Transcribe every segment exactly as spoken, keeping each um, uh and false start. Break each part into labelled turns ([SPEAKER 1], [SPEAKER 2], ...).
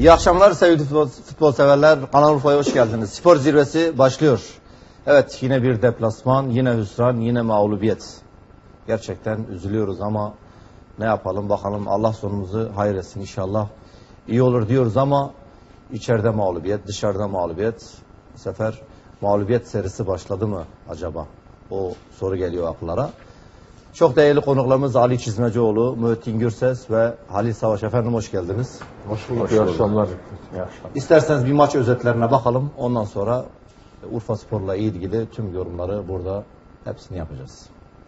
[SPEAKER 1] İyi akşamlar sevgili futbol, futbol severler. Kanal Urfa'ya hoş geldiniz. Spor zirvesi başlıyor. Evet, yine bir deplasman, yine hüsran, yine mağlubiyet. Gerçekten üzülüyoruz ama ne yapalım bakalım, Allah sonumuzu hayır etsin inşallah. İyi olur diyoruz ama içeride mağlubiyet, dışarıda mağlubiyet. Bu sefer mağlubiyet serisi başladı mı acaba? O soru geliyor akıllara. Çok değerli konuklarımız Ali Çizmecioğlu, Muhittin Gürses ve Halil Savaş. Efendim hoş geldiniz.
[SPEAKER 2] Hoş bulduk. İyi akşamlar.
[SPEAKER 1] İsterseniz bir maç özetlerine bakalım. Ondan sonra Urfa Spor'la ilgili tüm yorumları burada hepsini yapacağız.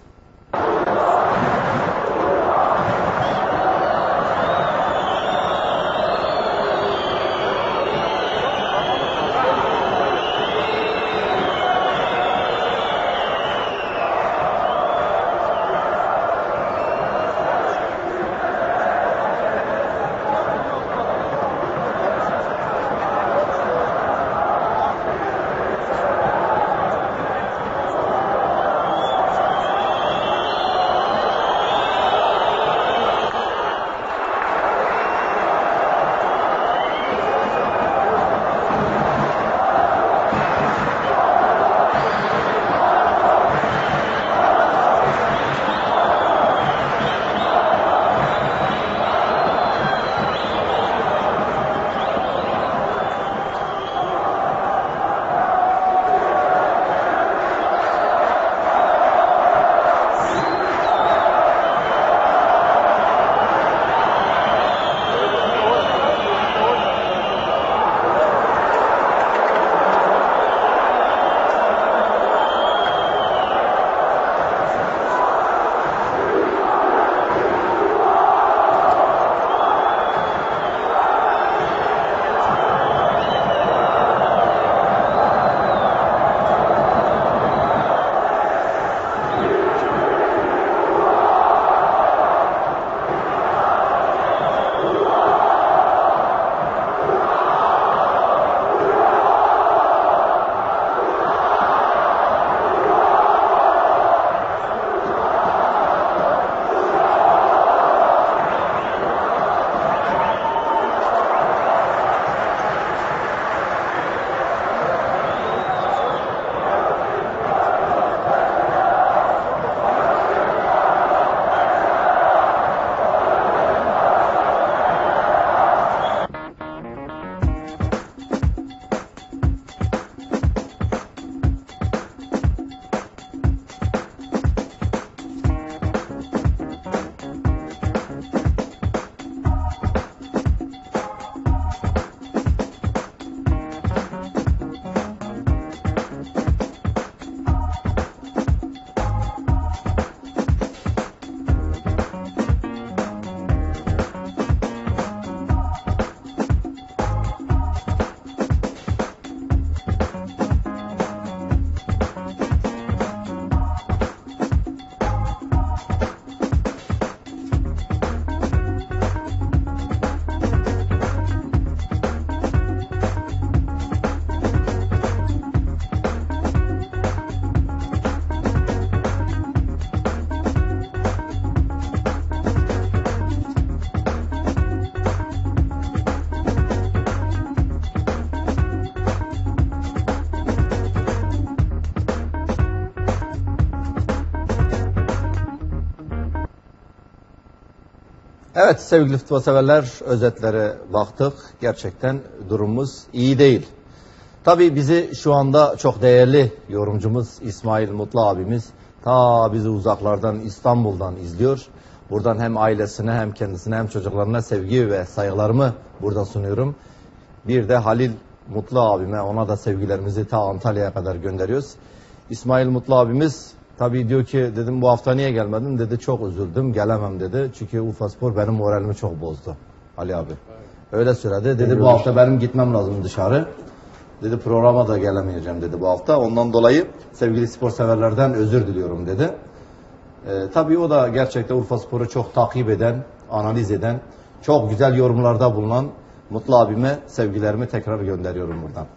[SPEAKER 1] Evet sevgili futbol severler, özetlere baktık. Gerçekten durumumuz iyi değil. Tabii bizi şu anda çok değerli yorumcumuz İsmail Mutlu abimiz ta bizi uzaklardan İstanbul'dan izliyor. Buradan hem ailesine hem kendisine hem çocuklarına sevgi ve saygılarımı buradan sunuyorum. Bir de Halil Mutlu abime, ona da sevgilerimizi ta Antalya'ya kadar gönderiyoruz. İsmail Mutlu abimiz tabii diyor ki, dedim bu hafta niye gelmedin? Dedi çok üzüldüm, gelemem dedi. Çünkü Urfa Spor benim moralimi çok bozdu Ali abi. Öyle söyledi. Dedi bu hafta benim gitmem lazım dışarı. Dedi programa da gelemeyeceğim dedi bu hafta. Ondan dolayı sevgili spor severlerden özür diliyorum dedi. Ee, tabii o da gerçekten Urfa Spor'u çok takip eden, analiz eden, çok güzel yorumlarda bulunan Mutlu abime sevgilerimi tekrar gönderiyorum buradan.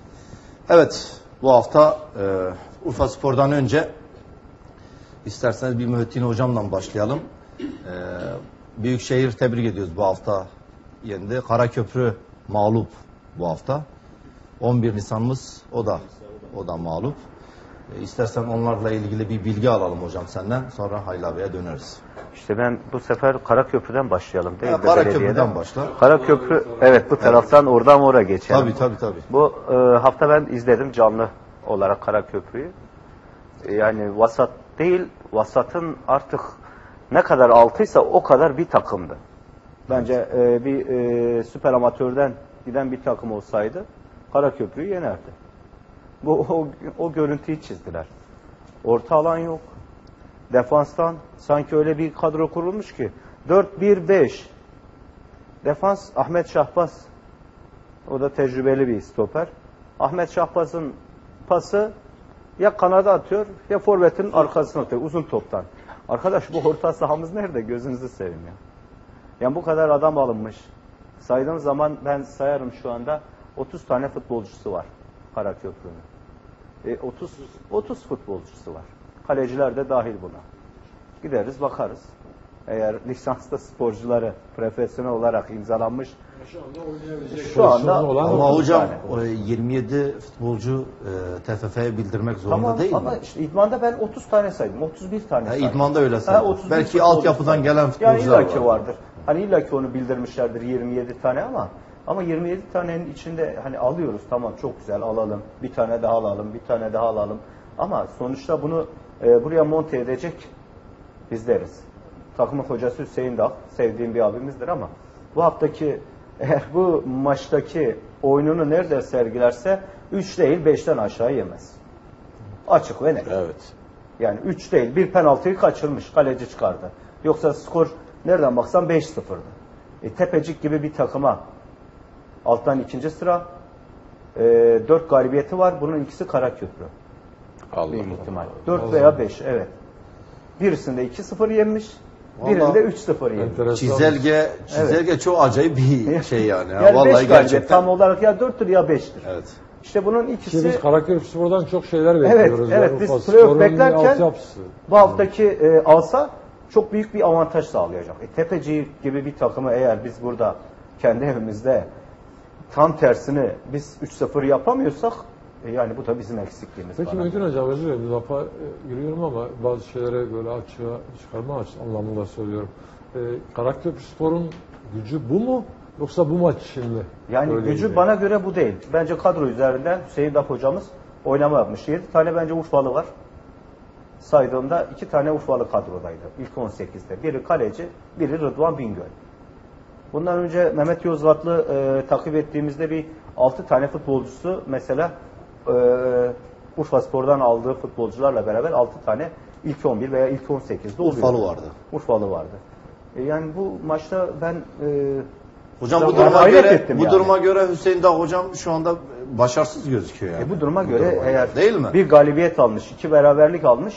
[SPEAKER 1] Evet, bu hafta e, Urfa Spor'dan önce isterseniz bir Muhittin hocamla başlayalım. E, Büyükşehir tebrik ediyoruz bu hafta yendi. Karaköprü mağlup bu hafta. on bir Nisan'ımız o da o da mağlup. E, istersen onlarla ilgili bir bilgi alalım hocam senden. Sonra Halil abiye döneriz.
[SPEAKER 2] İşte ben bu sefer Karaköprü'den başlayalım değil
[SPEAKER 1] Ya,
[SPEAKER 2] mi?
[SPEAKER 1] Karaköprü'den başla.
[SPEAKER 2] Karaköprü, evet bu taraftan evet. Oradan oraya geçelim.
[SPEAKER 1] Tabii tabii tabii.
[SPEAKER 2] Bu e, hafta ben izledim canlı olarak Karaköprü'yü. E, yani vasat değil, vasatın artık ne kadar altıysa o kadar bir takımdı. Bence e, bir e, süper amatörden giden bir takım olsaydı Karaköprü'yü yenerdi. Bu o, o görüntüyü çizdiler. Orta alan yok. Defanstan sanki öyle bir kadro kurulmuş ki dört bir beş. Defans Ahmet Şahbaz. O da tecrübeli bir stoper. Ahmet Şahbaz'ın pası ya kanada atıyor ya forvetin arkasına atıyor uzun toptan. Arkadaş bu orta sahamız nerede? Gözünüzü seveyim ya. Yani bu kadar adam alınmış. Saydığım zaman ben sayarım şu anda otuz tane futbolcusu var Karaköprü'nün. E, otuz otuz futbolcusu var. Kaleciler de dahil buna. Gideriz bakarız. Eğer lisanslı sporcuları profesyonel olarak imzalanmış
[SPEAKER 3] şu anda oynayabilecek
[SPEAKER 2] şu anda
[SPEAKER 3] olan
[SPEAKER 1] ama hocam
[SPEAKER 2] tane.
[SPEAKER 1] yirmi yedi futbolcu e, T F F'ye bildirmek zorunda
[SPEAKER 2] tamam,
[SPEAKER 1] değil
[SPEAKER 2] ama
[SPEAKER 1] mi?
[SPEAKER 2] işte idmanda ben otuz tane saydım. otuz bir tane
[SPEAKER 1] Ya,
[SPEAKER 2] saydım.
[SPEAKER 1] idmanda öyle saydım.
[SPEAKER 2] Ha,
[SPEAKER 1] belki altyapıdan gelen futbolcular
[SPEAKER 2] yani illaki
[SPEAKER 1] var.
[SPEAKER 2] vardır. Hani illaki onu bildirmişlerdir yirmi yedi tane ama ama yirmi yedi tanenin içinde hani alıyoruz tamam çok güzel alalım. Bir tane daha alalım, bir tane daha alalım. Ama sonuçta bunu e, buraya monte edecek bizleriz. Takımın hocası Hüseyin Dağ, sevdiğim bir abimizdir ama bu haftaki eğer bu maçtaki oyununu nerede sergilerse üç değil beşten aşağı yemez. Açık ve net.
[SPEAKER 3] Evet.
[SPEAKER 2] Yani üç değil bir penaltıyı kaçırmış, kaleci çıkardı. Yoksa skor nereden baksan beş sıfırdı. E, Tepecik gibi bir takıma alttan ikinci sıra e, dört galibiyeti var. Bunun ikisi Karaköprü.
[SPEAKER 3] Allah
[SPEAKER 2] Büyük
[SPEAKER 3] Allah.
[SPEAKER 2] ihtimal. dört veya beş evet. Birisinde iki sıfır yenmiş. Birinde üç sıfır yenmiş.
[SPEAKER 1] Çizelge, çizelge evet. Çok acayip bir şey yani.
[SPEAKER 2] Yani
[SPEAKER 1] vallahi gerçekten.
[SPEAKER 2] Tam olarak ya dörttür ya beştir.
[SPEAKER 1] Evet.
[SPEAKER 2] İşte bunun ikisi.
[SPEAKER 3] Şimdi biz Karaköprüspor'dan çok şeyler
[SPEAKER 2] evet,
[SPEAKER 3] bekliyoruz.
[SPEAKER 2] Evet,
[SPEAKER 3] yani.
[SPEAKER 2] biz playoff beklerken bu haftaki e, alsa çok büyük bir avantaj sağlayacak. E, Tepeci gibi bir takımı eğer biz burada kendi evimizde tam tersini biz üç sıfır yapamıyorsak e, yani bu da bizim eksikliğimiz.
[SPEAKER 3] Peki Metin Hocam özür dilerim lafa e, giriyorum ama bazı şeylere böyle açığa çıkarma aç, anlamında söylüyorum. E, Karaköprüspor'un gücü bu mu? Yoksa bu maç şimdi?
[SPEAKER 2] Yani gücü mi? Bana göre bu değil. Bence kadro üzerinden Hüseyin Daf hocamız oynama yapmış. yedi tane bence Urfalı var. Saydığımda iki tane Urfalı kadrodaydı. İlk on sekizde. Biri kaleci, biri Rıdvan Bingöl. Bundan önce Mehmet Yozgatlı e, takip ettiğimizde bir altı tane futbolcusu mesela e, Urfaspor'dan aldığı futbolcularla beraber altı tane ilk on bir veya ilk on sekizde oluyor.
[SPEAKER 1] Urfalı vardı.
[SPEAKER 2] Urfalı vardı. E, yani bu maçta ben e,
[SPEAKER 1] hocam bu duruma göre bu yani. duruma göre Hüseyin Dağ hocam şu anda başarısız gözüküyor yani.
[SPEAKER 2] E, bu duruma
[SPEAKER 1] bu
[SPEAKER 2] göre
[SPEAKER 1] duruma
[SPEAKER 2] eğer
[SPEAKER 1] göre. Değil mi?
[SPEAKER 2] Bir galibiyet almış, iki beraberlik almış.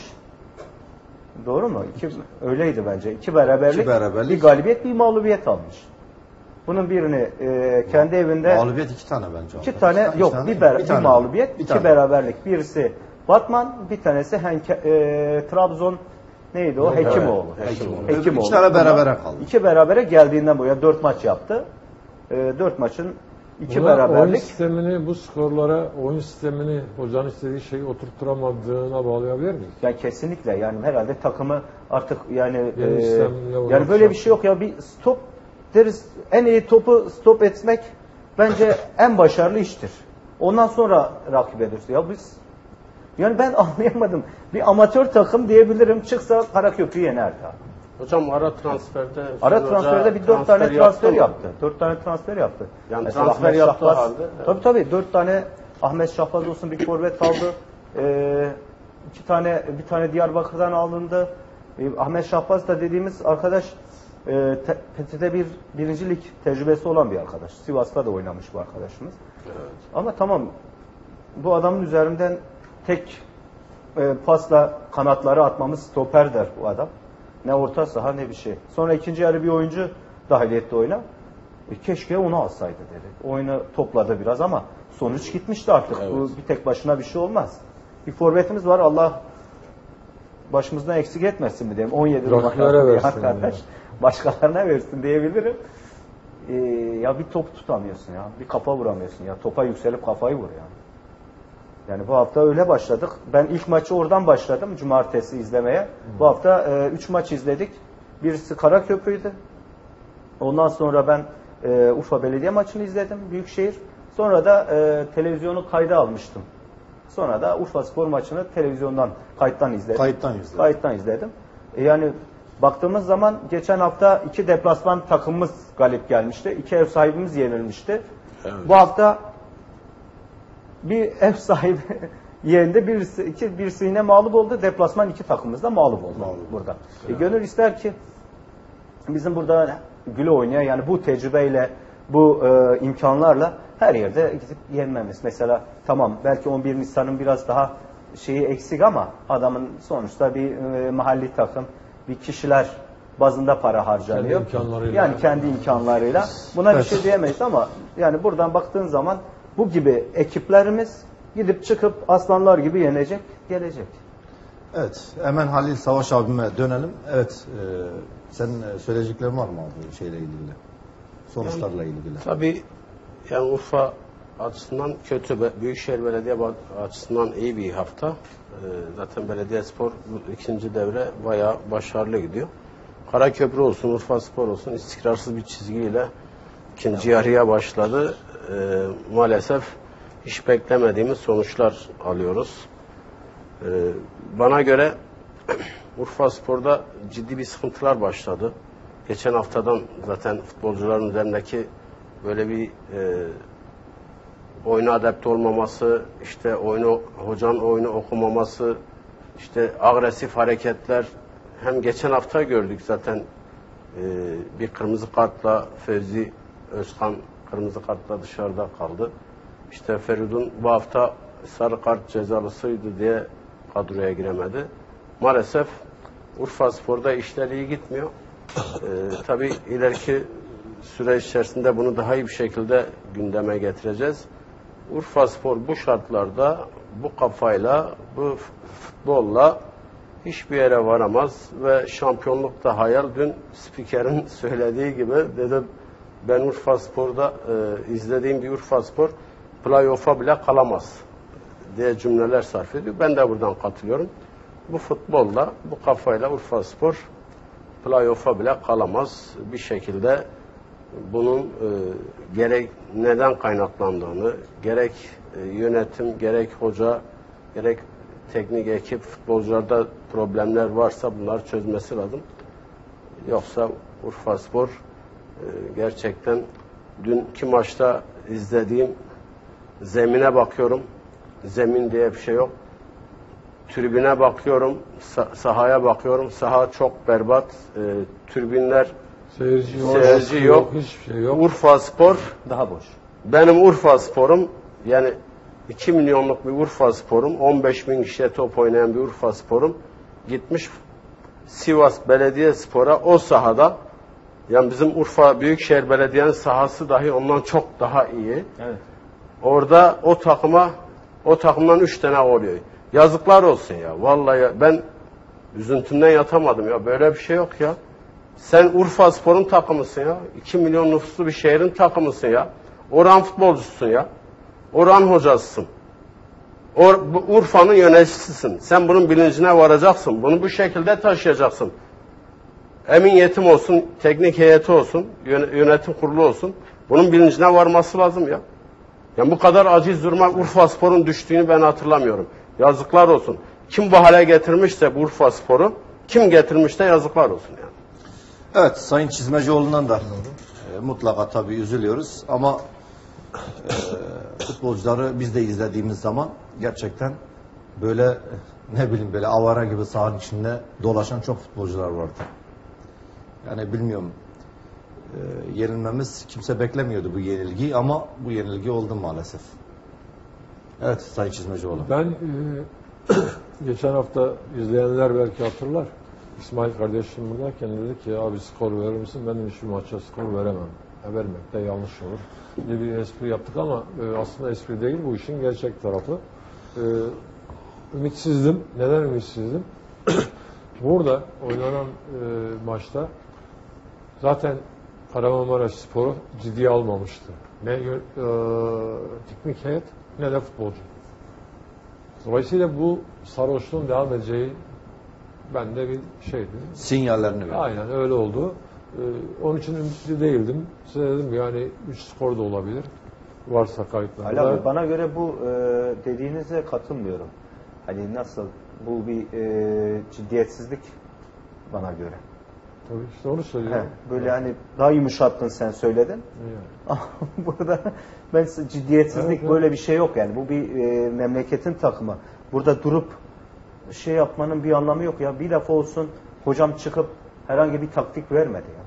[SPEAKER 2] Doğru mu? İki, öyleydi bence. İki beraberlik, iki beraberlik, bir galibiyet, bir mağlubiyet almış. Bunun birini e, kendi Ma evinde...
[SPEAKER 1] Mağlubiyet iki tane bence.
[SPEAKER 2] İki tane, iki yok tane, bir, ber, bir, bir mağlubiyet, bir iki tane. Beraberlik. Birisi Batman, bir tanesi Henke, e, Trabzon neydi o? Evet, Hekimoğlu.
[SPEAKER 1] Evet, Hekimoğlu.
[SPEAKER 2] Hekimoğlu.
[SPEAKER 1] İki tane berabere kaldı.
[SPEAKER 2] İki berabere geldiğinden bu ya dört maç yaptı. E, dört maçın iki
[SPEAKER 3] Buna
[SPEAKER 2] beraberlik.
[SPEAKER 3] Oyun sistemini, bu skorlara oyun sistemini hocanın istediği şeyi oturtturamadığına bağlayabilir miyiz?
[SPEAKER 2] Yani kesinlikle yani herhalde takımı artık yani
[SPEAKER 3] e,
[SPEAKER 2] yani böyle bir şey yok ya bir stop deriz en iyi topu stop etmek bence en başarılı iştir. Ondan sonra rakip ederiz. Ya biz yani ben anlayamadım. Bir amatör takım diyebilirim çıksa Karaköprü yenerdi.
[SPEAKER 4] Hocam ara transferde
[SPEAKER 2] ara transferde bir dört tane transfer yaptı. Dört tane transfer yaptı.
[SPEAKER 4] Yani mesela transfer yaptığı halde. Evet.
[SPEAKER 2] Tabii tabii dört tane Ahmet Şahbaz olsun bir forvet aldı. Ee, iki tane bir tane Diyarbakır'dan alındı. Ee, Ahmet Şahbaz da dediğimiz arkadaş e, P T T'de bir birinci lig tecrübesi olan bir arkadaş. Sivas'ta da oynamış bu arkadaşımız. Evet. Ama tamam bu adamın üzerinden tek e, pasla kanatları atmamız stoper der bu adam. Ne orta saha ne bir şey. Sonra ikinci yarı bir oyuncu dahil etti oyuna. E, keşke onu alsaydı dedi. Oyunu topladı biraz ama sonuç gitmişti artık. Evet. Bu bir tek başına bir şey olmaz. Bir forvetimiz var. Allah başımızdan eksik etmesin mi diyeyim. on yedi numaralı arkadaş. Yani. Başkalarına versin diyebilirim. e, ya bir top tutamıyorsun ya. Bir kafa vuramıyorsun ya. Topa yükselip kafayı vur yani. Yani bu hafta öyle başladık. Ben ilk maçı oradan başladım cumartesi izlemeye. Hmm. Bu hafta e, üç maç izledik. Birisi Karaköprü'ydü. Ondan sonra ben e, Urfa Belediye maçını izledim. Büyükşehir. Sonra da e, televizyonu kayda almıştım. Sonra da Urfa Spor maçını televizyondan, kayıttan izledim.
[SPEAKER 1] Kayıttan izledim.
[SPEAKER 2] Kayıttan izledim. E, yani baktığımız zaman geçen hafta iki deplasman takımımız galip gelmişti. İki ev sahibimiz yenilmişti. Evet. Bu hafta bir ev sahibi yendi, birisi, iki, birisi yine mağlup oldu. Deplasman iki takımımız da mağlup oldu mağlup. burada. E, gönül ister ki bizim burada güle oynaya, yani bu tecrübeyle, bu e, imkanlarla her yerde gidip yenmemiz. Mesela tamam belki on bir Nisan'ın biraz daha şeyi eksik ama adamın sonuçta bir e, mahalli takım, bir kişiler bazında para harcanıyor.
[SPEAKER 3] Kendi
[SPEAKER 2] yani kendi imkanlarıyla. Buna evet. bir şey diyemeyiz ama yani buradan baktığın zaman bu gibi ekiplerimiz gidip çıkıp aslanlar gibi yenecek, gelecek.
[SPEAKER 1] Evet, hemen Halil Savaş abime dönelim. Evet, e, senin söyleyeceklerin var mı abi şeyle ilgili? Sonuçlarla
[SPEAKER 4] yani,
[SPEAKER 1] ilgili.
[SPEAKER 4] Tabii yani Urfa açısından kötü, Büyükşehir Belediye açısından iyi bir hafta. Ee, zaten Belediyespor ikinci devre bayağı başarılı gidiyor. Karaköprü olsun, Urfa Spor olsun istikrarsız bir çizgiyle ikinci yarıya başladı. Ee, maalesef hiç beklemediğimiz sonuçlar alıyoruz. Ee, bana göre Urfa Spor'da ciddi bir sıkıntılar başladı. Geçen haftadan zaten futbolcuların üzerindeki böyle bir e, oyuna adapte olmaması, işte oyunu hocanın oyunu okumaması, işte agresif hareketler, hem geçen hafta gördük zaten e, bir kırmızı kartla Fevzi Özkan kırmızı kartla dışarıda kaldı. İşte Feridun bu hafta sarı kart cezalısıydı diye kadroya giremedi. Maalesef Urfa Spor'da işler iyi gitmiyor. Ee, tabii ileriki süreç içerisinde bunu daha iyi bir şekilde gündeme getireceğiz. Urfa Spor bu şartlarda, bu kafayla, bu futbolla hiçbir yere varamaz ve şampiyonluk da hayal. Dün spikerin söylediği gibi dedim, ben Urfa Spor'da e, izlediğim bir Urfa Spor playoff'a bile kalamaz diye cümleler sarf ediyor. Ben de buradan katılıyorum. Bu futbolla, bu kafayla Urfa Spor playoff'a bile kalamaz. Bir şekilde bunun e, gerek neden kaynaklandığını, gerek e, yönetim, gerek hoca, gerek teknik ekip, futbolcularda problemler varsa bunları çözmesi lazım. Yoksa Urfa Spor e, gerçekten dünkü maçta izlediğim zemine bakıyorum. Zemin diye bir şey yok. Tribüne bakıyorum, sah- sahaya bakıyorum. Saha çok berbat. E, tribünler
[SPEAKER 3] seyirci yok.
[SPEAKER 4] Seyirci yok.
[SPEAKER 3] yok. Hiçbir şey yok.
[SPEAKER 4] Urfa Spor
[SPEAKER 2] Daha boş.
[SPEAKER 4] Benim Urfa Spor'um, yani iki milyonluk bir Urfa Spor'um, on beş bin kişiye top oynayan bir Urfa Spor'um gitmiş Sivas Belediyespor'a o sahada, yani bizim Urfa Büyükşehir Belediye'nin sahası dahi ondan çok daha iyi.
[SPEAKER 2] Evet.
[SPEAKER 4] Orada o takıma, o takımdan üç tane oluyor. Yazıklar olsun ya. Vallahi ben üzüntümden yatamadım ya. Böyle bir şey yok ya. Sen Urfa Spor'un takımısın ya. iki milyon nüfuslu bir şehrin takımısın ya. Oran futbolcusun ya. Oran hocasısın. Or, Urfa'nın yöneticisisin. Sen bunun bilincine varacaksın. Bunu bu şekilde taşıyacaksın. Emin yetim olsun, teknik heyeti olsun, yönetim kurulu olsun. Bunun bilincine varması lazım ya. Yani bu kadar aciz duruma Urfa Spor'un düştüğünü ben hatırlamıyorum. Yazıklar olsun. Kim bu hale getirmişse bu Urfa Spor'u, kim getirmişse yazıklar olsun yani.
[SPEAKER 1] Evet, Sayın Çizmecioğlu'ndan da e, mutlaka tabii üzülüyoruz ama e, futbolcuları biz de izlediğimiz zaman gerçekten böyle ne bileyim böyle avara gibi sahanın içinde dolaşan çok futbolcular vardı. Yani bilmiyorum, e, yenilmemiz kimse beklemiyordu bu yenilgiyi ama bu yenilgi oldu maalesef. Evet Sayın Çizmecioğlu.
[SPEAKER 3] Ben e, geçen hafta izleyenler belki hatırlar. İsmail kardeşim buradayken dedi ki abi skor verir misin? Ben de şu maça skor veremem. E, vermek de yanlış olur. Bir, bir espri yaptık ama e, aslında espri değil, bu işin gerçek tarafı. E, ümitsizdim. Neden ümitsizdim? Burada oynanan e, maçta zaten Kahramanmaraş Spor'u ciddiye almamıştı. Ne e, teknik heyet ne de futbolcu. Dolayısıyla bu sarhoşluğun devam edeceği bende bir şeydi.
[SPEAKER 1] Sinyallerini veriyor.
[SPEAKER 3] Aynen öyle oldu. Ee, onun için ümitli değildim. Size dedim yani üç skor da olabilir. Varsa kayıtlarda.
[SPEAKER 2] Ali abi, bana göre bu e, dediğinize katılmıyorum. Hani nasıl bu bir e, ciddiyetsizlik bana göre.
[SPEAKER 3] Tabii işte onu söylüyorum.
[SPEAKER 2] He, böyle hani daha yumuşattın sen söyledin.
[SPEAKER 3] Yani.
[SPEAKER 2] Burada ben size ciddiyetsizlik
[SPEAKER 3] Evet,
[SPEAKER 2] böyle
[SPEAKER 3] evet.
[SPEAKER 2] bir şey yok yani. Bu bir e, memleketin takımı. Burada durup şey yapmanın bir anlamı yok ya. Bir laf olsun hocam çıkıp herhangi bir taktik vermedi ya.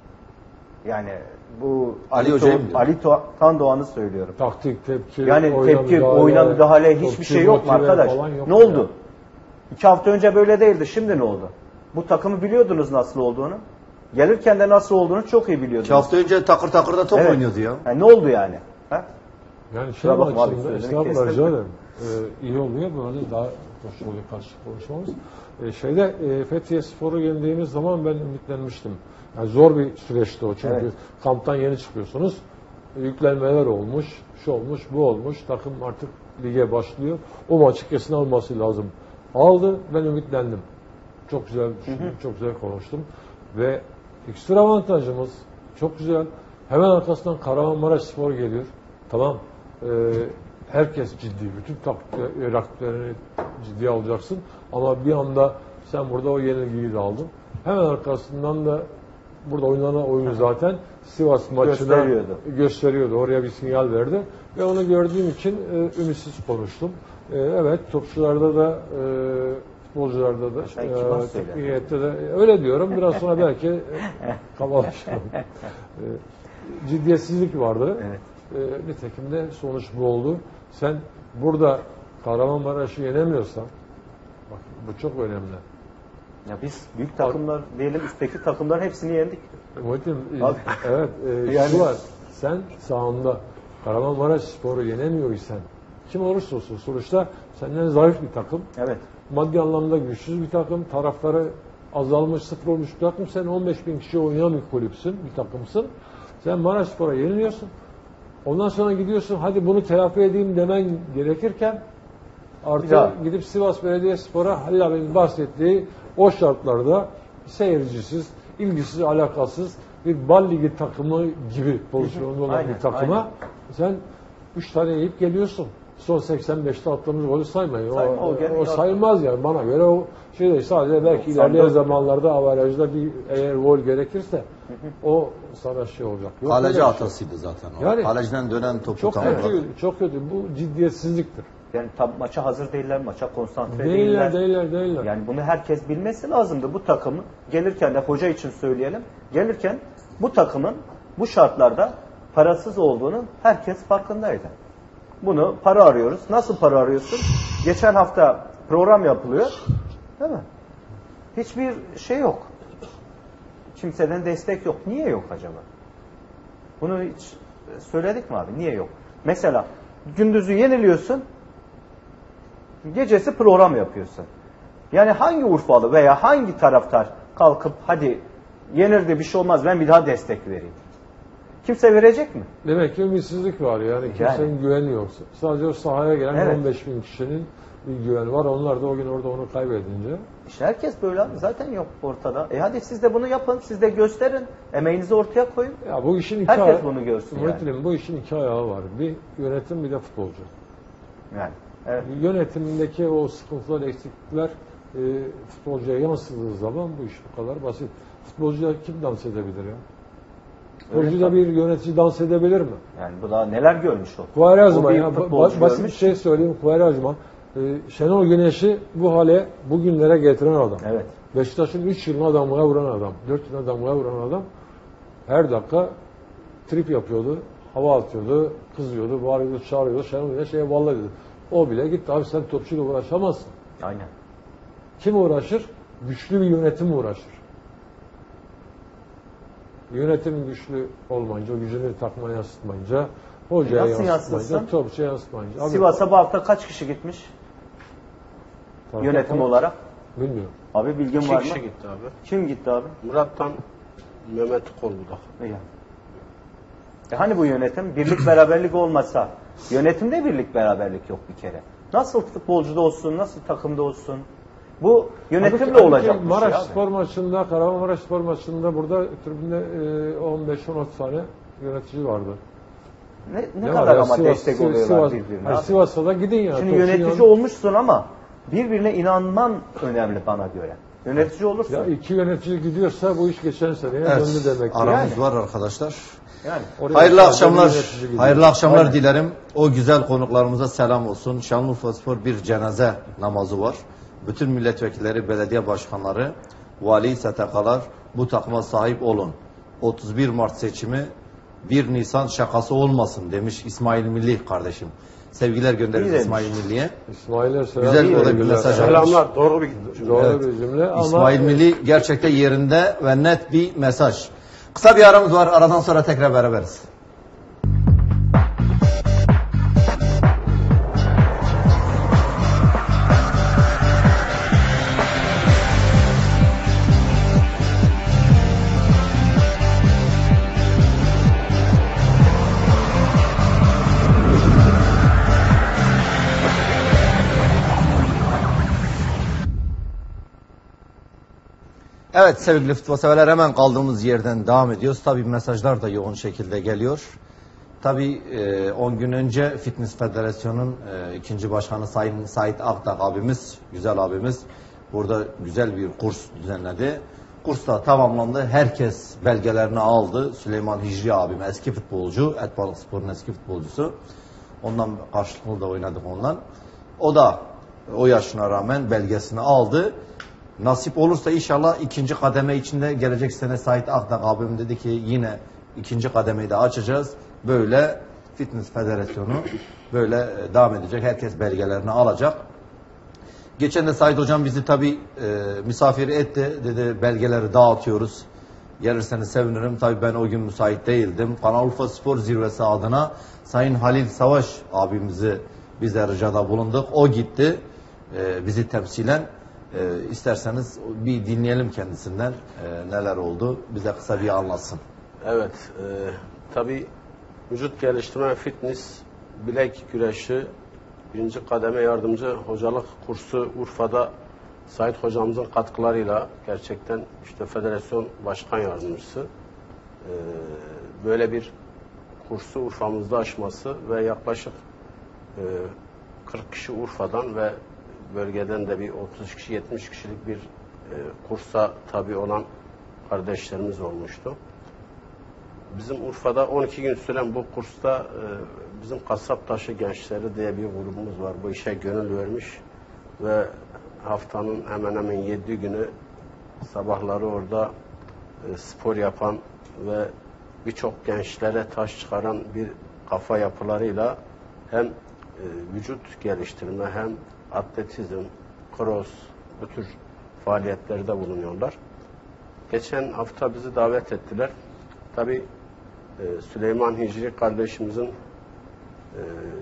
[SPEAKER 2] Yani bu
[SPEAKER 1] Ali
[SPEAKER 2] Ali,
[SPEAKER 1] Hoca'yı
[SPEAKER 2] To-
[SPEAKER 1] mı diyor?
[SPEAKER 2] Ali To- Tandoğan'ı söylüyorum.
[SPEAKER 3] Taktik, tepki,
[SPEAKER 2] Yani
[SPEAKER 3] oyuna
[SPEAKER 2] tepki,
[SPEAKER 3] müdahale,
[SPEAKER 2] oyuna müdahale hiçbir
[SPEAKER 3] topçu
[SPEAKER 2] şey yok mu
[SPEAKER 3] motive
[SPEAKER 2] arkadaş?
[SPEAKER 3] falan yok
[SPEAKER 2] Ne
[SPEAKER 3] ya.
[SPEAKER 2] oldu? İki hafta önce böyle değildi. Şimdi ne oldu? Bu takımı biliyordunuz nasıl olduğunu. Gelirken de nasıl olduğunu çok iyi biliyordunuz.
[SPEAKER 1] İki hafta önce takır takır da top
[SPEAKER 2] Evet.
[SPEAKER 1] oynuyordu ya.
[SPEAKER 2] Yani ne oldu yani? Ha?
[SPEAKER 3] Yani şey
[SPEAKER 2] Kusura bakma abi,
[SPEAKER 3] açısından,
[SPEAKER 2] sözünü
[SPEAKER 3] estağfurullah
[SPEAKER 2] kestim.
[SPEAKER 3] rica ederim. Ee, iyi oluyor böyle daha hoş oluyor karşılıklı konuşmamız. Ee, şeyde e, Fethiye Spor'u yendiğimiz zaman ben ümitlenmiştim. Yani zor bir süreçti o çünkü
[SPEAKER 2] Evet.
[SPEAKER 3] kamptan yeni çıkıyorsunuz. E, yüklenmeler olmuş, şu olmuş, bu olmuş. Takım artık lige başlıyor. O maçı kesin alması lazım. Aldı, ben ümitlendim. Çok güzel düşündüm, çok güzel konuştum. Ve ekstra avantajımız çok güzel. Hemen arkasından Kahramanmaraş Spor geliyor. Tamam. Ee, herkes ciddi. Bütün taktik- rakiplerini ciddiye alacaksın. Ama bir anda sen burada o yenilgiyi de aldın. Hemen arkasından da burada oynanan oyunu zaten Sivas maçına
[SPEAKER 2] Gösteriyordu.
[SPEAKER 3] gösteriyordu. Oraya bir sinyal verdi. Ve onu gördüğüm için e, ümitsiz konuştum. E, evet, topçularda da e, futbolcularda da
[SPEAKER 2] Sen
[SPEAKER 3] e,
[SPEAKER 2] kibar
[SPEAKER 3] teknik
[SPEAKER 2] söyledin.
[SPEAKER 3] heyette de öyle diyorum. Biraz sonra belki e, kabalaşırım. E, ciddiyetsizlik vardı.
[SPEAKER 2] Evet.
[SPEAKER 3] E, nitekim de sonuç bu oldu. Sen burada Kahramanmaraş'ı yenemiyorsan bak bu çok önemli.
[SPEAKER 2] Ya biz büyük takımlar diyelim üstteki takımların hepsini yendik.
[SPEAKER 3] Muhittin, e,
[SPEAKER 2] Abi.
[SPEAKER 3] evet, e,
[SPEAKER 2] Yani-
[SPEAKER 3] şu var, sen sahanda Kahramanmaraş Spor'u yenemiyor isen, kim olursa olsun sonuçta senden zayıf bir takım,
[SPEAKER 2] Evet.
[SPEAKER 3] maddi anlamda güçsüz bir takım, tarafları azalmış, sıfır olmuş bir takım, sen on beş bin kişi oynayan bir kulüpsün, bir takımsın, sen Maraş Spor'a yeniliyorsun, ondan sonra gidiyorsun, hadi bunu telafi edeyim demen gerekirken,
[SPEAKER 2] Bir
[SPEAKER 3] artı
[SPEAKER 2] daha.
[SPEAKER 3] gidip Sivas Belediyespor'a Halil abinin bahsettiği o şartlarda seyircisiz, ilgisiz, alakasız bir bal ligi takımı gibi pozisyonda olan
[SPEAKER 2] Aynen,
[SPEAKER 3] bir takıma
[SPEAKER 2] aynen.
[SPEAKER 3] sen üç tane yiyip geliyorsun. Son seksen beşte attığımız golü saymayın. O,
[SPEAKER 2] Sayma, o
[SPEAKER 3] o,
[SPEAKER 2] gene-
[SPEAKER 3] sayılmaz yani bana göre o şey değil. Sadece belki
[SPEAKER 2] doksan dört
[SPEAKER 3] ilerleyen zamanlarda avarajda bir eğer gol gerekirse o sana şey olacak. Yok öyle bir
[SPEAKER 1] Kaleci
[SPEAKER 3] şey.
[SPEAKER 1] hatasıydı zaten o.
[SPEAKER 3] Yani-
[SPEAKER 1] Kaleciden dönen topu
[SPEAKER 3] Çok
[SPEAKER 1] tamamladı.
[SPEAKER 3] kötü, çok kötü. Bu ciddiyetsizliktir.
[SPEAKER 2] Yani tam maça hazır değiller, maça konsantre
[SPEAKER 3] Değiller,
[SPEAKER 2] değiller.
[SPEAKER 3] değiller, değiller.
[SPEAKER 2] Yani bunu herkes bilmesi lazımdı. Bu takımın gelirken de hoca için söyleyelim. Gelirken bu takımın bu şartlarda parasız olduğunu herkes farkındaydı. Bunu para arıyoruz. Nasıl para arıyorsun? Geçen hafta program yapılıyor. Değil mi? Hiçbir şey yok. Kimseden destek yok. Niye yok acaba? Bunu hiç söyledik mi abi? Niye yok? Mesela gündüzü yeniliyorsun. Gecesi program yapıyorsun. Yani hangi Urfalı veya hangi taraftar kalkıp hadi yenir bir şey olmaz ben bir daha destek vereyim. Kimse verecek mi?
[SPEAKER 3] Demek ki ümitsizlik var yani kimsenin
[SPEAKER 2] Yani.
[SPEAKER 3] güveni yok. Sadece o sahaya gelen
[SPEAKER 2] Evet.
[SPEAKER 3] on beş bin kişinin bir güveni var. Onlar da o gün orada onu kaybedince.
[SPEAKER 2] İşte herkes böyle abi. Zaten yok ortada. E hadi siz de bunu yapın. Siz de gösterin. Emeğinizi ortaya koyun.
[SPEAKER 3] Ya bu işin iki
[SPEAKER 2] Herkes
[SPEAKER 3] ayağı-
[SPEAKER 2] bunu görsün yani.
[SPEAKER 3] Muhittin, bu işin iki ayağı var. Bir yönetim bir de futbolcu.
[SPEAKER 2] Yani. Evet.
[SPEAKER 3] Yönetimindeki o sıkıntılar, eksiklikler e, futbolcuya yansıdığı zaman bu iş bu kadar basit. Futbolcuya kim dans edebilir ya? Futbolcuda
[SPEAKER 2] tabii.
[SPEAKER 3] bir yönetici dans edebilir mi?
[SPEAKER 2] Yani bu da neler görmüş o.
[SPEAKER 3] Kuvarazma
[SPEAKER 2] O bir
[SPEAKER 3] ya.
[SPEAKER 2] futbolcu
[SPEAKER 3] Ba- basit bir
[SPEAKER 2] görmüş.
[SPEAKER 3] şey söyleyeyim. Kuvarazma. Ee, Şenol Güneş'i bu hale, bugünlere getiren adam.
[SPEAKER 2] Evet.
[SPEAKER 3] Beşiktaş'ın üç yılına damga vuran adam. dört yılına damga vuran adam. Her dakika trip yapıyordu. Hava atıyordu. Kızıyordu. Bağırıyordu. Çağırıyordu. Şenol Güneş şeye vallahi dedi. O bile gitti. Abi sen topçuyla uğraşamazsın.
[SPEAKER 2] Aynen.
[SPEAKER 3] Kim uğraşır? Güçlü bir yönetim uğraşır. Yönetim güçlü olmayınca, o gücünü takmaya yansıtmayınca, hocaya
[SPEAKER 2] Nasıl
[SPEAKER 3] yansıtmayınca,
[SPEAKER 2] yansıtsın?
[SPEAKER 3] topçuya yansıtmayınca. Abi,
[SPEAKER 2] Sivas'a bu hafta kaç kişi gitmiş
[SPEAKER 3] taraftar-
[SPEAKER 2] yönetim olarak?
[SPEAKER 3] Bilmiyorum.
[SPEAKER 2] Abi bilgin
[SPEAKER 4] İki
[SPEAKER 2] var mı?
[SPEAKER 4] kişi gitti abi.
[SPEAKER 2] Kim gitti abi?
[SPEAKER 4] Murat'tan Mehmet Korbudak.
[SPEAKER 2] İyi. E hani bu yönetim? Birlik beraberlik olmasa, yönetimde birlik beraberlik yok bir kere. Nasıl futbolcuda olsun, nasıl takımda olsun? Bu yönetimle
[SPEAKER 3] Halbuki-
[SPEAKER 2] olacak
[SPEAKER 3] halbuki
[SPEAKER 2] bir şey
[SPEAKER 3] Maraş
[SPEAKER 2] abi.
[SPEAKER 3] Spor maçında, Kahramanmaraş Spor maçında burada tribünde e, on beş on altı tane yönetici vardı.
[SPEAKER 2] Ne, ne
[SPEAKER 3] Ne
[SPEAKER 2] kadar
[SPEAKER 3] var ya,
[SPEAKER 2] ama
[SPEAKER 3] Sivas-
[SPEAKER 2] destek
[SPEAKER 3] Sivas-
[SPEAKER 2] oluyorlar
[SPEAKER 3] Sivas-
[SPEAKER 2] birbirine.
[SPEAKER 3] Hayır,
[SPEAKER 2] abi.
[SPEAKER 3] Sivas'a da gidin ya.
[SPEAKER 2] Şimdi
[SPEAKER 3] Tosun
[SPEAKER 2] yönetici
[SPEAKER 3] yan-
[SPEAKER 2] olmuşsun ama birbirine inanman önemli bana göre. Yönetici olursun.
[SPEAKER 3] Ya iki yönetici gidiyorsa bu iş geçen seneye
[SPEAKER 1] Evet,
[SPEAKER 3] döndü demek.
[SPEAKER 1] aramız
[SPEAKER 2] Yani.
[SPEAKER 1] var arkadaşlar.
[SPEAKER 2] Yani.
[SPEAKER 3] Oraya
[SPEAKER 1] Hayırlı
[SPEAKER 3] sadece
[SPEAKER 1] akşamlar,
[SPEAKER 3] bir yönetici gidiyor.
[SPEAKER 1] hayırlı akşamlar
[SPEAKER 3] Aynen.
[SPEAKER 1] dilerim. O güzel konuklarımıza selam olsun. Şanlıurfaspor bir cenaze namazı var. Bütün milletvekilleri, belediye başkanları, vali, S T K'lar bu takıma sahip olun. otuz bir Mart seçimi bir Nisan şakası olmasın demiş İsmail Milli kardeşim. Sevgiler göndeririz
[SPEAKER 2] İyi
[SPEAKER 1] İsmail Milli'ye.
[SPEAKER 3] İsmail'e selam.
[SPEAKER 1] Güzel, o da bir
[SPEAKER 3] sevgiler.
[SPEAKER 1] mesaj almış.
[SPEAKER 4] Selamlar. Doğru bir cümle.
[SPEAKER 3] Doğru
[SPEAKER 1] Evet.
[SPEAKER 3] bir cümle ama
[SPEAKER 1] İsmail Milli gerçekten yerinde ve net bir mesaj. Kısa bir aramız var. Aradan sonra tekrar beraberiz. Evet sevgili futbol severler, hemen kaldığımız yerden devam ediyoruz. Tabii mesajlar da yoğun şekilde geliyor. Tabii on gün önce Fitness Federasyonu'nun e, ikinci başkanı Sayın Sait Aktak abimiz, güzel abimiz burada güzel bir kurs düzenledi. Kurs da tamamlandı. Herkes belgelerini aldı. Süleyman Hicri abim eski futbolcu, Etbalıkspor'un eski futbolcusu. Ondan karşılıklı da oynadık ondan. O da o yaşına rağmen belgesini aldı. Nasip olursa inşallah ikinci kademe içinde gelecek sene Sait Aktak abim dedi ki yine ikinci kademeyi de açacağız. Böyle Fitness Federasyonu böyle devam edecek. Herkes belgelerini alacak. Geçen de Sait hocam bizi tabii e, misafir etti. Dedi belgeleri dağıtıyoruz. Gelirseniz sevinirim. Tabii ben o gün müsait değildim. Şanlıurfaspor zirvesi adına Sayın Halil Savaş abimizi bize ricada bulunduk. O gitti e, bizi temsilen. E, isterseniz bir dinleyelim kendisinden e, neler oldu. Bize kısa bir anlatsın.
[SPEAKER 4] Evet. E, tabii vücut geliştirme, fitness, bilek güreşi, birinci kademe yardımcı hocalık kursu Urfa'da Sait hocamızın katkılarıyla gerçekten işte federasyon başkan yardımcısı e, böyle bir kursu Urfa'mızda açması ve yaklaşık e, kırk kişi Urfa'dan ve bölgeden de bir otuz kişi yetmiş kişilik bir e, kursa tabi olan kardeşlerimiz olmuştu. Bizim Urfa'da on iki gün süren bu kursta e, bizim Kasaptaşı Gençleri diye bir grubumuz var. Bu işe gönül vermiş ve haftanın hemen hemen yedi günü sabahları orada e, spor yapan ve birçok gençlere taş çıkaran bir kafa yapılarıyla hem e, vücut geliştirme hem atletizm, cross, bu tür faaliyetlerde bulunuyorlar. Geçen hafta bizi davet ettiler. Tabii e, Süleyman Hicri kardeşimizin e,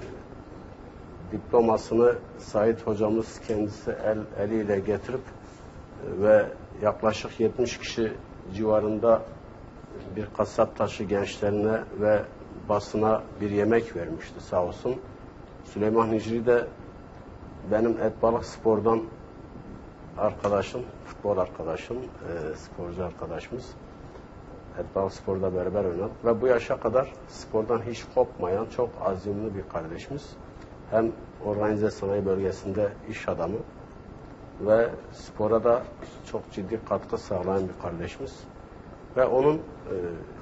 [SPEAKER 4] diplomasını Sait hocamız kendisi el eliyle getirip e, ve yaklaşık yetmiş kişi civarında bir Kasaptaşı gençlerine ve basına bir yemek vermişti sağ olsun. Süleyman Hicri de benim Etbalıkspor'dan arkadaşım, futbol arkadaşım, e, sporcu arkadaşımız. Etbalıkspor'da beraber oynadık ve bu yaşa kadar spordan hiç kopmayan çok azimli bir kardeşimiz. Hem organize sanayi bölgesinde iş adamı ve spora da çok ciddi katkı sağlayan bir kardeşimiz. Ve onun e,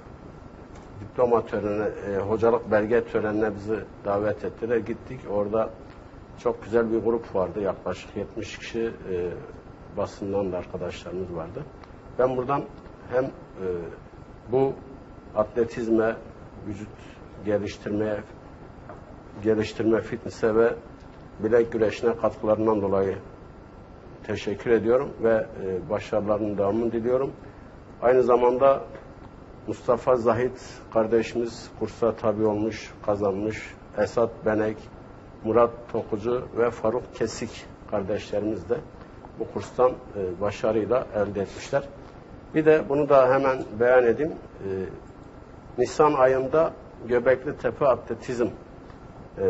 [SPEAKER 4] diploma törenine, e, hocalık belge törenine bizi davet ettiler. Gittik, orada çok güzel bir grup vardı. Yaklaşık yetmiş kişi e, basından da arkadaşlarımız vardı. Ben buradan hem e, bu atletizme, vücut geliştirmeye, geliştirme, fitness'e ve bilek güreşine katkılarından dolayı teşekkür ediyorum ve e, başarılarının devamını diliyorum. Aynı zamanda Mustafa Zahit kardeşimiz kursa tabi olmuş, kazanmış. Esat Benek, Murat Tokucu ve Faruk Kesik kardeşlerimiz de bu kurstan e, başarıyla elde etmişler. Bir de bunu da hemen beyan edeyim. E, Nisan ayında Göbekli Tepe Atletizm e,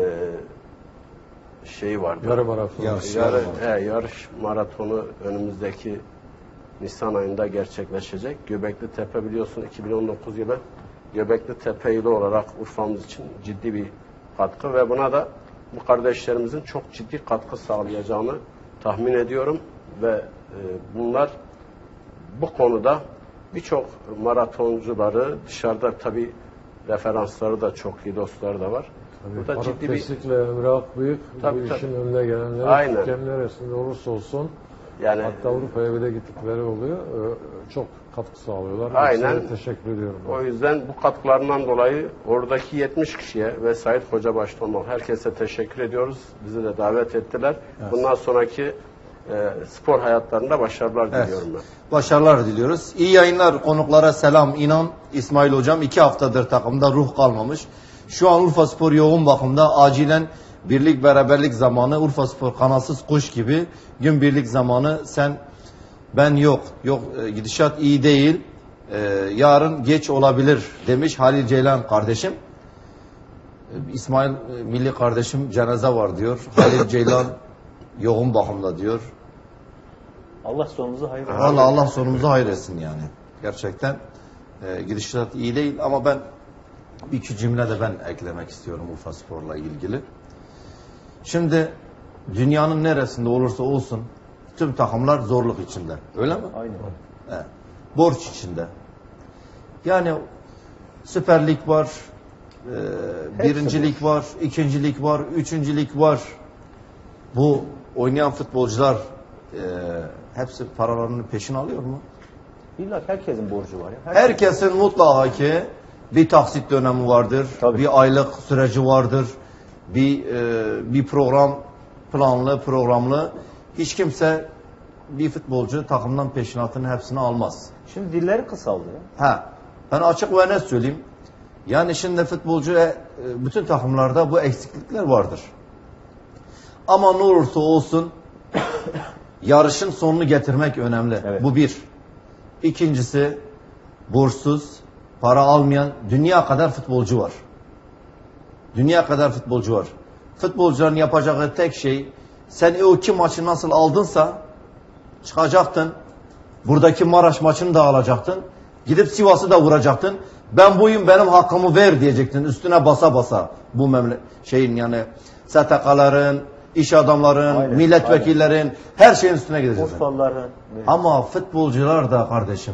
[SPEAKER 4] şeyi vardı.
[SPEAKER 3] Yarı maraton.
[SPEAKER 1] Yarış.
[SPEAKER 4] Yarı, he, yarış maratonu önümüzdeki Nisan ayında gerçekleşecek. Göbekli Tepe biliyorsun iki bin on dokuz yılı Göbekli Tepe yılı olarak Urfa'mız için ciddi bir katkı ve buna da bu kardeşlerimizin çok ciddi katkı sağlayacağını tahmin ediyorum ve e, bunlar bu konuda birçok maratoncuları dışarıda tabii referansları da çok iyi, dostları da var. Burada
[SPEAKER 3] Faruk
[SPEAKER 4] ciddi bir
[SPEAKER 3] Kesik'le Emre Akbıyık
[SPEAKER 4] Tabii,
[SPEAKER 3] bu
[SPEAKER 4] tabii.
[SPEAKER 3] işin önüne gelenler
[SPEAKER 4] Aynen.
[SPEAKER 3] Türkiye'nin neresinde olursa olsun
[SPEAKER 4] yani
[SPEAKER 3] hatta Avrupa'ya bile gittikleri oluyor. Ee, Çok katkı sağlıyorlar.
[SPEAKER 4] Aynen.
[SPEAKER 3] Hepsine teşekkür ediyorum.
[SPEAKER 4] o yüzden bu katkılarından dolayı oradaki yetmiş kişiye ve Sait Hoca başta olmak herkese teşekkür ediyoruz. Bizi de davet ettiler. Bundan sonraki e, spor hayatlarında başarılar
[SPEAKER 1] Evet.
[SPEAKER 4] diliyorum ben.
[SPEAKER 1] Başarılar diliyoruz. İyi yayınlar. Konuklara selam. İnan İsmail Hocam iki haftadır takımda ruh kalmamış. Şu an Urfaspor yoğun bakımda, acilen birlik beraberlik zamanı. Urfaspor kanatsız kuş gibi gün birlik zamanı. Sen ben yok. Yok e, gidişat iyi değil. E, yarın geç olabilir demiş Halil Ceylan kardeşim. E, İsmail e, milli kardeşim cenaze var diyor. Halil Ceylan yoğun bakımda diyor.
[SPEAKER 2] Allah sonumuzu hayır etsin.
[SPEAKER 1] Allah Allah sonumuzu hayır etsin yani. Gerçekten e, gidişat iyi değil ama ben bir iki cümle de ben eklemek istiyorum Urfaspor'la ilgili. Şimdi dünyanın neresinde olursa olsun tüm takımlar zorluk içinde. Öyle mi?
[SPEAKER 2] Aynen.
[SPEAKER 1] Evet. Borç içinde. Yani Süper Lig var, e, birincilik var, ikincilik var, üçüncülük var. Bu oynayan futbolcular e, hepsi paralarını peşin alıyor mu?
[SPEAKER 2] İlla ki herkesin borcu var ya. Herkes.
[SPEAKER 1] Herkesin mutlaka ki bir taksit dönemi vardır,
[SPEAKER 2] Tabii.
[SPEAKER 1] bir aylık süreci vardır, bir e, bir program planlı, programlı. Hiç kimse bir futbolcu takımdan peşinatının hepsini almaz.
[SPEAKER 2] Şimdi dilleri kısaldı ya.
[SPEAKER 1] Ha, ben açık ve net söyleyeyim. Yani şimdi futbolcu e, bütün takımlarda bu eksiklikler vardır. Ama ne olursa olsun yarışın sonunu getirmek önemli.
[SPEAKER 2] Evet.
[SPEAKER 1] Bu bir. İkincisi borçsuz, para almayan dünya kadar futbolcu var. Dünya kadar futbolcu var. Futbolcuların yapacağı tek şey, sen o iki maçı nasıl aldınsa çıkacaktın. Buradaki Maraş maçını da alacaktın. Gidip Sivas'ı da vuracaktın. Ben buyum, benim hakkımı ver diyecektin. Üstüne basa basa bu memle şeyin yani S T K'ların, iş adamların,
[SPEAKER 2] Aynen,
[SPEAKER 1] milletvekillerin aynen. Her şeyin üstüne gideceksin.
[SPEAKER 2] Urfalıların.
[SPEAKER 1] Ama futbolcular da kardeşim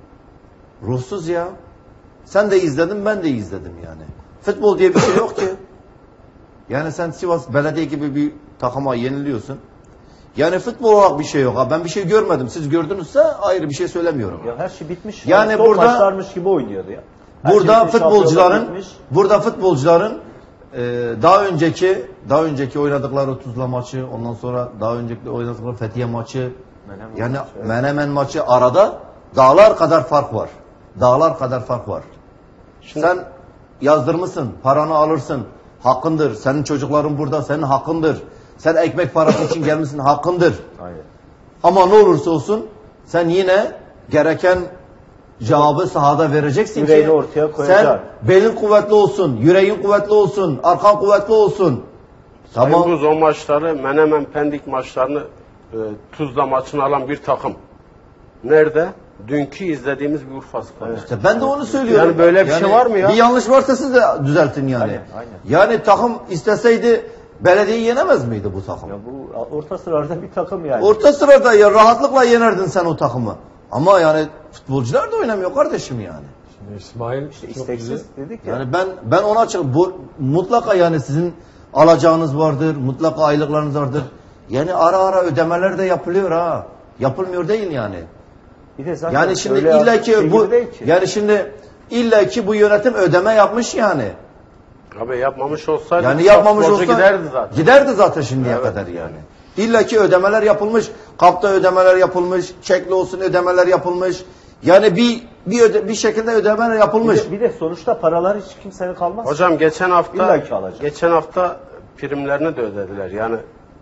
[SPEAKER 1] ruhsuz ya. Sen de izledin, ben de izledim yani. Futbol diye bir şey yok ki. Yani sen Sivas Belediye gibi bir takıma yeniliyorsun. Yani futbol olarak bir şey yok. Ha, ben bir şey görmedim. Siz gördünüzse ayrı bir şey söylemiyorum.
[SPEAKER 2] Ya her şey bitmiş.
[SPEAKER 1] Yani
[SPEAKER 2] Son
[SPEAKER 1] burada-
[SPEAKER 2] maçlarmış gibi oynuyordu ya. Her şey
[SPEAKER 1] Burada
[SPEAKER 2] bitmiş,
[SPEAKER 1] futbolcuların
[SPEAKER 2] şampiyonluk bitmiş.
[SPEAKER 1] burada futbolcuların e, daha önceki daha önceki oynadıkları Tuzla maçı, ondan sonra daha önceki oynadıkları Fethiye maçı,
[SPEAKER 2] Menemen
[SPEAKER 1] yani
[SPEAKER 2] maçı, evet.
[SPEAKER 1] Menemen maçı arada dağlar kadar fark var. Dağlar kadar fark var.
[SPEAKER 4] Şimdi-
[SPEAKER 1] Sen yazdırmışsın, paranı alırsın, hakkındır. Senin çocukların burada, senin hakkındır. Sen ekmek parası için gelmişsin, hakkındır.
[SPEAKER 2] Aynen.
[SPEAKER 1] Ama ne olursa olsun sen yine gereken cevabı sahada vereceksin
[SPEAKER 2] Yüreğini
[SPEAKER 1] ki
[SPEAKER 2] ortaya koyacaksın.
[SPEAKER 1] sen belin kuvvetli olsun, yüreğin kuvvetli olsun, arkan kuvvetli olsun.
[SPEAKER 4] Sayın
[SPEAKER 1] Tamam.
[SPEAKER 4] Buz o maçları, Menemen Pendik maçlarını e, Tuzla maçını alan bir takım. Nerede? Dünkü izlediğimiz bir Urfaspor.
[SPEAKER 2] Evet.
[SPEAKER 1] İşte ben de onu söylüyorum.
[SPEAKER 4] Yani böyle bir şey var mı ya?
[SPEAKER 1] Bir yanlış varsa siz de düzeltin yani.
[SPEAKER 2] Aynen, aynen.
[SPEAKER 1] Yani takım isteseydi belediyeyi yenemez miydi bu takım?
[SPEAKER 2] Ya bu orta sıralarda bir takım yani.
[SPEAKER 1] Orta sırada ya rahatlıkla yenerdin sen o takımı. Ama yani futbolcular da oynamıyor kardeşim yani.
[SPEAKER 3] Şimdi İsmail
[SPEAKER 2] İşte
[SPEAKER 3] çok
[SPEAKER 2] isteksiz
[SPEAKER 3] güzel.
[SPEAKER 2] dedik ya.
[SPEAKER 1] Yani ben ben ona açık bu mutlaka yani sizin alacağınız vardır, mutlaka aylıklarınız vardır. Yani ara ara ödemeler de yapılıyor ha. Yapılmıyor değil yani.
[SPEAKER 2] Bir de zaten
[SPEAKER 1] Yani şimdi
[SPEAKER 2] öyle
[SPEAKER 1] illa ki
[SPEAKER 2] şey
[SPEAKER 1] bu
[SPEAKER 2] gibi değil ki.
[SPEAKER 1] yani şimdi illa ki bu yönetim ödeme yapmış yani.
[SPEAKER 4] Abi yapmamış olsaydı
[SPEAKER 1] Yani yapmamış
[SPEAKER 4] futbolcu
[SPEAKER 1] olsa
[SPEAKER 4] giderdi zaten.
[SPEAKER 1] Giderdi zaten şimdiye
[SPEAKER 4] Evet.
[SPEAKER 1] kadar yani. İlla ki ödemeler yapılmış, kapta ödemeler yapılmış, çekli olsun ödemeler yapılmış. Yani bir bir öde, bir şekilde ödemeler
[SPEAKER 2] bir,
[SPEAKER 1] yapılmış.
[SPEAKER 2] de, bir de sonuçta paralar hiç kimsenin kalmaz.
[SPEAKER 4] Hocam geçen hafta
[SPEAKER 2] İlla ki alacak.
[SPEAKER 4] geçen hafta primlerini de ödediler. Yani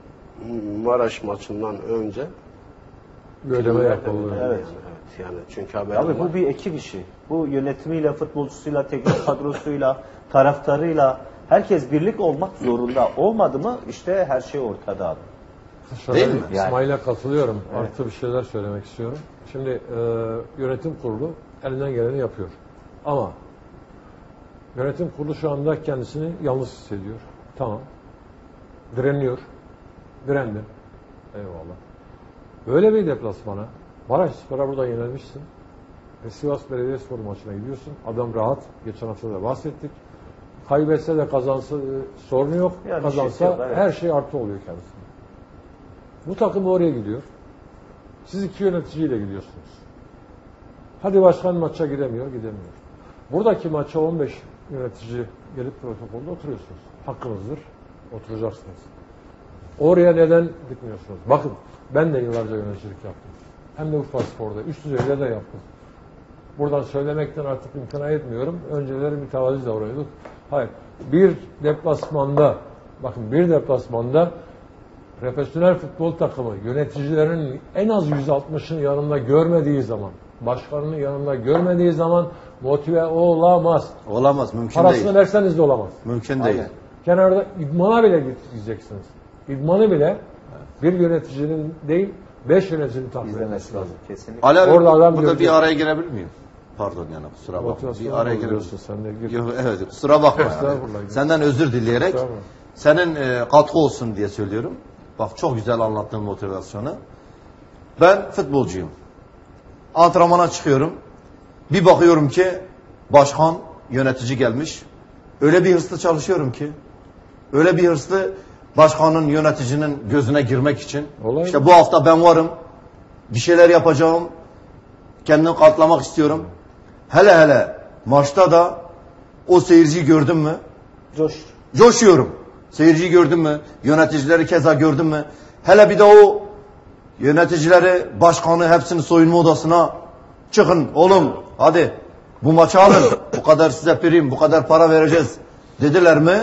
[SPEAKER 4] Maraş maçından önce
[SPEAKER 3] Bir ödeme
[SPEAKER 4] primler de
[SPEAKER 3] yapıldı.
[SPEAKER 4] ödendi
[SPEAKER 2] Evet.
[SPEAKER 4] Yani, evet. Yani çünkü haber
[SPEAKER 2] Abi
[SPEAKER 4] var.
[SPEAKER 2] bu bir ekip işi. Bu yönetimiyle, futbolcusuyla, teknik kadrosuyla, taraftarıyla herkes birlik olmak zorunda. Olmadı mı işte her şey ortada abi.
[SPEAKER 1] Değil mi?
[SPEAKER 2] Yani.
[SPEAKER 3] İsmail'e katılıyorum.
[SPEAKER 2] Evet.
[SPEAKER 3] Artı bir şeyler söylemek istiyorum. Şimdi e, yönetim kurulu elinden geleni yapıyor. Ama yönetim kurulu şu anda kendisini yalnız hissediyor. Tamam. Direniyor. Direndim. Eyvallah. Böyle bir deplasmana Maraşspor'a burada yenilmişsin. Ve Sivas Belediyespor maçına gidiyorsun. Adam rahat. Geçen hafta da bahsettik. Kaybetse de kazansa e, sorunu yok.
[SPEAKER 2] Yani
[SPEAKER 3] Kazansa
[SPEAKER 2] şey yok, evet.
[SPEAKER 3] her şey artı oluyor kendisine. Bu takım oraya gidiyor. Siz iki yöneticiyle gidiyorsunuz. Hadi başkan maça gidemiyor, gidemiyor. Buradaki maça on beş yönetici gelip protokolde oturuyorsunuz. Hakkınızdır. Oturacaksınız. Oraya neden gitmiyorsunuz? Bakın ben de yıllarca yöneticilik yaptım. Hem de Urfa Spor'da. Üst düzeyde de yaptım. Buradan söylemekten artık imtina etmiyorum. Önceleri mütevazi davranıyorduk. Hayır. Bir deplasmanda, bakın bir deplasmanda profesyonel futbol takımı yöneticilerin en az yüz altmışını yanında görmediği zaman, başkanının yanında görmediği zaman motive olamaz.
[SPEAKER 1] Olamaz, mümkün
[SPEAKER 3] Parasını
[SPEAKER 1] değil.
[SPEAKER 3] verseniz de olamaz.
[SPEAKER 1] Mümkün değil.
[SPEAKER 2] Aynen.
[SPEAKER 3] Kenarda idmana bile gideceksiniz. İdmanı bile bir yöneticinin değil, beş yöneticinin takip
[SPEAKER 2] İzlemesi
[SPEAKER 3] etmesi
[SPEAKER 2] lazım
[SPEAKER 3] lazım.
[SPEAKER 2] kesinlikle.
[SPEAKER 1] Ali abi,
[SPEAKER 3] Orada adam
[SPEAKER 1] burada
[SPEAKER 3] görecek.
[SPEAKER 1] bir araya girebilir miyim? Pardon yani kusura bakma.
[SPEAKER 3] Motivasyon
[SPEAKER 1] Bir araya girebilir
[SPEAKER 3] bozuyorsun
[SPEAKER 1] miyim?
[SPEAKER 3] sen de. Gir.
[SPEAKER 1] Yok, evet kusura bakma yani.
[SPEAKER 3] Estağfurullah.
[SPEAKER 1] Senden özür dileyerek
[SPEAKER 3] Estağfurullah.
[SPEAKER 1] senin e, katkı olsun diye söylüyorum. Bak çok güzel anlattın motivasyonu. Ben futbolcuyum. Antrenmana çıkıyorum. Bir bakıyorum ki başkan, yönetici gelmiş. Öyle bir hırslı çalışıyorum ki. Öyle bir hırslı başkanın, yöneticinin gözüne girmek için.
[SPEAKER 3] Olay
[SPEAKER 1] işte
[SPEAKER 3] mı?
[SPEAKER 1] bu hafta ben varım. Bir şeyler yapacağım. Kendimi katlamak istiyorum. Hele hele maçta da o seyirciyi gördün mü?
[SPEAKER 2] Coş.
[SPEAKER 1] Coşuyorum. Seyirciyi gördün mü? Yöneticileri keza gördün mü? Hele bir de o yöneticileri, başkanı hepsini soyunma odasına çıkın oğlum hadi bu maçı alın. Bu kadar size prim, bu kadar para vereceğiz dediler mi?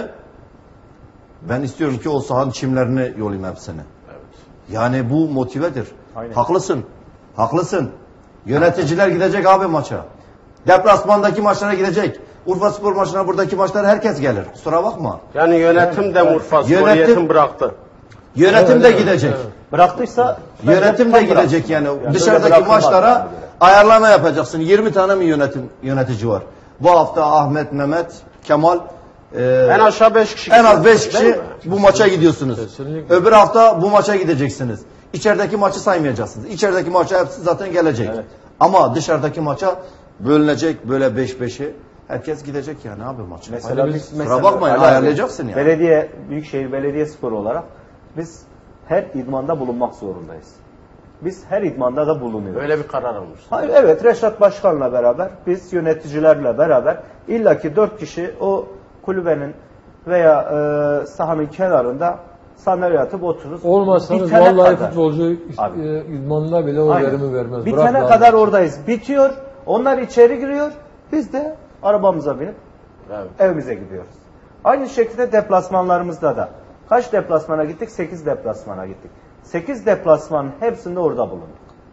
[SPEAKER 1] Ben istiyorum ki o sahanın çimlerini yolayım hepsini. Yani bu motivedir.
[SPEAKER 2] Aynen.
[SPEAKER 1] Haklısın. Haklısın. Yöneticiler gidecek abi maça. Deplasmandaki maçlara gidecek. Urfa Spor maçına buradaki maçlara herkes gelir. Kusura bakma.
[SPEAKER 4] Yani yönetim de Urfa Spor
[SPEAKER 1] Yönetim-
[SPEAKER 4] yetim bıraktı.
[SPEAKER 1] Yönetim
[SPEAKER 3] Evet,
[SPEAKER 1] de
[SPEAKER 3] evet,
[SPEAKER 1] gidecek.
[SPEAKER 3] evet.
[SPEAKER 2] Bıraktıysa
[SPEAKER 1] Yönetim de
[SPEAKER 2] tam
[SPEAKER 1] gidecek
[SPEAKER 2] bıraksın.
[SPEAKER 1] yani.
[SPEAKER 2] Yani
[SPEAKER 1] Dışarıdaki
[SPEAKER 2] böyle bırakılmaz
[SPEAKER 1] maçlara
[SPEAKER 2] bana göre.
[SPEAKER 1] ayarlama yapacaksın. yirmi tane mi yönetim yönetici var? Bu hafta Ahmet, Mehmet, Kemal e,
[SPEAKER 4] En aşağı beş kişi.
[SPEAKER 1] en az beş
[SPEAKER 4] Değil
[SPEAKER 1] kişi
[SPEAKER 4] mi?
[SPEAKER 1] bu maça gidiyorsunuz.
[SPEAKER 3] Kesinlikle.
[SPEAKER 1] Öbür hafta bu maça gideceksiniz. İçerideki maçı saymayacaksınız. İçerideki maça hepsi zaten gelecek.
[SPEAKER 2] Evet.
[SPEAKER 1] Ama dışarıdaki maça bölünecek böyle beş beşi. Herkes gidecek yani abi maça.
[SPEAKER 2] Mesela
[SPEAKER 3] Hani
[SPEAKER 2] biz
[SPEAKER 3] biz-
[SPEAKER 2] mesela
[SPEAKER 1] Kusura bakmayın,
[SPEAKER 2] Ali abi,
[SPEAKER 1] ayarlayacaksın yani.
[SPEAKER 2] Belediye, Büyükşehir Belediyesporu olarak biz her idmanda bulunmak zorundayız. Biz her idmanda da bulunuyoruz.
[SPEAKER 4] Böyle bir karar almış.
[SPEAKER 2] Hayır, evet Reşat Başkan'la beraber biz yöneticilerle beraber illaki dört kişi o kulübenin veya e, sahanın kenarında sandalye atıp otururuz.
[SPEAKER 3] Olmazsanız
[SPEAKER 2] Bitene
[SPEAKER 3] vallahi
[SPEAKER 2] kadar.
[SPEAKER 3] futbolcu
[SPEAKER 2] Abi.
[SPEAKER 3] e, idmanına bile o
[SPEAKER 2] Aynen.
[SPEAKER 3] verimi vermez.
[SPEAKER 2] Bitene
[SPEAKER 3] Bırak
[SPEAKER 2] kadar
[SPEAKER 3] daha-
[SPEAKER 2] oradayız. Bitiyor. Onlar içeri giriyor. Biz de arabamıza binip
[SPEAKER 4] Evet.
[SPEAKER 2] evimize gidiyoruz. Aynı şekilde deplasmanlarımızda da. Kaç deplasmana gittik? sekiz deplasmana gittik. sekiz deplasmanın hepsinde orada bulunduk.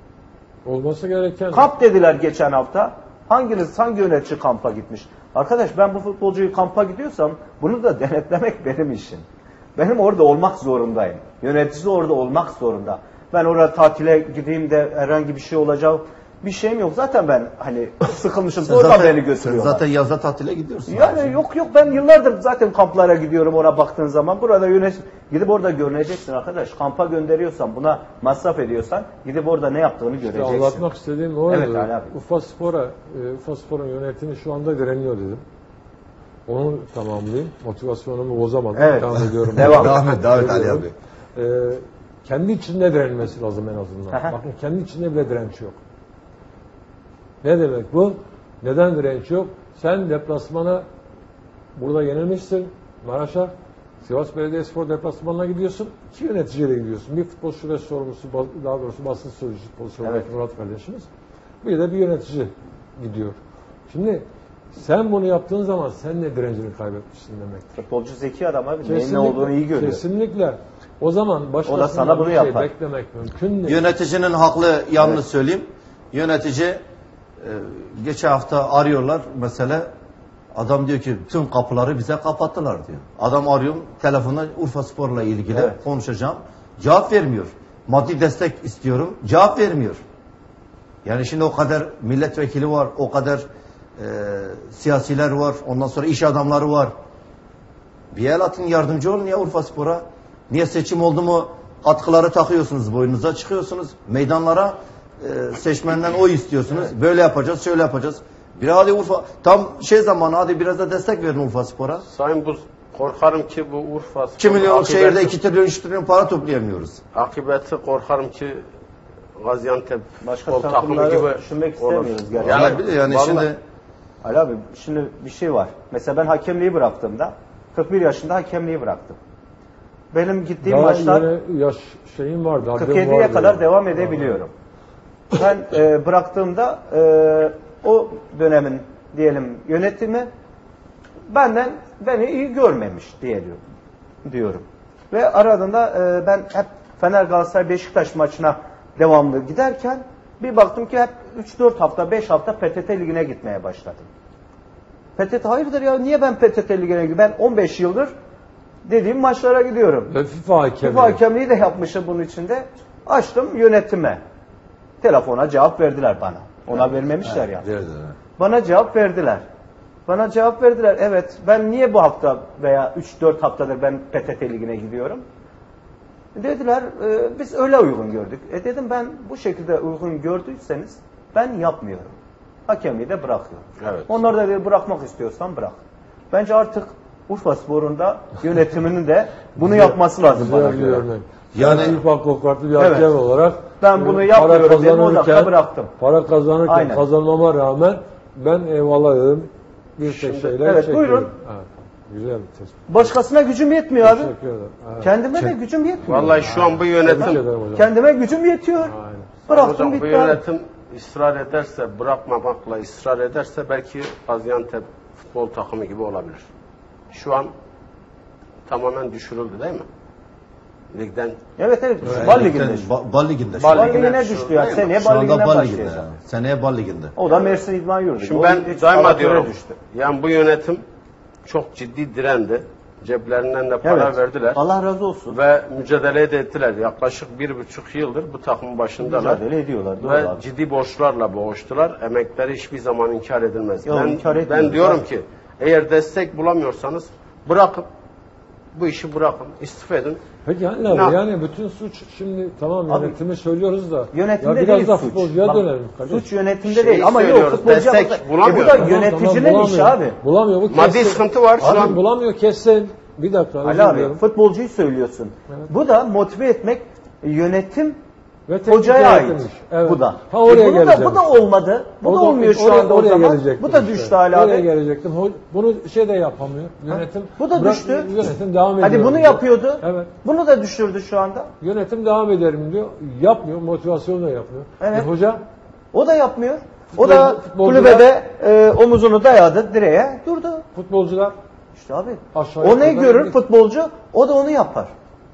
[SPEAKER 3] Olması gereken
[SPEAKER 2] Kamp dediler geçen hafta. Hanginiz, hangi yönetici kampa gitmiş? Arkadaş ben bu futbolcuyu kampa gidiyorsam bunu da denetlemek benim işim. Benim orada olmak zorundayım. Yönetici orada olmak zorunda. Ben oraya tatile gideyim de herhangi bir şey olacak bir şeyim yok. Zaten ben hani sıkılmışım.
[SPEAKER 1] Sen
[SPEAKER 2] Oradan
[SPEAKER 1] zaten-
[SPEAKER 2] beni götürüyorlar.
[SPEAKER 1] sen zaten yazda tatile gidiyorsun.
[SPEAKER 2] Yani yok yok ben yıllardır zaten kamplara gidiyorum ona baktığın zaman. Burada yönetim gidip orada görüneceksin arkadaş. Kampa gönderiyorsan buna masraf ediyorsan gidip orada ne yaptığını
[SPEAKER 3] İşte
[SPEAKER 2] göreceksin.
[SPEAKER 3] anlatmak istediğim o.
[SPEAKER 2] Evet, Ali abi.
[SPEAKER 3] Urfa Spor'a, e, Urfa Spor'un yönetimi şu anda direniyor dedim. Onu tamamlayayım. Motivasyonumu bozamadım.
[SPEAKER 2] Evet.
[SPEAKER 3] Devam ediyorum.
[SPEAKER 2] Devam.
[SPEAKER 1] Devam et, devam et Ali abi.
[SPEAKER 3] Ee, kendi içinde direnmesi lazım en azından.
[SPEAKER 2] Aha.
[SPEAKER 3] Bakın kendi içinde bile direnç yok. Ne demek bu? Neden direnç yok? Sen deplasmana burada yenilmişsin Maraş'a. Sivas Belediyespor deplasmanına gidiyorsun. İki yöneticiyle gidiyorsun. Bir futbol şube sorumlusu, daha doğrusu basın sözcüsü futbol
[SPEAKER 2] Evet.
[SPEAKER 3] Murat kardeşimiz. Bir de bir yönetici gidiyor. Şimdi sen bunu yaptığın zaman sen de direncini kaybetmişsin demektir.
[SPEAKER 2] Futbolcu zeki adam abi. Neyin ne olduğunu iyi görüyor.
[SPEAKER 3] Kesinlikle. O zaman başkasından
[SPEAKER 2] sana bunu
[SPEAKER 3] bir şey
[SPEAKER 2] yapar.
[SPEAKER 3] beklemek mümkün değil.
[SPEAKER 1] Yöneticinin haklı yanlış söyleyeyim. Yönetici geçen hafta arıyorlar mesela. Adam diyor ki tüm kapıları bize kapattılar diyor. Adam arıyorum telefonda Urfaspor'la ilgili evet. konuşacağım. Cevap vermiyor. Maddi destek istiyorum. Cevap vermiyor. Yani şimdi o kadar milletvekili var, o kadar e, siyasiler var, ondan sonra iş adamları var. Bir el atın, yardımcı olun ya Urfaspor'a. Niye seçim oldu mu katkıları takıyorsunuz, boynunuza çıkıyorsunuz. Meydanlara e, seçmenden oy istiyorsunuz. Evet. Böyle yapacağız, şöyle yapacağız. Bir hadi Urfa, tam şey zamanı hadi biraz da destek verin Urfaspor'a.
[SPEAKER 4] Sayın Buz, korkarım ki bu Urfaspor...
[SPEAKER 1] iki milyon şehirde iki trilyon, üç trilyon para toplayamıyoruz.
[SPEAKER 4] Akıbeti korkarım ki Gaziantep
[SPEAKER 5] başka takımları gibi düşünmek istemiyoruz gerçekten.
[SPEAKER 1] Yani, yani
[SPEAKER 5] Vallahi,
[SPEAKER 1] şimdi...
[SPEAKER 5] Ali abi şimdi bir şey var. Mesela ben hakemliği bıraktığımda kırk bir yaşında hakemliği bıraktım. Benim gittiğim
[SPEAKER 3] daha
[SPEAKER 5] maçlar
[SPEAKER 3] yaş şeyim vardı,
[SPEAKER 5] kırk yediye kadar yani. devam edebiliyorum. Ben e, bıraktığımda e, o dönemin diyelim yönetimi benden beni iyi görmemiş diyelim diyorum. Ve aradığında e, ben hep Fener Galatasaray Beşiktaş maçına devamlı giderken bir baktım ki hep üç dört hafta beş hafta P T T Ligi'ne gitmeye başladım. P T T hayırdır ya niye ben P T T Ligi'ne gidiyorum? Ben on beş yıldır dediğim maçlara gidiyorum.
[SPEAKER 3] Ve FIFA hakemi.
[SPEAKER 5] FIFA hakemliği de yapmışım bunun içinde. Açtım yönetime. Telefona cevap verdiler bana. Ona evet, vermemişler evet, yani. Bana cevap verdiler. Bana cevap verdiler. Evet ben niye bu hafta veya üç dört haftadır ben P T T Ligi'ne gidiyorum? Dediler e, biz öyle uygun gördük. E dedim ben bu şekilde uygun gördüyseniz ben yapmıyorum. Hakemliği de bırakıyorum.
[SPEAKER 4] Evet.
[SPEAKER 5] Onlar da dedi bırakmak istiyorsan bırak. Bence artık Urfaspor'un da yönetiminin de bunu güzel, yapması lazım bana göre.
[SPEAKER 3] Yani FIFA koklatlı bir hakem evet. olarak
[SPEAKER 5] ben bunu yapmıyorum dedim o dakika bıraktım.
[SPEAKER 3] Para kazanırken aynen. kazanmama rağmen ben eyvallah dedim. Bir tek şeyler
[SPEAKER 5] evet, buyurun.
[SPEAKER 3] Evet. Güzel bir tespit.
[SPEAKER 5] Başkasına gücüm yetmiyor abi. Evet. Kendime de gücüm yetmiyor.
[SPEAKER 4] Vallahi şu an bu yönetim
[SPEAKER 5] kendime gücüm yetiyor. Aynen. Bıraktım
[SPEAKER 4] hocam,
[SPEAKER 5] bitti.
[SPEAKER 4] Bu yönetim ısrar ederse, bırakmamakla ısrar ederse belki Gaziantep futbol takımı gibi olabilir. Şu an tamamen düşürüldü değil mi? Ligden.
[SPEAKER 5] Evet evet. evet. Bal liginde.
[SPEAKER 1] Bal liginde.
[SPEAKER 5] Bal ligine düştü ya. Seneye bal ligine başlayacak.
[SPEAKER 1] Seneye bal liginde.
[SPEAKER 5] O da Mersin İdman Yurdu.
[SPEAKER 4] Şimdi ben daima diyorum. Düştü. Yani bu yönetim çok ciddi direndi. Ceplerinden de para evet. verdiler.
[SPEAKER 5] Allah razı olsun.
[SPEAKER 4] Ve mücadele de ettiler. Yaklaşık bir buçuk yıldır bu takımın başındalar.
[SPEAKER 5] Mücadele ediyorlar. Doğru
[SPEAKER 4] ve
[SPEAKER 5] abi.
[SPEAKER 4] ciddi borçlarla boğuştular. Emekleri hiçbir zaman inkar edilmez.
[SPEAKER 5] Yok,
[SPEAKER 4] ben
[SPEAKER 5] inkar
[SPEAKER 4] ben diyorum ki eğer destek bulamıyorsanız bırakın. Bu işi bırakın. İstifa edin.
[SPEAKER 3] Peki hani abi, yani bütün suç şimdi tamam yönetimi abi, söylüyoruz da
[SPEAKER 5] yönetimde
[SPEAKER 3] ya biraz
[SPEAKER 5] değil
[SPEAKER 3] da
[SPEAKER 5] suç.
[SPEAKER 3] futbolcuya dönelim kardeşim.
[SPEAKER 5] Suç yönetimde şey değil ama yok futbolcuya
[SPEAKER 4] destek bulamıyor.
[SPEAKER 5] E bu da yöneticinin tamam, işi abi.
[SPEAKER 3] Bulamıyor bu
[SPEAKER 4] maddi sıkıntı var şu
[SPEAKER 3] abi,
[SPEAKER 4] an.
[SPEAKER 3] Bulamıyor kesin. Bir dakika.
[SPEAKER 5] Ali abi futbolcuyu söylüyorsun. Evet. Bu da motive etmek yönetim ve hocaya ait. Evet. Bu da.
[SPEAKER 3] Ha, oraya
[SPEAKER 5] e bunu da bu da olmadı. Bu da, da olmuyor şu anda o zaman. Bu da düştü işte. Hala abi.
[SPEAKER 3] Oraya gelecektim. Bunu şey de yapamıyor. Yönetim.
[SPEAKER 5] Ha? Bu da
[SPEAKER 3] bırak,
[SPEAKER 5] düştü.
[SPEAKER 3] Yönetim devam ediyor.
[SPEAKER 5] Hadi bunu yapıyordu.
[SPEAKER 3] Evet.
[SPEAKER 5] Bunu da düşürdü şu anda.
[SPEAKER 3] Yönetim devam ederim diyor. Yapmıyor. Motivasyon da yapmıyor.
[SPEAKER 5] Evet.
[SPEAKER 3] E, hoca?
[SPEAKER 5] O da yapmıyor. O da kulübede e, omuzunu dayadı direğe durdu.
[SPEAKER 3] Futbolcular?
[SPEAKER 5] İşte abi. O ne görür değil. Futbolcu? O da onu yapar.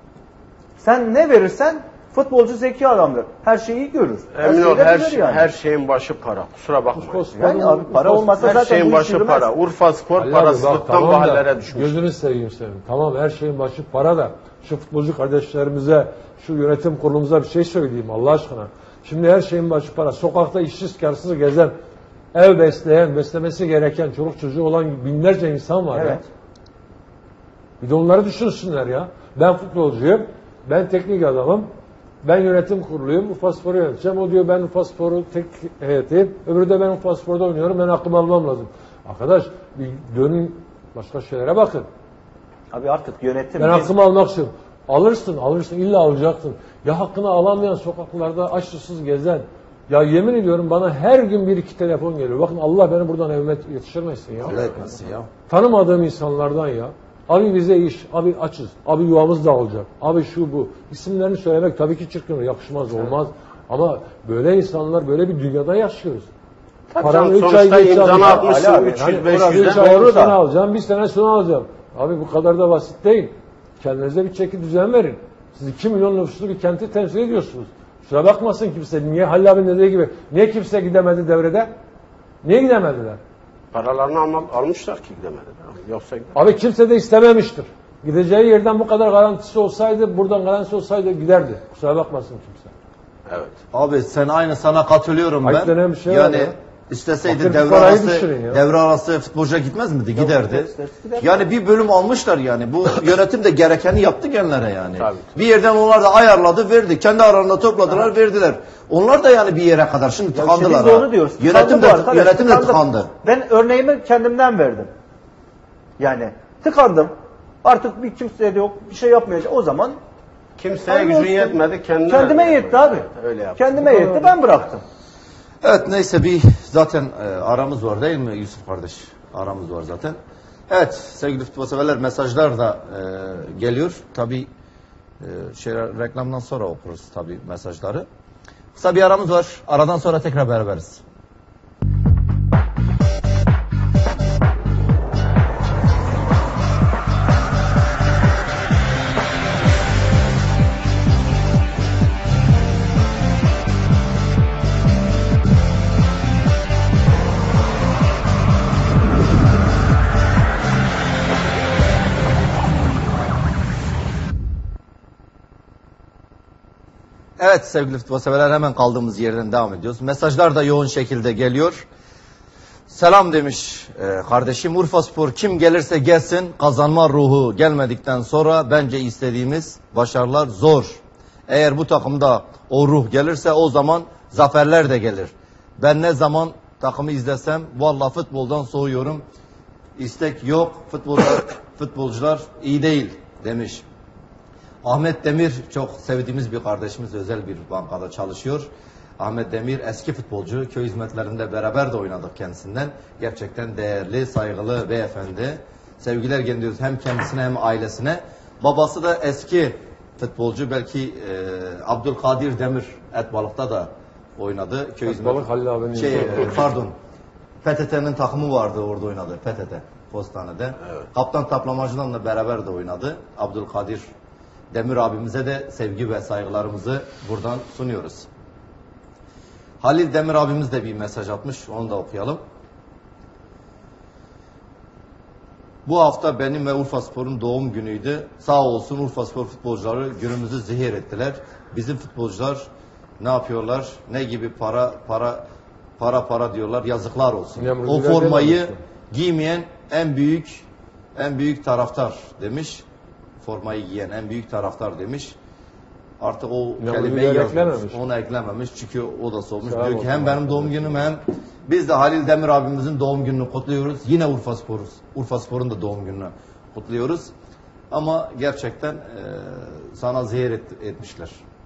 [SPEAKER 5] Sen ne verirsen futbolcu zeki adamdır. Her şeyi görür.
[SPEAKER 4] Emin ol her, şey, yani. her şeyin başı para. Kusura bakma.
[SPEAKER 5] Yani abi para olmasa
[SPEAKER 4] her
[SPEAKER 5] zaten
[SPEAKER 4] şeyin
[SPEAKER 5] bu
[SPEAKER 4] başı
[SPEAKER 5] yürümez.
[SPEAKER 4] para. Urfaspor parasızlıktan tamam bu hallere düşmüş.
[SPEAKER 3] Gözünü seveyim senin. Tamam her şeyin başı para da şu futbolcu kardeşlerimize, şu yönetim kurulumuza bir şey söyleyeyim Allah aşkına. Şimdi her şeyin başı para. Sokakta işsiz karsız gezen, ev besleyen, beslemesi gereken, çoluk çocuğu olan binlerce insan var.
[SPEAKER 5] Evet.
[SPEAKER 3] Ya. Bir de onları düşünsünler ya. Ben futbolcuyum, ben teknik adamım, ben yönetim kuruluyum, Urfaspor'u yöneteceğim. O diyor ben Urfaspor'u tek heyetiyim, öbürü de ben Urfaspor'da oynuyorum, ben hakkımı almam lazım. Arkadaş bir dönün başka şeylere bakın.
[SPEAKER 5] Abi artık yönetim...
[SPEAKER 3] Ben hakkımı almak istiyorum. Alırsın, alırsın, illa alacaksın. Ya hakkını alamayan sokaklarda aç susuz gezen, ya yemin ediyorum bana her gün bir iki telefon geliyor. Bakın Allah beni buradan evime yetiştirmesin ya.
[SPEAKER 1] Allah etmesin ya.
[SPEAKER 3] Tanımadığım insanlardan ya. Abi bize iş, abi açız, abi yuvamız dağılacak, abi şu bu. İsimlerini söylemek tabii ki çirkin, yakışmaz, olmaz. Ama böyle insanlar, böyle bir dünyada yaşıyoruz.
[SPEAKER 4] Paranı üç ay geçeceğim. atmışsın, üç yüz beş yüz
[SPEAKER 3] doğru da. alacağım, bir sene sonra alacağım. Abi bu kadar da basit değil. Kendinize bir çeki düzen verin. Siz iki milyon nüfuslu bir kenti temsil ediyorsunuz. Şuna bakmasın kimse. Niye Halil abi dediği gibi, niye kimse gidemedi devrede? Niye gidemediler?
[SPEAKER 4] Paralarını alma, almışlar ki gidemediler. Yoksa
[SPEAKER 3] Abi kimse de istememiştir. Gideceği yerden bu kadar garantisi olsaydı, buradan garantisi olsaydı giderdi. Kusura bakmasın kimse.
[SPEAKER 4] evet.
[SPEAKER 1] Abi sen aynı sana katılıyorum
[SPEAKER 3] Ayıp
[SPEAKER 1] ben.
[SPEAKER 3] denen bir şey
[SPEAKER 1] yani
[SPEAKER 3] var ya.
[SPEAKER 1] isteseydi
[SPEAKER 3] Bakın
[SPEAKER 1] devre
[SPEAKER 3] parayı
[SPEAKER 1] arası,
[SPEAKER 3] düşürün ya.
[SPEAKER 1] devre arası futbolcuya gitmez miydi? Giderdi.
[SPEAKER 5] gider.
[SPEAKER 1] Yani bir bölüm almışlar yani. Bu yönetim de gerekeni yaptı gençlere yani.
[SPEAKER 4] Tabii.
[SPEAKER 1] Bir yerden onlar da ayarladı, verdi. Kendi aralarında topladılar, verdiler. Onlar da yani bir yere kadar şimdi
[SPEAKER 5] Ya
[SPEAKER 1] tıkandılar.
[SPEAKER 5] işte biz de
[SPEAKER 1] ha.
[SPEAKER 5] onu diyoruz.
[SPEAKER 1] Yönetim
[SPEAKER 5] Tıkandı
[SPEAKER 1] de,
[SPEAKER 5] bu arkadaş,
[SPEAKER 1] yönetim de
[SPEAKER 5] tıkandı.
[SPEAKER 1] tıkandı.
[SPEAKER 5] Ben örneğimi kendimden verdim. Yani tıkandım. Artık bir kimse de yok, bir şey yapmayacak. O zaman
[SPEAKER 4] Kimseye
[SPEAKER 5] hayırlı
[SPEAKER 4] gücün
[SPEAKER 5] olsun.
[SPEAKER 4] yetmedi. Kendine
[SPEAKER 5] Kendime yetti abi.
[SPEAKER 4] Öyle yaptı.
[SPEAKER 5] Kendime yetti, ben bıraktım.
[SPEAKER 1] Evet neyse bir zaten e, aramız var değil mi Yusuf kardeş? Aramız var zaten. Evet sevgili futbol severler mesajlar da e, geliyor. Tabii e, şeyler, reklamdan sonra okuruz tabii mesajları. Kısa bir aramız var. Aradan sonra tekrar beraberiz. Evet sevgili futbol severler hemen kaldığımız yerden devam ediyoruz. Mesajlar da yoğun şekilde geliyor. Selam demiş e, kardeşim. Urfaspor kim gelirse gelsin kazanma ruhu gelmedikten sonra bence istediğimiz başarılar zor. Eğer bu takımda o ruh gelirse o zaman zaferler de gelir. Ben ne zaman takımı izlesem vallahi futboldan soğuyorum. İstek yok. Futbolcular, futbolcular iyi değil demiş. Ahmet Demir çok sevdiğimiz bir kardeşimiz, özel bir bankada çalışıyor. Ahmet Demir eski futbolcu, köy hizmetlerinde beraber de oynadık kendisinden. Gerçekten değerli, saygılı beyefendi. Sevgiler gönderiyoruz hem kendisine hem ailesine. Babası da eski futbolcu, belki e, Abdülkadir Demir Etbalık'ta da oynadı. Köy
[SPEAKER 3] Etbalık Halil abinin
[SPEAKER 1] şey,
[SPEAKER 3] yüzü.
[SPEAKER 1] e, pardon. P T T'nin takımı vardı, orada oynadı. P T T Postane'de.
[SPEAKER 4] Evet.
[SPEAKER 1] Kaptan Taplamacı'dan da beraber de oynadı. Abdülkadir Demir abimize de sevgi ve saygılarımızı buradan sunuyoruz. Halil Demir abimiz de bir mesaj atmış. Onu da okuyalım. Bu hafta benim ve Urfaspor'un doğum günüydü. Sağ olsun Urfaspor futbolcuları günümüzü zehir ettiler. Bizim futbolcular ne yapıyorlar? Ne gibi para para para para diyorlar. Yazıklar olsun.
[SPEAKER 3] Yamur
[SPEAKER 1] O
[SPEAKER 3] güzel
[SPEAKER 1] formayı
[SPEAKER 3] dememişti.
[SPEAKER 1] giymeyen en büyük en büyük taraftar demiş. Formayı giyen en büyük taraftar demiş. Artık o
[SPEAKER 3] Yamur
[SPEAKER 1] kelimeyi
[SPEAKER 3] güzel
[SPEAKER 1] yazmamış.
[SPEAKER 3] eklememiş.
[SPEAKER 1] Onu eklememiş. Çünkü o da sormuş.
[SPEAKER 3] Sağ
[SPEAKER 1] Diyor ki
[SPEAKER 3] olsun.
[SPEAKER 1] hem benim doğum günüm hem biz de Halil Demir abimizin doğum gününü kutluyoruz. Yine Urfaspor'uz. Urfaspor'un da doğum gününü kutluyoruz. Ama gerçekten e, sana zehir et, etmişler.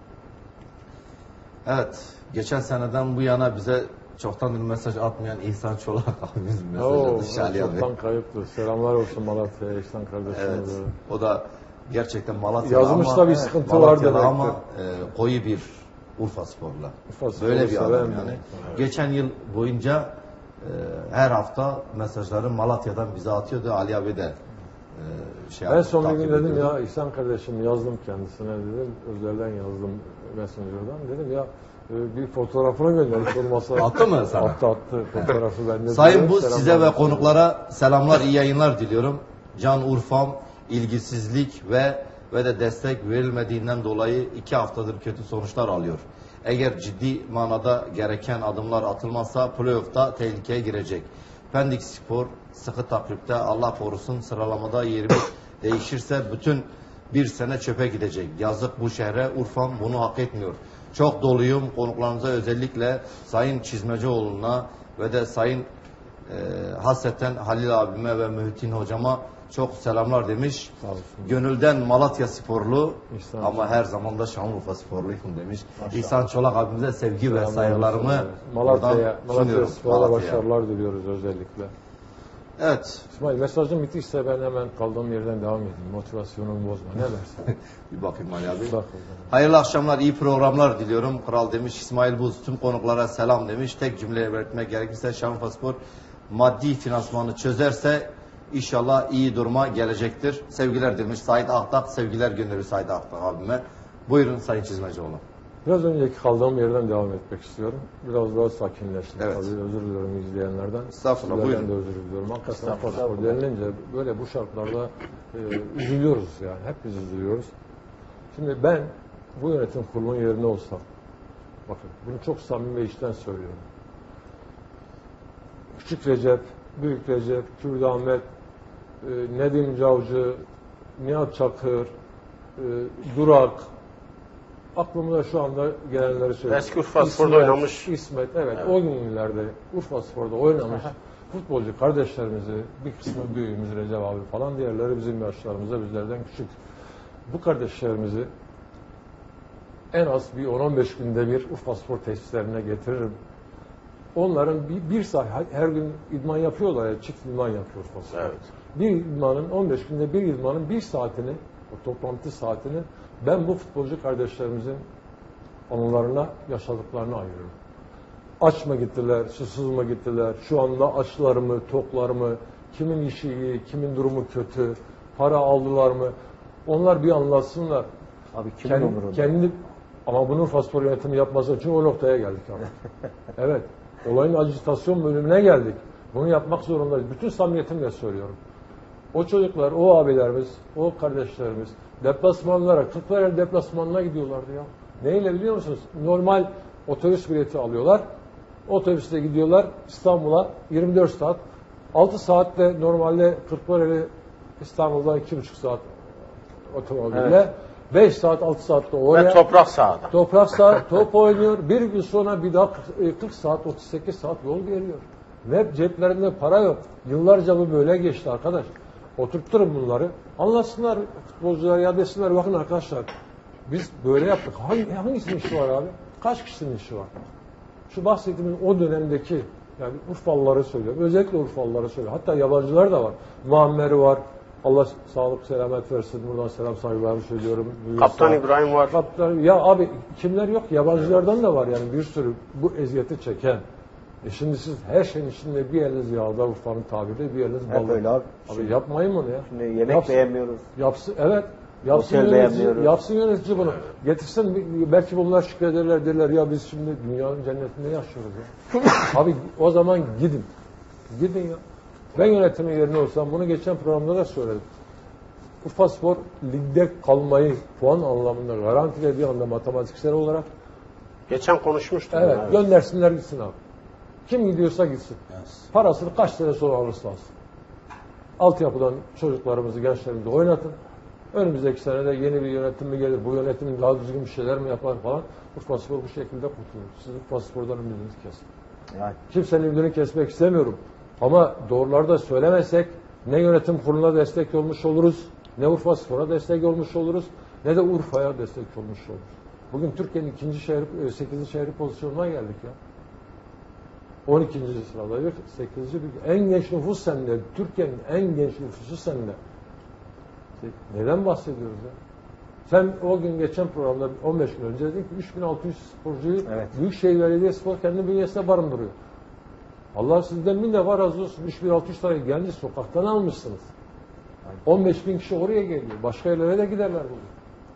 [SPEAKER 1] Evet. Geçen seneden bu yana bize çoktan bir mesaj atmayan İhsan Çolak abimiz bir mesaj
[SPEAKER 3] Oo,
[SPEAKER 1] atmış. Ali abi.
[SPEAKER 3] çoktan kayıptır. Selamlar olsun Malatya'ya, İhsan
[SPEAKER 1] Evet.
[SPEAKER 3] kardeşimize.
[SPEAKER 1] O da gerçekten Malatya'da
[SPEAKER 3] Yazmış
[SPEAKER 1] ama,
[SPEAKER 3] da bir sıkıntı var
[SPEAKER 1] Malatya'da
[SPEAKER 3] demektir.
[SPEAKER 1] ama e, koyu bir Urfaspor'la.
[SPEAKER 3] Urfaspor'u
[SPEAKER 1] Böyle bir adam
[SPEAKER 3] seven
[SPEAKER 1] yani.
[SPEAKER 3] yani. Evet.
[SPEAKER 1] Geçen yıl boyunca e, her hafta mesajları Malatya'dan bize atıyordu. Ali abi de e, şey
[SPEAKER 3] En
[SPEAKER 1] yaptı,
[SPEAKER 3] son bir
[SPEAKER 1] takip
[SPEAKER 3] gün dedim
[SPEAKER 1] ediyordu.
[SPEAKER 3] ya İhsan kardeşim yazdım kendisine dedim. Özelden yazdım Messenger'dan. Dedim ya e, bir fotoğrafını göndermiş olmasa.
[SPEAKER 1] Attı mı sana?
[SPEAKER 3] Attı attı fotoğrafı bende.
[SPEAKER 1] Sayın
[SPEAKER 3] duruyor.
[SPEAKER 1] bu
[SPEAKER 3] Selamlar
[SPEAKER 1] size ve
[SPEAKER 3] olsun.
[SPEAKER 1] konuklara selamlar, iyi yayınlar diliyorum. Can Urfam, ilgisizlik ve ve de destek verilmediğinden dolayı iki haftadır kötü sonuçlar alıyor. Eğer ciddi manada gereken adımlar atılmazsa playoff'ta tehlikeye girecek. Pendik Spor sıkı takripte, Allah korusun sıralamada yerimiz değişirse bütün bir sene çöpe gidecek. Yazık bu şehre, Urfam bunu hak etmiyor. Çok doluyum. Konuklarımıza özellikle Sayın Çizmecioğlu'na ve de Sayın e, hasreten Halil abime ve Mühittin hocama çok selamlar demiş.
[SPEAKER 3] Sağ olsun.
[SPEAKER 1] Gönülden Malatya sporlu
[SPEAKER 3] İhsan
[SPEAKER 1] ama
[SPEAKER 3] Çolak.
[SPEAKER 1] her zaman da Şanlıurfa sporluyum demiş. İhsan Çolak abimize sevgi ve
[SPEAKER 3] Selamlar
[SPEAKER 1] saygılarımı
[SPEAKER 3] olsun. Malatya'ya,
[SPEAKER 1] buradan
[SPEAKER 3] Malatya
[SPEAKER 1] sunuyorum.
[SPEAKER 3] Spor'a
[SPEAKER 1] Malatya'ya.
[SPEAKER 3] başarılar diliyoruz özellikle.
[SPEAKER 1] Evet.
[SPEAKER 3] İsmail mesajım bittiyse ben hemen kaldığım yerden devam edeyim. Motivasyonumu bozma. Ne dersin?
[SPEAKER 1] Bir bakayım Ali abi.
[SPEAKER 3] Bak o zaman.
[SPEAKER 1] Hayırlı akşamlar, iyi programlar diliyorum. Kral demiş, İsmail Buz tüm konuklara selam demiş. Tek cümleye belirtmek gerekirse Şanlıurfa Spor maddi finansmanı çözerse inşallah iyi duruma gelecektir. Sevgiler demiş Sait Aktak, sevgiler gönderiyor Sait Aktak abime. Buyurun Sayın Çizmecioğlu.
[SPEAKER 3] Biraz önceki kaldığım yerden devam etmek istiyorum. Biraz daha sakinleştim.
[SPEAKER 1] Evet.
[SPEAKER 3] Tabii özür diliyorum izleyenlerden.
[SPEAKER 1] Estağfurullah,
[SPEAKER 3] Sizlerden
[SPEAKER 1] buyurun.
[SPEAKER 3] de özür diliyorum. Hakikaten Urfa Spor denilince böyle bu şartlarda e, üzülüyoruz yani. Hep biz üzülüyoruz. Şimdi ben bu yönetim kurulunun yerine olsam, bakın bunu çok samimi ve içten söylüyorum. Küçük Recep, Büyük Recep, Kürdü Ahmet, e, Nedim Cavcı, Nihat Çakır, e, Durak, aklımda şu anda gelenleri söylüyorum.
[SPEAKER 4] Eski Urfa Spor'da oynamış.
[SPEAKER 3] İsmet, evet,
[SPEAKER 4] Evet.
[SPEAKER 3] o günlerde Urfa Spor'da oynamış futbolcu kardeşlerimizi, bir kısmı büyüğümüz Recep abi falan, diğerleri bizim yaşlarımızda bizlerden küçük. Bu kardeşlerimizi en az bir on on beş günde bir Urfa Spor tesislerine getiririm. Onların bir, bir saat, her gün idman yapıyorlar ya, çift idman yapıyor Urfa Spor.
[SPEAKER 4] Evet.
[SPEAKER 3] Bir idmanın, on beş günde bir idmanın bir saatini, o toplantı saatini ben bu futbolcu kardeşlerimizin anılarına, yaşadıklarına ayırıyorum. Aç mı gittiler, susuz mu gittiler, şu anda açlar mı, toklar mı, kimin işi iyi, kimin durumu kötü, para aldılar mı? Onlar bir anlatsınlar.
[SPEAKER 5] Abi kimin
[SPEAKER 3] Kendi,
[SPEAKER 5] umurunda?
[SPEAKER 3] kendi, ama bunun Urfa Spor yönetimi yapması için o noktaya geldik ama. Evet, olayın ajitasyon bölümüne geldik. Bunu yapmak zorundayız. Bütün samimiyetimle söylüyorum. O çocuklar, o abilerimiz, o kardeşlerimiz deplasmanlara, Kırklareli deplasmanına gidiyorlardı ya. Neyle biliyor musunuz? Normal otobüs bileti alıyorlar. Otobüste gidiyorlar İstanbul'a yirmi dört saat. altı saatte normalde Kırklareli İstanbul'dan iki buçuk saat otomobille.
[SPEAKER 5] Evet.
[SPEAKER 3] beş saat, altı saatte oraya.
[SPEAKER 4] Ve toprak sahada.
[SPEAKER 3] Toprak saat, top oynuyor. Bir gün sonra bir daha kırk saat, otuz sekiz saat yol geliyor. Ve ceplerinde para yok. Yıllarca bu böyle geçti arkadaş. Oturtturun bunları. Anlatsınlar futbolcular, ya desinler bakın arkadaşlar biz böyle yaptık. Hangi, hangisinin işi var abi? Kaç kişinin işi var? Şu bahsettiğimiz o dönemdeki, yani Urfalıları söylüyorum. Özellikle Urfalıları söylüyorum. Hatta yabancılar da var. Muammer var. Allah sağlık selamet versin. Buradan selam saygılarımı söylüyorum.
[SPEAKER 4] Kaptan İbrahim var.
[SPEAKER 3] Kaptan, ya abi kimler yok? Yabancılardan da var yani bir sürü bu eziyeti çeken. E şimdi siz her şeyin içinde bir eliniz yağda, Urfa'nın tabiriyle bir eliniz
[SPEAKER 5] Hep
[SPEAKER 3] balda.
[SPEAKER 5] öyle abi.
[SPEAKER 3] Abi yapmayın bunu ya.
[SPEAKER 5] Şimdi yemek
[SPEAKER 3] Yapsın.
[SPEAKER 5] beğenmiyoruz.
[SPEAKER 3] Yapsın, evet. Yapsın
[SPEAKER 5] Otel
[SPEAKER 3] yönetici,
[SPEAKER 5] beğenmiyoruz.
[SPEAKER 3] yapsın yönetici bunu. Getirsin, belki bunlar şikayet ederler, derler ya biz şimdi dünyanın cennetinde yaşıyoruz ya. Abi o zaman gidin. Gidin ya. Ben yönetimin yerine olsam, bunu geçen programda da söyledim. Urfa Spor ligde kalmayı puan anlamında garantilediği anda matematiksel olarak,
[SPEAKER 4] Geçen konuşmuştuk.
[SPEAKER 3] evet,
[SPEAKER 4] Evet.
[SPEAKER 3] göndersinler gitsin abi. Kim gidiyorsa gitsin.
[SPEAKER 1] Yes.
[SPEAKER 3] Parasını kaç sene sonra alırsa alsın. Altyapıdan çocuklarımızı, gençlerimizi oynatın. Önümüzdeki senede yeni bir yönetim mi gelir, bu yönetimin daha düzgün bir şeyler mi yapar falan. Urfa Spor bu şekilde kurtulur. Siz Urfa Spor'dan ümidinizi kesin.
[SPEAKER 5] Yani
[SPEAKER 3] Kimsenin ümidini kesmek istemiyorum. Ama doğruları da söylemezsek ne yönetim kuruluna destek olmuş oluruz, ne Urfa Spor'a destek olmuş oluruz, ne de Urfa'ya destek olmuş oluruz. Bugün Türkiye'nin ikinci şehri, sekizinci şehri pozisyonuna geldik ya. on ikinci sırada, sekizinci en genç nüfus sende, Türkiye'nin en genç nüfusu sende. Neden bahsediyoruz ya? Sen o gün geçen programda on beş gün önce dedin ki üç bin altı yüz sporcuyu
[SPEAKER 5] Evet.
[SPEAKER 3] Büyükşehir Belediyespor kendi bünyesinde barındırıyor. Allah sizden bin defa razı olsun. üç bin altı yüz tane genci sokaktan almışsınız. on beş bin kişi oraya geliyor. Başka yerlere de giderler bugün.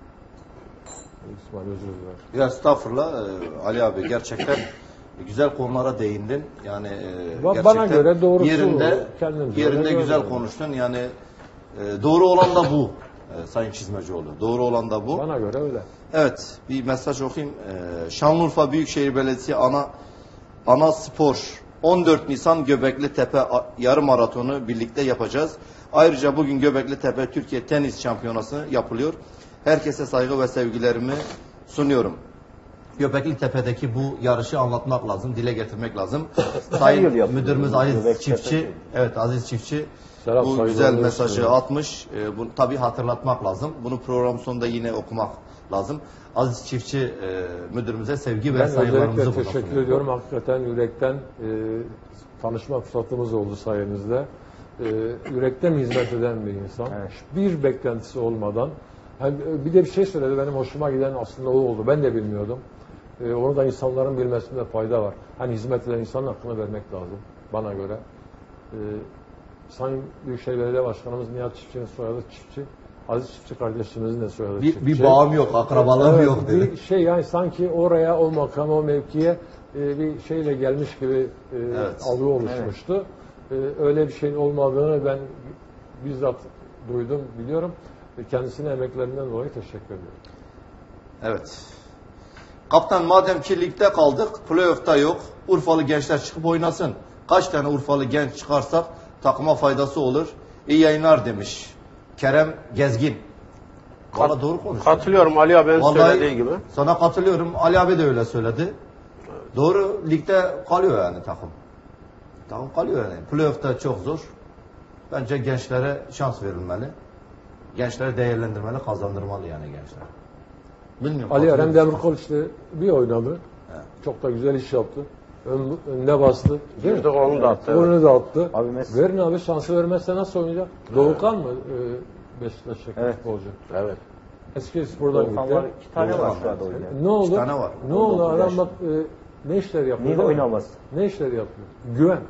[SPEAKER 3] İsmail özür dilerim.
[SPEAKER 1] Ya estağfurullah e, Ali abi, gerçekten güzel konulara değindin. Yani e,
[SPEAKER 3] Ba-
[SPEAKER 1] gerçekten
[SPEAKER 3] bana göre doğrusu
[SPEAKER 1] yerinde,
[SPEAKER 3] kendimce
[SPEAKER 1] yerinde
[SPEAKER 3] öyle
[SPEAKER 1] güzel
[SPEAKER 3] görüyorum.
[SPEAKER 1] konuştun. Yani e, doğru olan da bu e, Sayın Çizmecioğlu. Doğru olan da bu.
[SPEAKER 3] Bana göre öyle.
[SPEAKER 1] Evet, bir mesaj okuyayım. E, Şanlıurfa Büyükşehir Belediyesi ana ana spor on dört Nisan Göbekli Tepe a- yarım maratonu birlikte yapacağız. Ayrıca bugün Göbekli Tepe Türkiye Tenis Şampiyonası yapılıyor. Herkese saygı ve sevgilerimi sunuyorum. Göbekli Tepe'deki bu yarışı anlatmak lazım, dile getirmek lazım.
[SPEAKER 5] yıl
[SPEAKER 1] Sayın
[SPEAKER 5] yapılıyor.
[SPEAKER 1] Müdürümüz Aziz
[SPEAKER 5] Göbekli
[SPEAKER 1] Çiftçi,
[SPEAKER 5] Tepe.
[SPEAKER 1] evet Aziz Çiftçi
[SPEAKER 3] Selam,
[SPEAKER 1] bu
[SPEAKER 3] saygılar
[SPEAKER 1] güzel
[SPEAKER 3] olsun.
[SPEAKER 1] mesajı atmış. E, bunu tabii hatırlatmak lazım. Bunu program sonunda yine okumak lazım. Aziz Çiftçi e, müdürümüze sevgi ve
[SPEAKER 3] Ben
[SPEAKER 1] saygılarımızı
[SPEAKER 3] özellikle
[SPEAKER 1] burada
[SPEAKER 3] teşekkür
[SPEAKER 1] sunuyorum.
[SPEAKER 3] ediyorum. Hakikaten yürekten e, tanışma fırsatımız oldu sayenizde. E, yürekten hizmet eden bir insan.
[SPEAKER 5] Evet.
[SPEAKER 3] Hiçbir beklentisi olmadan. Yani, e, bir de bir şey söyledi. Benim hoşuma giden aslında o oldu. Ben de bilmiyordum. E, onu da insanların bilmesinde fayda var. Hani hizmet eden insanın hakkını vermek lazım. Bana göre. E, Sayın Büyükşehir Belediye Başkanımız Nihat Çiftçi'nin soyadı Çiftçi. Aziz Çiftçi kardeşimizin de söylediği.
[SPEAKER 1] Bir, bir bağım yok, akrabalığım
[SPEAKER 3] Evet,
[SPEAKER 1] yok dedi.
[SPEAKER 3] bir şey yani sanki oraya o makama o mevkiye e, bir şeyle gelmiş gibi e,
[SPEAKER 1] Evet.
[SPEAKER 3] algı oluşmuştu. E, öyle bir şeyin olmadığını ben bizzat duydum, biliyorum. E, kendisine emeklerinden dolayı teşekkür ediyorum.
[SPEAKER 1] Evet. Kaptan madem ki ligde kaldık, playoff'ta yok. Urfalı gençler çıkıp oynasın. Kaç tane Urfalı genç çıkarsak takıma faydası olur. İyi yayınlar demiş Kerem Gezgin. Valla doğru konuşuyor.
[SPEAKER 4] Katılıyorum Ali abi'nin
[SPEAKER 1] Vallahi
[SPEAKER 4] söylediği gibi.
[SPEAKER 1] sana katılıyorum. Ali abi de öyle söyledi. Doğru, ligde kalıyor yani takım. Takım kalıyor yani. Playoff'ta çok zor. Bence gençlere şans verilmeli. Gençleri değerlendirmeli, kazandırmalı yani gençler. Bilmiyorum.
[SPEAKER 3] Ali Eren
[SPEAKER 1] katılıyor musun?
[SPEAKER 3] Demirkol işte bir oynadı.
[SPEAKER 1] Evet.
[SPEAKER 3] Çok da güzel iş yaptı. Ön, önüne bastı. Değil mi?
[SPEAKER 4] Yüzde onu da attı. evet.
[SPEAKER 3] Golünü de attı.
[SPEAKER 5] Abi mes-
[SPEAKER 3] Verin abi, şansı vermezse nasıl oynayacak? Doğukan mı e, Beşiktaş'taki
[SPEAKER 5] Evet.
[SPEAKER 3] futbolcu?
[SPEAKER 4] Evet.
[SPEAKER 3] Eski Spor'dan
[SPEAKER 5] Doğukan
[SPEAKER 3] gitti.
[SPEAKER 5] var, iki tane var
[SPEAKER 1] Doğukan
[SPEAKER 5] şu anda
[SPEAKER 1] var.
[SPEAKER 5] oynayan.
[SPEAKER 3] Ne oldu?
[SPEAKER 1] tane var.
[SPEAKER 3] Ne
[SPEAKER 5] on
[SPEAKER 3] oldu?
[SPEAKER 5] dokuz
[SPEAKER 3] Adam
[SPEAKER 5] yaş.
[SPEAKER 3] bak e, ne işler yapıyor?
[SPEAKER 5] Niye
[SPEAKER 3] değil mi?
[SPEAKER 5] oynamaz?
[SPEAKER 3] Ne işler yapıyor? Güven.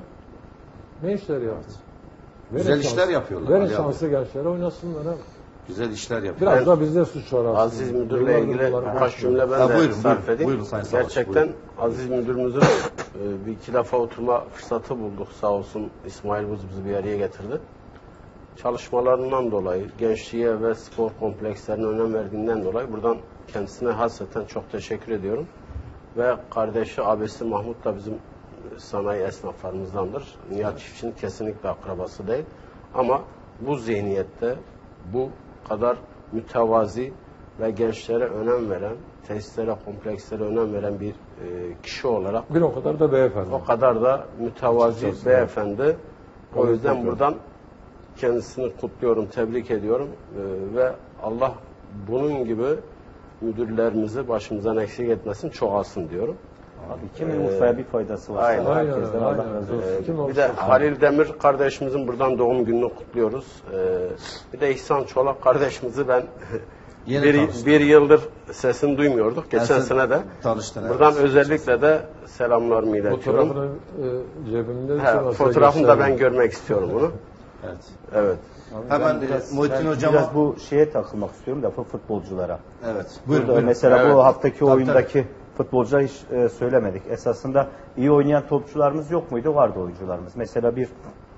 [SPEAKER 3] Ne işler yapıyor? Verin
[SPEAKER 1] Güzel
[SPEAKER 3] şansı.
[SPEAKER 1] işler yapıyorlar
[SPEAKER 3] Verin
[SPEAKER 1] Ali abi.
[SPEAKER 3] şansı gençlere oynasınlar abi.
[SPEAKER 1] Güzel işler yapıyor.
[SPEAKER 3] Biraz da bizde suç var aslında.
[SPEAKER 4] Aziz Müdür'le
[SPEAKER 3] Yıllardır
[SPEAKER 4] ilgili
[SPEAKER 3] bunları
[SPEAKER 4] birkaç
[SPEAKER 3] konuşuyoruz.
[SPEAKER 4] cümle ben
[SPEAKER 1] Ha,
[SPEAKER 4] de
[SPEAKER 1] buyurun,
[SPEAKER 4] sarf
[SPEAKER 1] buyurun.
[SPEAKER 4] edeyim.
[SPEAKER 1] Buyurun Sayın Savaş,
[SPEAKER 4] Gerçekten
[SPEAKER 1] buyurun.
[SPEAKER 4] Aziz Müdürümüzün e, bir iki defa oturma fırsatı bulduk. Sağ olsun İsmail Buz bizi bir araya getirdi. Çalışmalarından dolayı, gençliğe ve spor komplekslerine önem verdiğinden dolayı buradan kendisine hasreten çok teşekkür ediyorum. Ve kardeşi, abisi Mahmut da bizim sanayi esnaflarımızdandır. Nihat Çiftçi'nin kesinlikle akrabası değil. Ama bu zihniyette bu kadar mütevazi ve gençlere önem veren, tesislere, komplekslere önem veren bir e, kişi olarak
[SPEAKER 3] Bir o kadar da beyefendi.
[SPEAKER 4] o kadar da mütevazi beyefendi. O yüzden buradan kendisini kutluyorum, tebrik ediyorum Ee, ve Allah bunun gibi müdürlerimizi başımızdan eksik etmesin, çoğalsın diyorum.
[SPEAKER 5] Abi kimin Urfa'ya bir faydası var?
[SPEAKER 4] Aynen.
[SPEAKER 5] Herkesten Allah
[SPEAKER 3] Aynen.
[SPEAKER 5] razı olsun.
[SPEAKER 4] Ee,
[SPEAKER 3] Kim
[SPEAKER 4] bir
[SPEAKER 3] olursa
[SPEAKER 4] de
[SPEAKER 3] olsun.
[SPEAKER 4] Halil Demir kardeşimizin buradan doğum gününü kutluyoruz. Ee, bir de İhsan Çolak kardeşimizi ben
[SPEAKER 1] Yeni
[SPEAKER 4] bir,
[SPEAKER 1] tanıştık.
[SPEAKER 4] bir yıldır sesini duymuyorduk. Geçen
[SPEAKER 1] sen
[SPEAKER 4] sene de.
[SPEAKER 1] tanıştın, evet.
[SPEAKER 4] Buradan özellikle de selamlarımı iletiyorum.
[SPEAKER 3] Fotoğrafını e, cebimde.
[SPEAKER 4] He,
[SPEAKER 3] sonra
[SPEAKER 4] fotoğrafını da ben
[SPEAKER 3] göstereyim.
[SPEAKER 4] görmek istiyorum bunu.
[SPEAKER 1] Evet.
[SPEAKER 4] Evet.
[SPEAKER 5] Abi
[SPEAKER 1] Hemen
[SPEAKER 5] ben biraz,
[SPEAKER 1] Muhittin
[SPEAKER 5] ben
[SPEAKER 1] hocama-
[SPEAKER 5] biraz bu şeye takılmak istiyorum da futbolculara.
[SPEAKER 1] Evet. Buyurun,
[SPEAKER 5] Burada
[SPEAKER 1] buyurun.
[SPEAKER 5] mesela
[SPEAKER 4] Evet.
[SPEAKER 5] bu haftaki
[SPEAKER 1] Tabii,
[SPEAKER 5] oyundaki futbolcular hiç e, söylemedik. Esasında iyi oynayan topçularımız yok muydu? Vardı oyuncularımız. Mesela bir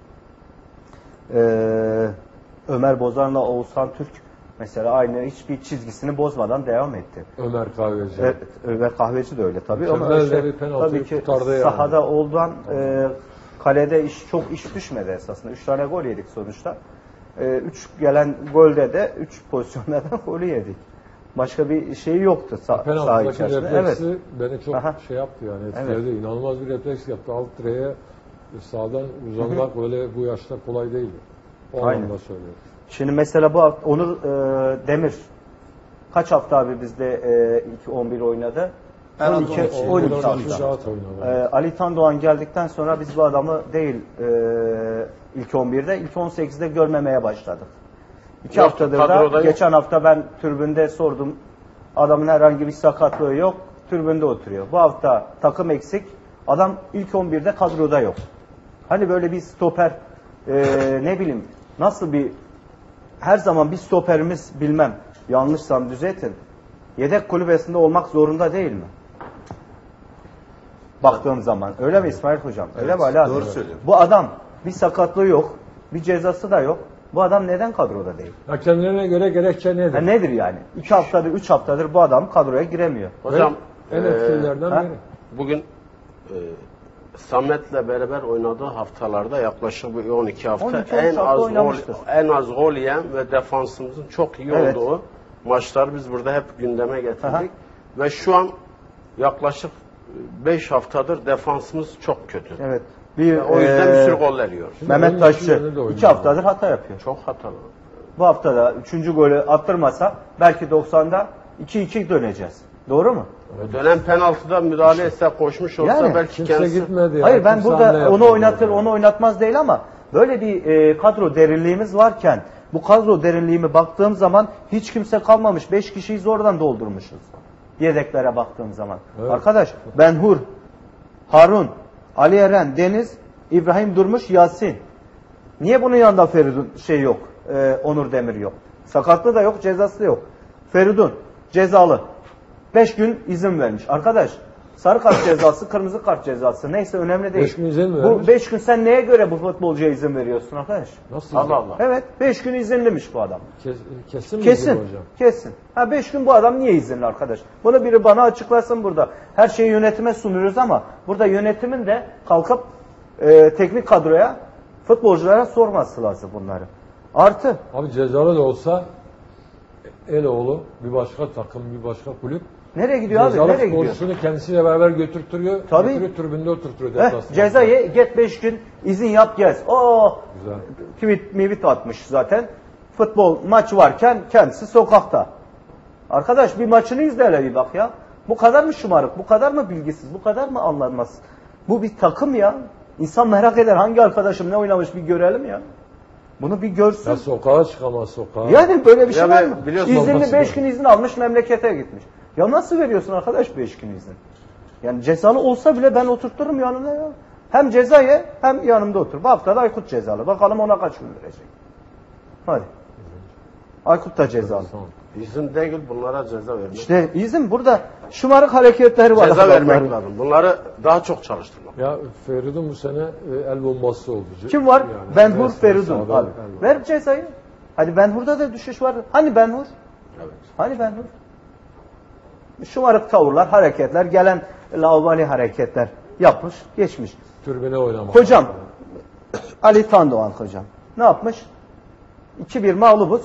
[SPEAKER 5] e, Ömer Bozan'la Oğuzhan Türk mesela aynı hiçbir çizgisini bozmadan devam etti.
[SPEAKER 3] Ömer Kahveci.
[SPEAKER 5] Evet, Ömer Kahveci de öyle tabii ama
[SPEAKER 3] Mükemmel
[SPEAKER 5] işte,
[SPEAKER 3] de bir penaltı
[SPEAKER 5] tabii ki
[SPEAKER 3] kurtardı yani.
[SPEAKER 5] sahada olduğan e, kalede iş çok iş düşmedi esasında. Üç tane gol yedik sonuçta. E, üç gelen golde de üç pozisyonlardan golü yedik. Başka bir şey yoktu sah saha
[SPEAKER 3] Penaltıdaki
[SPEAKER 5] içerisinde.
[SPEAKER 3] refleksi
[SPEAKER 5] Evet.
[SPEAKER 3] beni çok
[SPEAKER 5] Aha.
[SPEAKER 3] şey yaptı yani etkiledi.
[SPEAKER 5] Evet.
[SPEAKER 3] İnanılmaz bir refleks yaptı. Alt direğe sağdan uzanmak öyle bu yaşta kolay değil. O
[SPEAKER 5] Aynen.
[SPEAKER 3] anlamda söylüyorum.
[SPEAKER 5] Şimdi mesela bu hafta Onur e, Demir kaç hafta abi bizde e, ilk on bir oynadı?
[SPEAKER 1] En az
[SPEAKER 5] on iki,
[SPEAKER 1] on iki.
[SPEAKER 5] on iki
[SPEAKER 3] Oradan
[SPEAKER 5] hafta.
[SPEAKER 3] rahat oynadı.
[SPEAKER 5] E, Ali Tandoğan geldikten sonra biz bu adamı değil e, ilk on birde, ilk on sekizde görmemeye başladık. İki
[SPEAKER 4] Yok,
[SPEAKER 5] haftadır
[SPEAKER 4] kadroda
[SPEAKER 5] da
[SPEAKER 4] yok.
[SPEAKER 5] geçen hafta ben tribünde sordum. Adamın herhangi bir sakatlığı yok. Tribünde oturuyor. Bu hafta takım eksik. Adam ilk on birde kadroda yok. Hani böyle bir stoper e, ne bileyim nasıl bir her zaman bir stoperimiz bilmem yanlışsam düzeltin. Yedek kulübesinde olmak zorunda değil mi? Baktığım zaman. Öyle mi İsmail Hocam? Öyle
[SPEAKER 1] Evet,
[SPEAKER 5] mi Ali abi?
[SPEAKER 1] doğru söylüyorsun.
[SPEAKER 5] Bu adam bir sakatlığı yok. Bir cezası da yok. Bu adam neden kadroda değil?
[SPEAKER 3] Ya kendilerine göre gerekçe nedir?
[SPEAKER 5] Ha nedir yani? İki haftadır, üç haftadır bu adam kadroya giremiyor.
[SPEAKER 4] Hocam
[SPEAKER 3] en
[SPEAKER 4] e,
[SPEAKER 3] etkililerden
[SPEAKER 5] ha?
[SPEAKER 3] biri.
[SPEAKER 4] bugün e, Samet'le beraber oynadığı haftalarda yaklaşık bir on iki hafta
[SPEAKER 5] on iki
[SPEAKER 4] en
[SPEAKER 5] hafta
[SPEAKER 4] az gol,
[SPEAKER 5] oynamıştır.
[SPEAKER 4] en az gol yiyen ve defansımızın çok iyi
[SPEAKER 5] Evet.
[SPEAKER 4] olduğu maçları biz burada hep gündeme getirdik.
[SPEAKER 5] Aha.
[SPEAKER 4] Ve şu an yaklaşık beş haftadır defansımız çok kötü.
[SPEAKER 5] Evet. Bir,
[SPEAKER 4] O yüzden bir
[SPEAKER 5] eee,
[SPEAKER 4] sürü goller yiyoruz.
[SPEAKER 5] Mehmet
[SPEAKER 3] Oyun
[SPEAKER 5] Taşçı
[SPEAKER 3] içinde de oynuyor.
[SPEAKER 5] iki haftadır hata yapıyor.
[SPEAKER 4] Çok hatalı.
[SPEAKER 5] Bu hafta da üçüncü golü attırmasa belki doksanda iki iki döneceğiz. Doğru mu?
[SPEAKER 4] Dönen penaltıda müdahale etse, koşmuş olsa
[SPEAKER 5] Yani
[SPEAKER 4] belki
[SPEAKER 3] Kimse
[SPEAKER 4] kendisi...
[SPEAKER 3] gitmedi. ya,
[SPEAKER 5] Hayır ben
[SPEAKER 3] kimse
[SPEAKER 5] burada
[SPEAKER 3] hamle
[SPEAKER 5] onu
[SPEAKER 3] yapmadı
[SPEAKER 5] oynatır,
[SPEAKER 3] yani.
[SPEAKER 5] onu oynatmaz değil ama böyle bir e, kadro derinliğimiz varken bu kadro derinliğime baktığım zaman hiç kimse kalmamış. Beş kişiyi zordan doldurmuşuz. Yedeklere baktığım zaman.
[SPEAKER 3] Evet.
[SPEAKER 5] Arkadaş Benhur, Harun, Ali Eren, Deniz, İbrahim Durmuş, Yasin. Niye bunun yanında Feridun şey yok? e, Onur Demir yok. Sakatlığı da yok, cezası da yok. Feridun cezalı. beş gün izin vermiş. Arkadaş sarı kart cezası, kırmızı kart cezası neyse önemli değil.
[SPEAKER 3] beş gün izin mi
[SPEAKER 5] Bu
[SPEAKER 3] vermiş?
[SPEAKER 5] beş gün sen neye göre bu futbolcuya izin veriyorsun arkadaş?
[SPEAKER 3] Nasıl?
[SPEAKER 2] Allah Allah.
[SPEAKER 5] Evet beş gün izinliymiş bu adam.
[SPEAKER 3] Kes, kesin mi
[SPEAKER 5] Kesin.
[SPEAKER 3] izin hocam?
[SPEAKER 5] Kesin. Ha beş gün bu adam niye izinli arkadaş? Bunu biri bana açıklasın burada. Her şeyi yönetime sunuyoruz ama burada yönetimin de kalkıp e, teknik kadroya, futbolculara sorması lazım bunları. Artı
[SPEAKER 3] Abi cezalı da olsa Eloğlu bir başka takım, bir başka kulüp
[SPEAKER 5] nereye gidiyor abi?
[SPEAKER 3] cezalı
[SPEAKER 5] Nereye gidiyor?
[SPEAKER 3] futbolcusunu kendisiyle beraber götürtürüyor.
[SPEAKER 5] Tabii.
[SPEAKER 3] Götürüyor, tribünde oturtuyor.
[SPEAKER 5] Heh,
[SPEAKER 3] deplasmanda.
[SPEAKER 5] cezayı get beş gün izin yap gez. Oo,
[SPEAKER 3] Güzel.
[SPEAKER 5] tweet mivit atmış zaten. Futbol maç varken kendisi sokakta. Arkadaş bir maçını izle hele bir bak ya. Bu kadar mı şımarık, bu kadar mı bilgisiz, bu kadar mı anlanmaz? Bu bir takım ya. İnsan merak eder hangi arkadaşım ne oynamış bir görelim ya. Bunu bir görsün.
[SPEAKER 3] Ya sokağa çıkamaz sokağa.
[SPEAKER 5] Yani böyle bir şey
[SPEAKER 2] Ya
[SPEAKER 5] var
[SPEAKER 2] ben
[SPEAKER 5] mı?
[SPEAKER 2] biliyorsun
[SPEAKER 5] İzinli
[SPEAKER 3] olması
[SPEAKER 5] beş
[SPEAKER 3] lazım.
[SPEAKER 5] gün izin almış memlekete gitmiş. Ya nasıl veriyorsun arkadaş beş gün izin? Yani cezalı olsa bile ben oturturum yanına ya. Hem cezayı hem yanımda otur. Bu hafta da Aykut cezalı. Bakalım ona kaç gün verecek. Hadi. Aykut da cezalı.
[SPEAKER 4] İzin değil bunlara ceza vermek.
[SPEAKER 5] İşte izin burada şımarık hareketleri var.
[SPEAKER 4] Ceza
[SPEAKER 5] adamların.
[SPEAKER 4] vermek lazım. Bunları daha çok çalıştırmak.
[SPEAKER 3] Ya Feridun bu sene e, el bombası oldu.
[SPEAKER 5] Kim var?
[SPEAKER 3] Yani
[SPEAKER 5] Benhur
[SPEAKER 3] resmen
[SPEAKER 5] Feridun.
[SPEAKER 3] sağdan
[SPEAKER 5] Abi.
[SPEAKER 3] el bombası.
[SPEAKER 5] Ver cezayı. Hadi Benhur'da da düşüş var. Hani Benhur?
[SPEAKER 4] Evet.
[SPEAKER 5] Hani Benhur? Şımarık tavırlar, hareketler, gelen laubali hareketler yapmış, geçmiş.
[SPEAKER 3] Türbüne oynamış.
[SPEAKER 5] Hocam, Ali Tandoğan hocam. Ne yapmış? iki bir mağlubuz.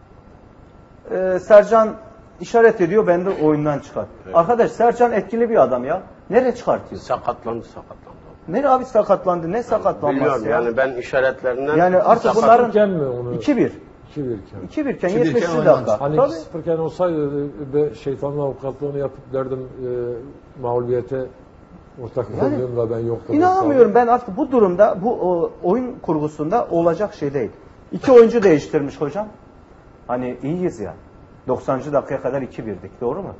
[SPEAKER 5] Ee, Sercan işaret ediyor, ben de oyundan çıkart.
[SPEAKER 4] Evet.
[SPEAKER 5] Arkadaş Sercan etkili bir adam ya. Nereye çıkartıyor?
[SPEAKER 4] Sakatlandı sakatlandı.
[SPEAKER 5] Nereye abi sakatlandı? Ne sakatlanması
[SPEAKER 4] Bilmiyorum
[SPEAKER 5] ya?
[SPEAKER 4] yani ben işaretlerinden
[SPEAKER 5] Yani artık
[SPEAKER 4] sakat-
[SPEAKER 5] bunların
[SPEAKER 3] Sıfırken mi onu?
[SPEAKER 5] iki bir.
[SPEAKER 3] iki bir iken.
[SPEAKER 5] iki bir iken
[SPEAKER 1] iki bir iken
[SPEAKER 5] yetmişli
[SPEAKER 1] oynanmış.
[SPEAKER 5] dakika.
[SPEAKER 3] Hani
[SPEAKER 5] Tabii.
[SPEAKER 3] sıfırken olsaydı ve şeytanın avukatlığını yapıp derdim e, mağlubiyete ortak
[SPEAKER 5] Yani,
[SPEAKER 3] olduğumda ben yoktum.
[SPEAKER 5] İnanamıyorum ben artık bu durumda, bu o, oyun kurgusunda olacak şey değil. İki oyuncu değiştirmiş hocam. Hani iyiyiz ya. doksancı dakikaya kadar iki birdik. Doğru mu?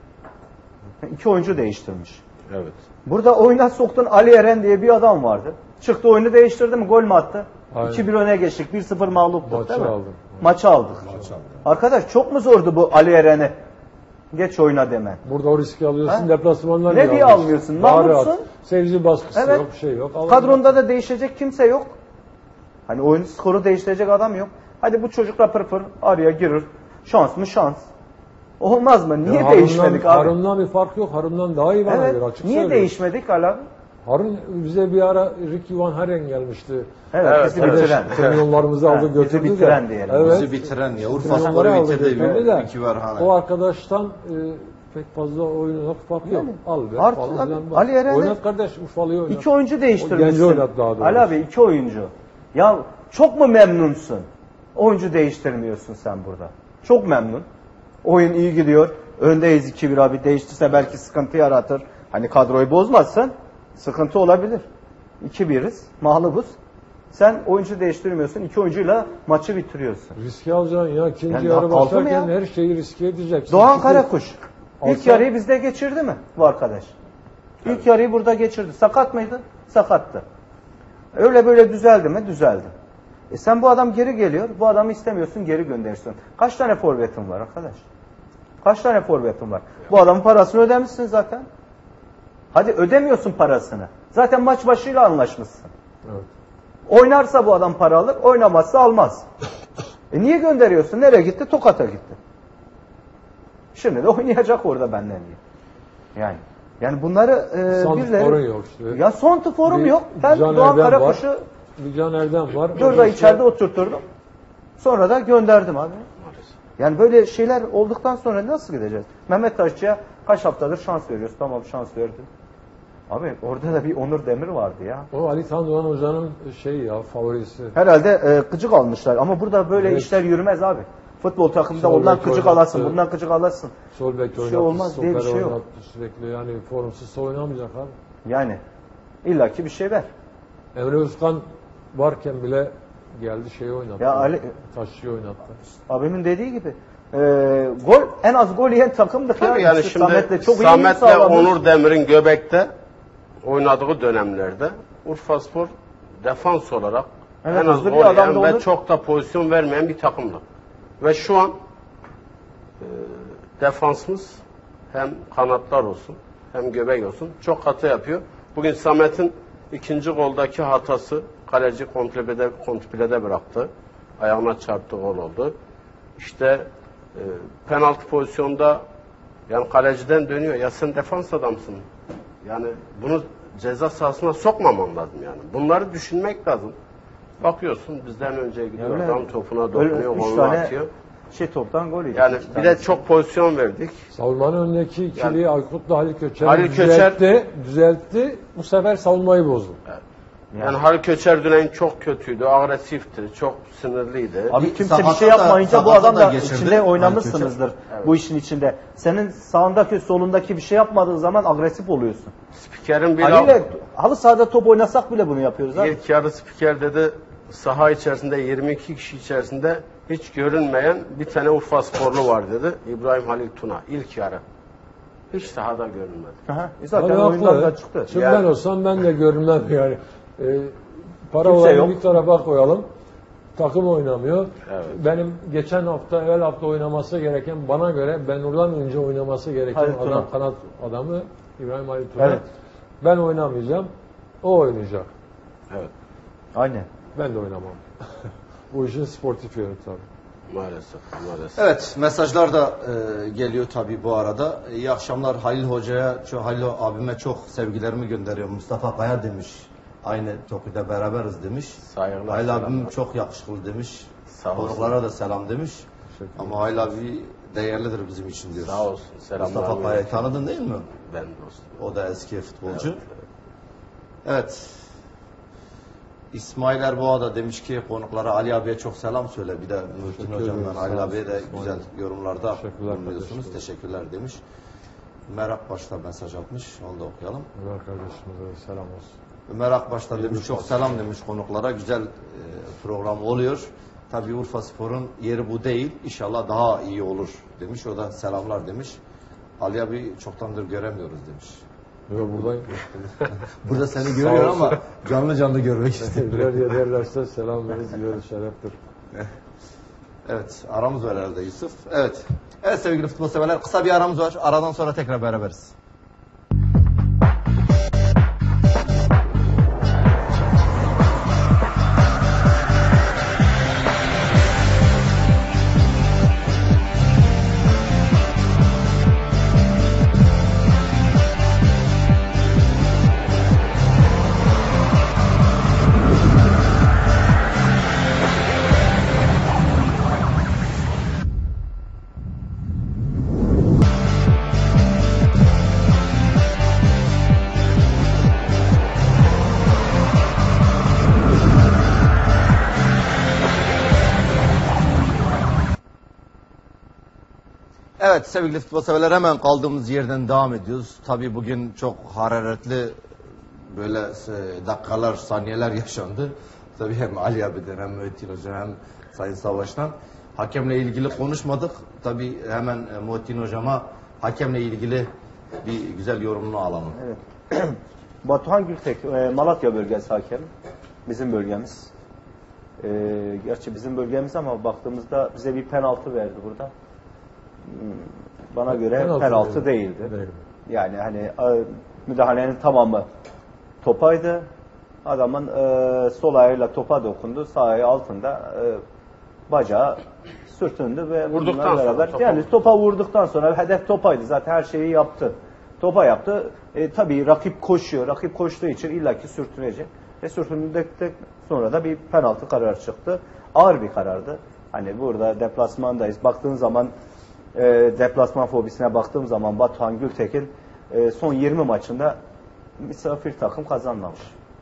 [SPEAKER 5] İki oyuncu değiştirmiş.
[SPEAKER 4] Evet.
[SPEAKER 5] Burada oyuna soktun Ali Eren diye bir adam vardı. Çıktı oyunu değiştirdi mi gol mü attı?
[SPEAKER 3] Aynen.
[SPEAKER 5] iki bir öne geçtik. bir sıfır mağluptuk
[SPEAKER 3] Maçı
[SPEAKER 5] değil mi?
[SPEAKER 3] aldım.
[SPEAKER 5] Maçı aldık. Arkadaş çok mu zordu bu Ali Eren'e geç oyna demen?
[SPEAKER 3] Burada o riski alıyorsun,
[SPEAKER 5] Ha?
[SPEAKER 3] deplasmanlar
[SPEAKER 5] Ne diye almıyorsun?
[SPEAKER 3] Daha
[SPEAKER 5] Mahmutsun.
[SPEAKER 3] rahat. Seyirci baskısı
[SPEAKER 5] Evet.
[SPEAKER 3] yok, bir şey yok. Allah'ım.
[SPEAKER 5] Kadronda da değişecek kimse yok. Hani oyun skoru değiştirecek adam yok. Hadi bu çocukla pır pır araya girir. Şans mı şans. Olmaz mı? Niye
[SPEAKER 3] Ya
[SPEAKER 5] değişmedik
[SPEAKER 3] Harun'dan,
[SPEAKER 5] abi?
[SPEAKER 3] Harun'dan bir fark yok. Harun'dan daha iyi bana
[SPEAKER 5] Evet.
[SPEAKER 3] göre açık
[SPEAKER 5] Niye
[SPEAKER 3] söylüyorum.
[SPEAKER 5] değişmedik hala?
[SPEAKER 3] Harun bize bir ara Ricky Van Haren gelmişti.
[SPEAKER 5] Evet,
[SPEAKER 4] Evet,
[SPEAKER 5] bizi
[SPEAKER 4] evet.
[SPEAKER 5] bitiren.
[SPEAKER 3] Trilyonlarımızı
[SPEAKER 5] Ha,
[SPEAKER 3] aldı
[SPEAKER 5] bizi
[SPEAKER 3] götürdü de.
[SPEAKER 5] bitiren diyelim.
[SPEAKER 3] Evet.
[SPEAKER 1] Bizi bitiren ya. Urfa
[SPEAKER 3] Trilyonları
[SPEAKER 1] Spor'u
[SPEAKER 3] aldı
[SPEAKER 1] bitirdi.
[SPEAKER 3] götürdü de.
[SPEAKER 1] İki var hala.
[SPEAKER 3] O arkadaştan e, pek fazla oyunun farkı yok.
[SPEAKER 5] Yani,
[SPEAKER 3] Al be.
[SPEAKER 5] artı
[SPEAKER 3] falan
[SPEAKER 5] abi,
[SPEAKER 3] filan bak.
[SPEAKER 5] Ali Eren'e-
[SPEAKER 3] Oynat kardeş Urfalı'yı oynat.
[SPEAKER 5] İki oyuncu
[SPEAKER 3] O
[SPEAKER 5] değiştirmişsin.
[SPEAKER 3] genci oynat daha doğrusu.
[SPEAKER 5] Ali abi iki oyuncu. Ya çok mu memnunsun? Oyuncu değiştirmiyorsun sen burada. Çok memnun. Oyun iyi gidiyor. Öndeyiz iki bir abi. Değiştirse belki sıkıntı yaratır. Hani kadroyu bozmazsın. Sıkıntı olabilir. iki biriz. Mağlubuz. Sen oyuncu değiştirmiyorsun. İki oyuncuyla maçı bitiriyorsun.
[SPEAKER 3] Riske alacaksın ya. İkinci
[SPEAKER 5] Yani
[SPEAKER 3] yarı
[SPEAKER 5] kaldı mı
[SPEAKER 3] başlarken
[SPEAKER 5] ya?
[SPEAKER 3] her şeyi riske edeceksin.
[SPEAKER 5] Doğan
[SPEAKER 3] Çünkü
[SPEAKER 5] Karakuş. İlk
[SPEAKER 3] Alsa-
[SPEAKER 5] yarıyı bizde geçirdi mi bu arkadaş? İlk yarıyı burada geçirdi. Sakat mıydı? Sakattı. Öyle böyle düzeldi mi? Düzeldi. E sen bu adam geri geliyor. Bu adamı istemiyorsun, geri gönderiyorsun. Kaç tane forvetin var arkadaş? Kaç tane forvetin var? Bu adamın parasını ödemişsin zaten. Hadi ödemiyorsun parasını. Zaten maç başıyla anlaşmışsın.
[SPEAKER 3] Evet.
[SPEAKER 5] Oynarsa bu adam para alır, oynamazsa almaz. E niye gönderiyorsun? Nereye gitti? Tokat'a gitti. Şimdi de oynayacak orada benden diye. Yani yani bunları e,
[SPEAKER 3] Son
[SPEAKER 5] birileri...
[SPEAKER 3] sorun yok işte.
[SPEAKER 5] Ya son forum
[SPEAKER 3] Bir
[SPEAKER 5] yok. Ben
[SPEAKER 3] Can
[SPEAKER 5] Doğan
[SPEAKER 3] Erdem
[SPEAKER 5] Karakuş'u
[SPEAKER 3] var. Bir Can Erdem var.
[SPEAKER 5] dört
[SPEAKER 3] O
[SPEAKER 5] ay
[SPEAKER 3] işte-
[SPEAKER 5] içeride oturturdum. Sonra da gönderdim abi. Yani böyle şeyler olduktan sonra nasıl gideceğiz? Mehmet Taşçı'ya kaç haftadır şans veriyoruz. Tamam şans verdim. Abi orada da bir Onur Demir vardı ya.
[SPEAKER 3] O Ali Tandoğan Hoca'nın şey ya favorisi.
[SPEAKER 5] Herhalde e, gıcık almışlar ama burada böyle
[SPEAKER 3] Evet.
[SPEAKER 5] işler yürümez abi. Futbol takımında
[SPEAKER 3] Sol
[SPEAKER 5] ondan
[SPEAKER 3] bek
[SPEAKER 5] gıcık
[SPEAKER 3] oynattı.
[SPEAKER 5] alasın, bundan gıcık alasın.
[SPEAKER 3] Sol bek
[SPEAKER 5] Bir şey
[SPEAKER 3] oynattı,
[SPEAKER 5] olmaz diye bir
[SPEAKER 3] stoper
[SPEAKER 5] şey yok.
[SPEAKER 3] oynattı sürekli yani formsuz oynamayacak abi.
[SPEAKER 5] Yani illaki bir şey ver.
[SPEAKER 3] Emre Özkan varken bile geldi şeyi oynattı.
[SPEAKER 5] Ya Ali-
[SPEAKER 3] Taşçı'yı oynattı.
[SPEAKER 5] Abimin dediği gibi e, gol en az gol yiyen takımdık ya.
[SPEAKER 4] Tabii yani
[SPEAKER 5] İşte
[SPEAKER 4] şimdi
[SPEAKER 5] Samet'le çok iyi
[SPEAKER 4] Samet'le
[SPEAKER 5] sağlamış.
[SPEAKER 4] Onur Demir'in Göbek'te oynadığı dönemlerde Urfaspor defans olarak
[SPEAKER 5] Evet,
[SPEAKER 4] en az
[SPEAKER 5] hızlı bir
[SPEAKER 4] gol
[SPEAKER 5] adamdı
[SPEAKER 4] yiyen ve
[SPEAKER 5] Onur.
[SPEAKER 4] çok da pozisyon vermeyen bir takımdı. Ve şu an e, defansımız hem kanatlar olsun hem göbek olsun çok hata yapıyor. Bugün Samet'in ikinci goldaki hatası kaleci kontrplede, kontrplede bıraktı. Ayağına çarptı, gol oldu. İşte e, penaltı pozisyonda yani kaleciden dönüyor. Ya sen defans adamsın. Yani bunu ceza sahasına sokmaman lazım yani. Bunları düşünmek lazım. Bakıyorsun bizden önce gidiyor
[SPEAKER 5] Öyle.
[SPEAKER 4] adam topuna dokunuyor,
[SPEAKER 5] Üç
[SPEAKER 4] golünü
[SPEAKER 5] tane
[SPEAKER 4] atıyor.
[SPEAKER 5] şey toptan gol yedik.
[SPEAKER 4] Yani
[SPEAKER 5] İki
[SPEAKER 4] bir de
[SPEAKER 5] tanesi.
[SPEAKER 4] çok pozisyon verdik.
[SPEAKER 3] Savunmanın önündeki ikiliyi Aykut'la Halil Köçer
[SPEAKER 4] Halil
[SPEAKER 3] düzeltti, düzeltti. Bu sefer savunmayı bozdu.
[SPEAKER 4] Yani, yani Halil Köçer dün çok kötüydü, agresifti, çok sinirliydi.
[SPEAKER 5] Abi kimse bir
[SPEAKER 1] Sakatlık
[SPEAKER 5] şey yapmayınca
[SPEAKER 1] da-
[SPEAKER 5] bu adam da
[SPEAKER 1] sakatlık da geçirdi.
[SPEAKER 5] içinde oynamışsınızdır
[SPEAKER 4] Evet.
[SPEAKER 5] bu işin içinde. Senin sağındaki solundaki bir şey yapmadığın zaman agresif oluyorsun.
[SPEAKER 4] Spikerin bir
[SPEAKER 5] Haliyle halı sahada top oynasak bile bunu yapıyoruz abi.
[SPEAKER 4] ilk yarı spiker dedi saha içerisinde yirmi iki kişi içerisinde hiç görünmeyen bir tane Urfa sporlu var dedi. İbrahim Halil Tuna ilk yarı. Hiç sahada görünmedi.
[SPEAKER 5] Aha, e zaten
[SPEAKER 3] Tabii
[SPEAKER 5] oyundan
[SPEAKER 3] haklı.
[SPEAKER 5] da çıktı.
[SPEAKER 3] Şimdi
[SPEAKER 4] Yani-
[SPEAKER 3] ben olsam ben de görünmem yani. Ee, para
[SPEAKER 5] Kimse
[SPEAKER 3] olanı
[SPEAKER 5] yok.
[SPEAKER 3] bir tarafa koyalım. Takım oynamıyor.
[SPEAKER 4] Evet.
[SPEAKER 3] Benim geçen hafta, evvel hafta oynaması gereken, bana göre Benur'dan önce oynaması gereken
[SPEAKER 5] Halil
[SPEAKER 3] adam,
[SPEAKER 5] Tuna.
[SPEAKER 3] kanat adamı İbrahim Halil Tuna.
[SPEAKER 5] Evet.
[SPEAKER 3] Ben oynamayacağım. O oynayacak.
[SPEAKER 4] Evet.
[SPEAKER 5] Aynen.
[SPEAKER 3] Ben de oynamam. Bu işin sportif yönü tabii.
[SPEAKER 4] Maalesef. Maalesef.
[SPEAKER 1] Evet, mesajlar da e, geliyor tabii bu arada. İyi akşamlar Halil Hoca'ya, çok, Halil abime çok sevgilerimi gönderiyorum. Mustafa Kaya demiş. Aynı Tokyo'da beraberiz demiş.
[SPEAKER 4] Saygılar,
[SPEAKER 1] Halil abim
[SPEAKER 4] selamlar.
[SPEAKER 1] çok yakışıklı demiş.
[SPEAKER 4] Sağ olsun.
[SPEAKER 1] Konuklara da selam demiş.
[SPEAKER 3] Teşekkür
[SPEAKER 1] Ama Halil abi değerlidir bizim için diyor.
[SPEAKER 4] Sağ olsun. Selamlar.
[SPEAKER 1] Mustafa Kaya'yı tanıdın değil mi?
[SPEAKER 4] Ben dostum.
[SPEAKER 1] O da eski futbolcu.
[SPEAKER 4] Evet,
[SPEAKER 1] Evet. İsmail Erboğa da demiş ki konuklara Ali abiye çok selam söyle. Bir de Muhittin
[SPEAKER 3] Teşekkür
[SPEAKER 1] hocamdan
[SPEAKER 3] ederim.
[SPEAKER 1] Ali
[SPEAKER 3] Sağ
[SPEAKER 1] abiye de
[SPEAKER 3] olsun.
[SPEAKER 1] güzel yorumlarda
[SPEAKER 3] Teşekkürler
[SPEAKER 1] bulunuyorsunuz.
[SPEAKER 3] kardeşim.
[SPEAKER 1] Teşekkürler demiş. Merak başta mesaj atmış. Onu da okuyalım.
[SPEAKER 3] Ömer kardeşimize de selam olsun.
[SPEAKER 1] Ömer Akbaş'ta demiş çok selam demiş konuklara. Güzel e, program oluyor. Tabii Urfa Spor'un yeri bu değil. İnşallah daha iyi olur demiş. O da selamlar demiş. Ali abi çoktandır göremiyoruz demiş.
[SPEAKER 3] Yok buradayım.
[SPEAKER 1] Burada seni görüyor
[SPEAKER 3] olsun.
[SPEAKER 1] ama canlı canlı görmek istiyor.
[SPEAKER 3] Nereye derlerse selam veririz, diyoruz, şereftir.
[SPEAKER 1] Evet, aramız var herhalde Yusuf. Evet. Evet sevgili futbol severler, kısa bir aramız var. Aradan sonra tekrar beraberiz. Evet sevgili futbol severler, hemen kaldığımız yerden devam ediyoruz. Tabii bugün çok hararetli böyle e, dakikalar, saniyeler yaşandı. Tabii hem Ali abi'den hem Muhittin Hoca hem Sayın Savaş'tan. Hakemle ilgili konuşmadık. Tabii hemen e, Muhittin Hocam'a hakemle ilgili bir güzel yorumunu alalım.
[SPEAKER 5] Evet. Batuhan Gültek, e, Malatya bölgesi hakemi. Bizim bölgemiz. E, gerçi bizim bölgemiz ama baktığımızda bize bir penaltı verdi burada. Hmm, Bana göre
[SPEAKER 3] Penaltı
[SPEAKER 5] penaltı
[SPEAKER 3] değil.
[SPEAKER 5] değildi.
[SPEAKER 3] Değil.
[SPEAKER 5] Yani hani e, müdahalenin tamamı topaydı. Adamın e, sol ayağıyla topa dokundu. Sağ ayağı altında e, bacağı sürtündü ve
[SPEAKER 4] Vurduktan
[SPEAKER 5] bununla
[SPEAKER 4] sonra
[SPEAKER 5] beraber
[SPEAKER 4] topa
[SPEAKER 5] yani
[SPEAKER 4] vurdu.
[SPEAKER 5] topa vurduktan sonra hedef topaydı. Zaten her şeyi yaptı. Topa yaptı. E, tabii rakip koşuyor. Rakip koştuğu için illaki sürtünecek. Ve sürtündükten sonra da bir penaltı kararı çıktı. Ağır bir karardı. Hani burada deplasmandayız. Baktığın zaman e, deplasman fobisine baktığım zaman Batuhan Gültekin e, son yirmi maçında misafir takım kazanmamış.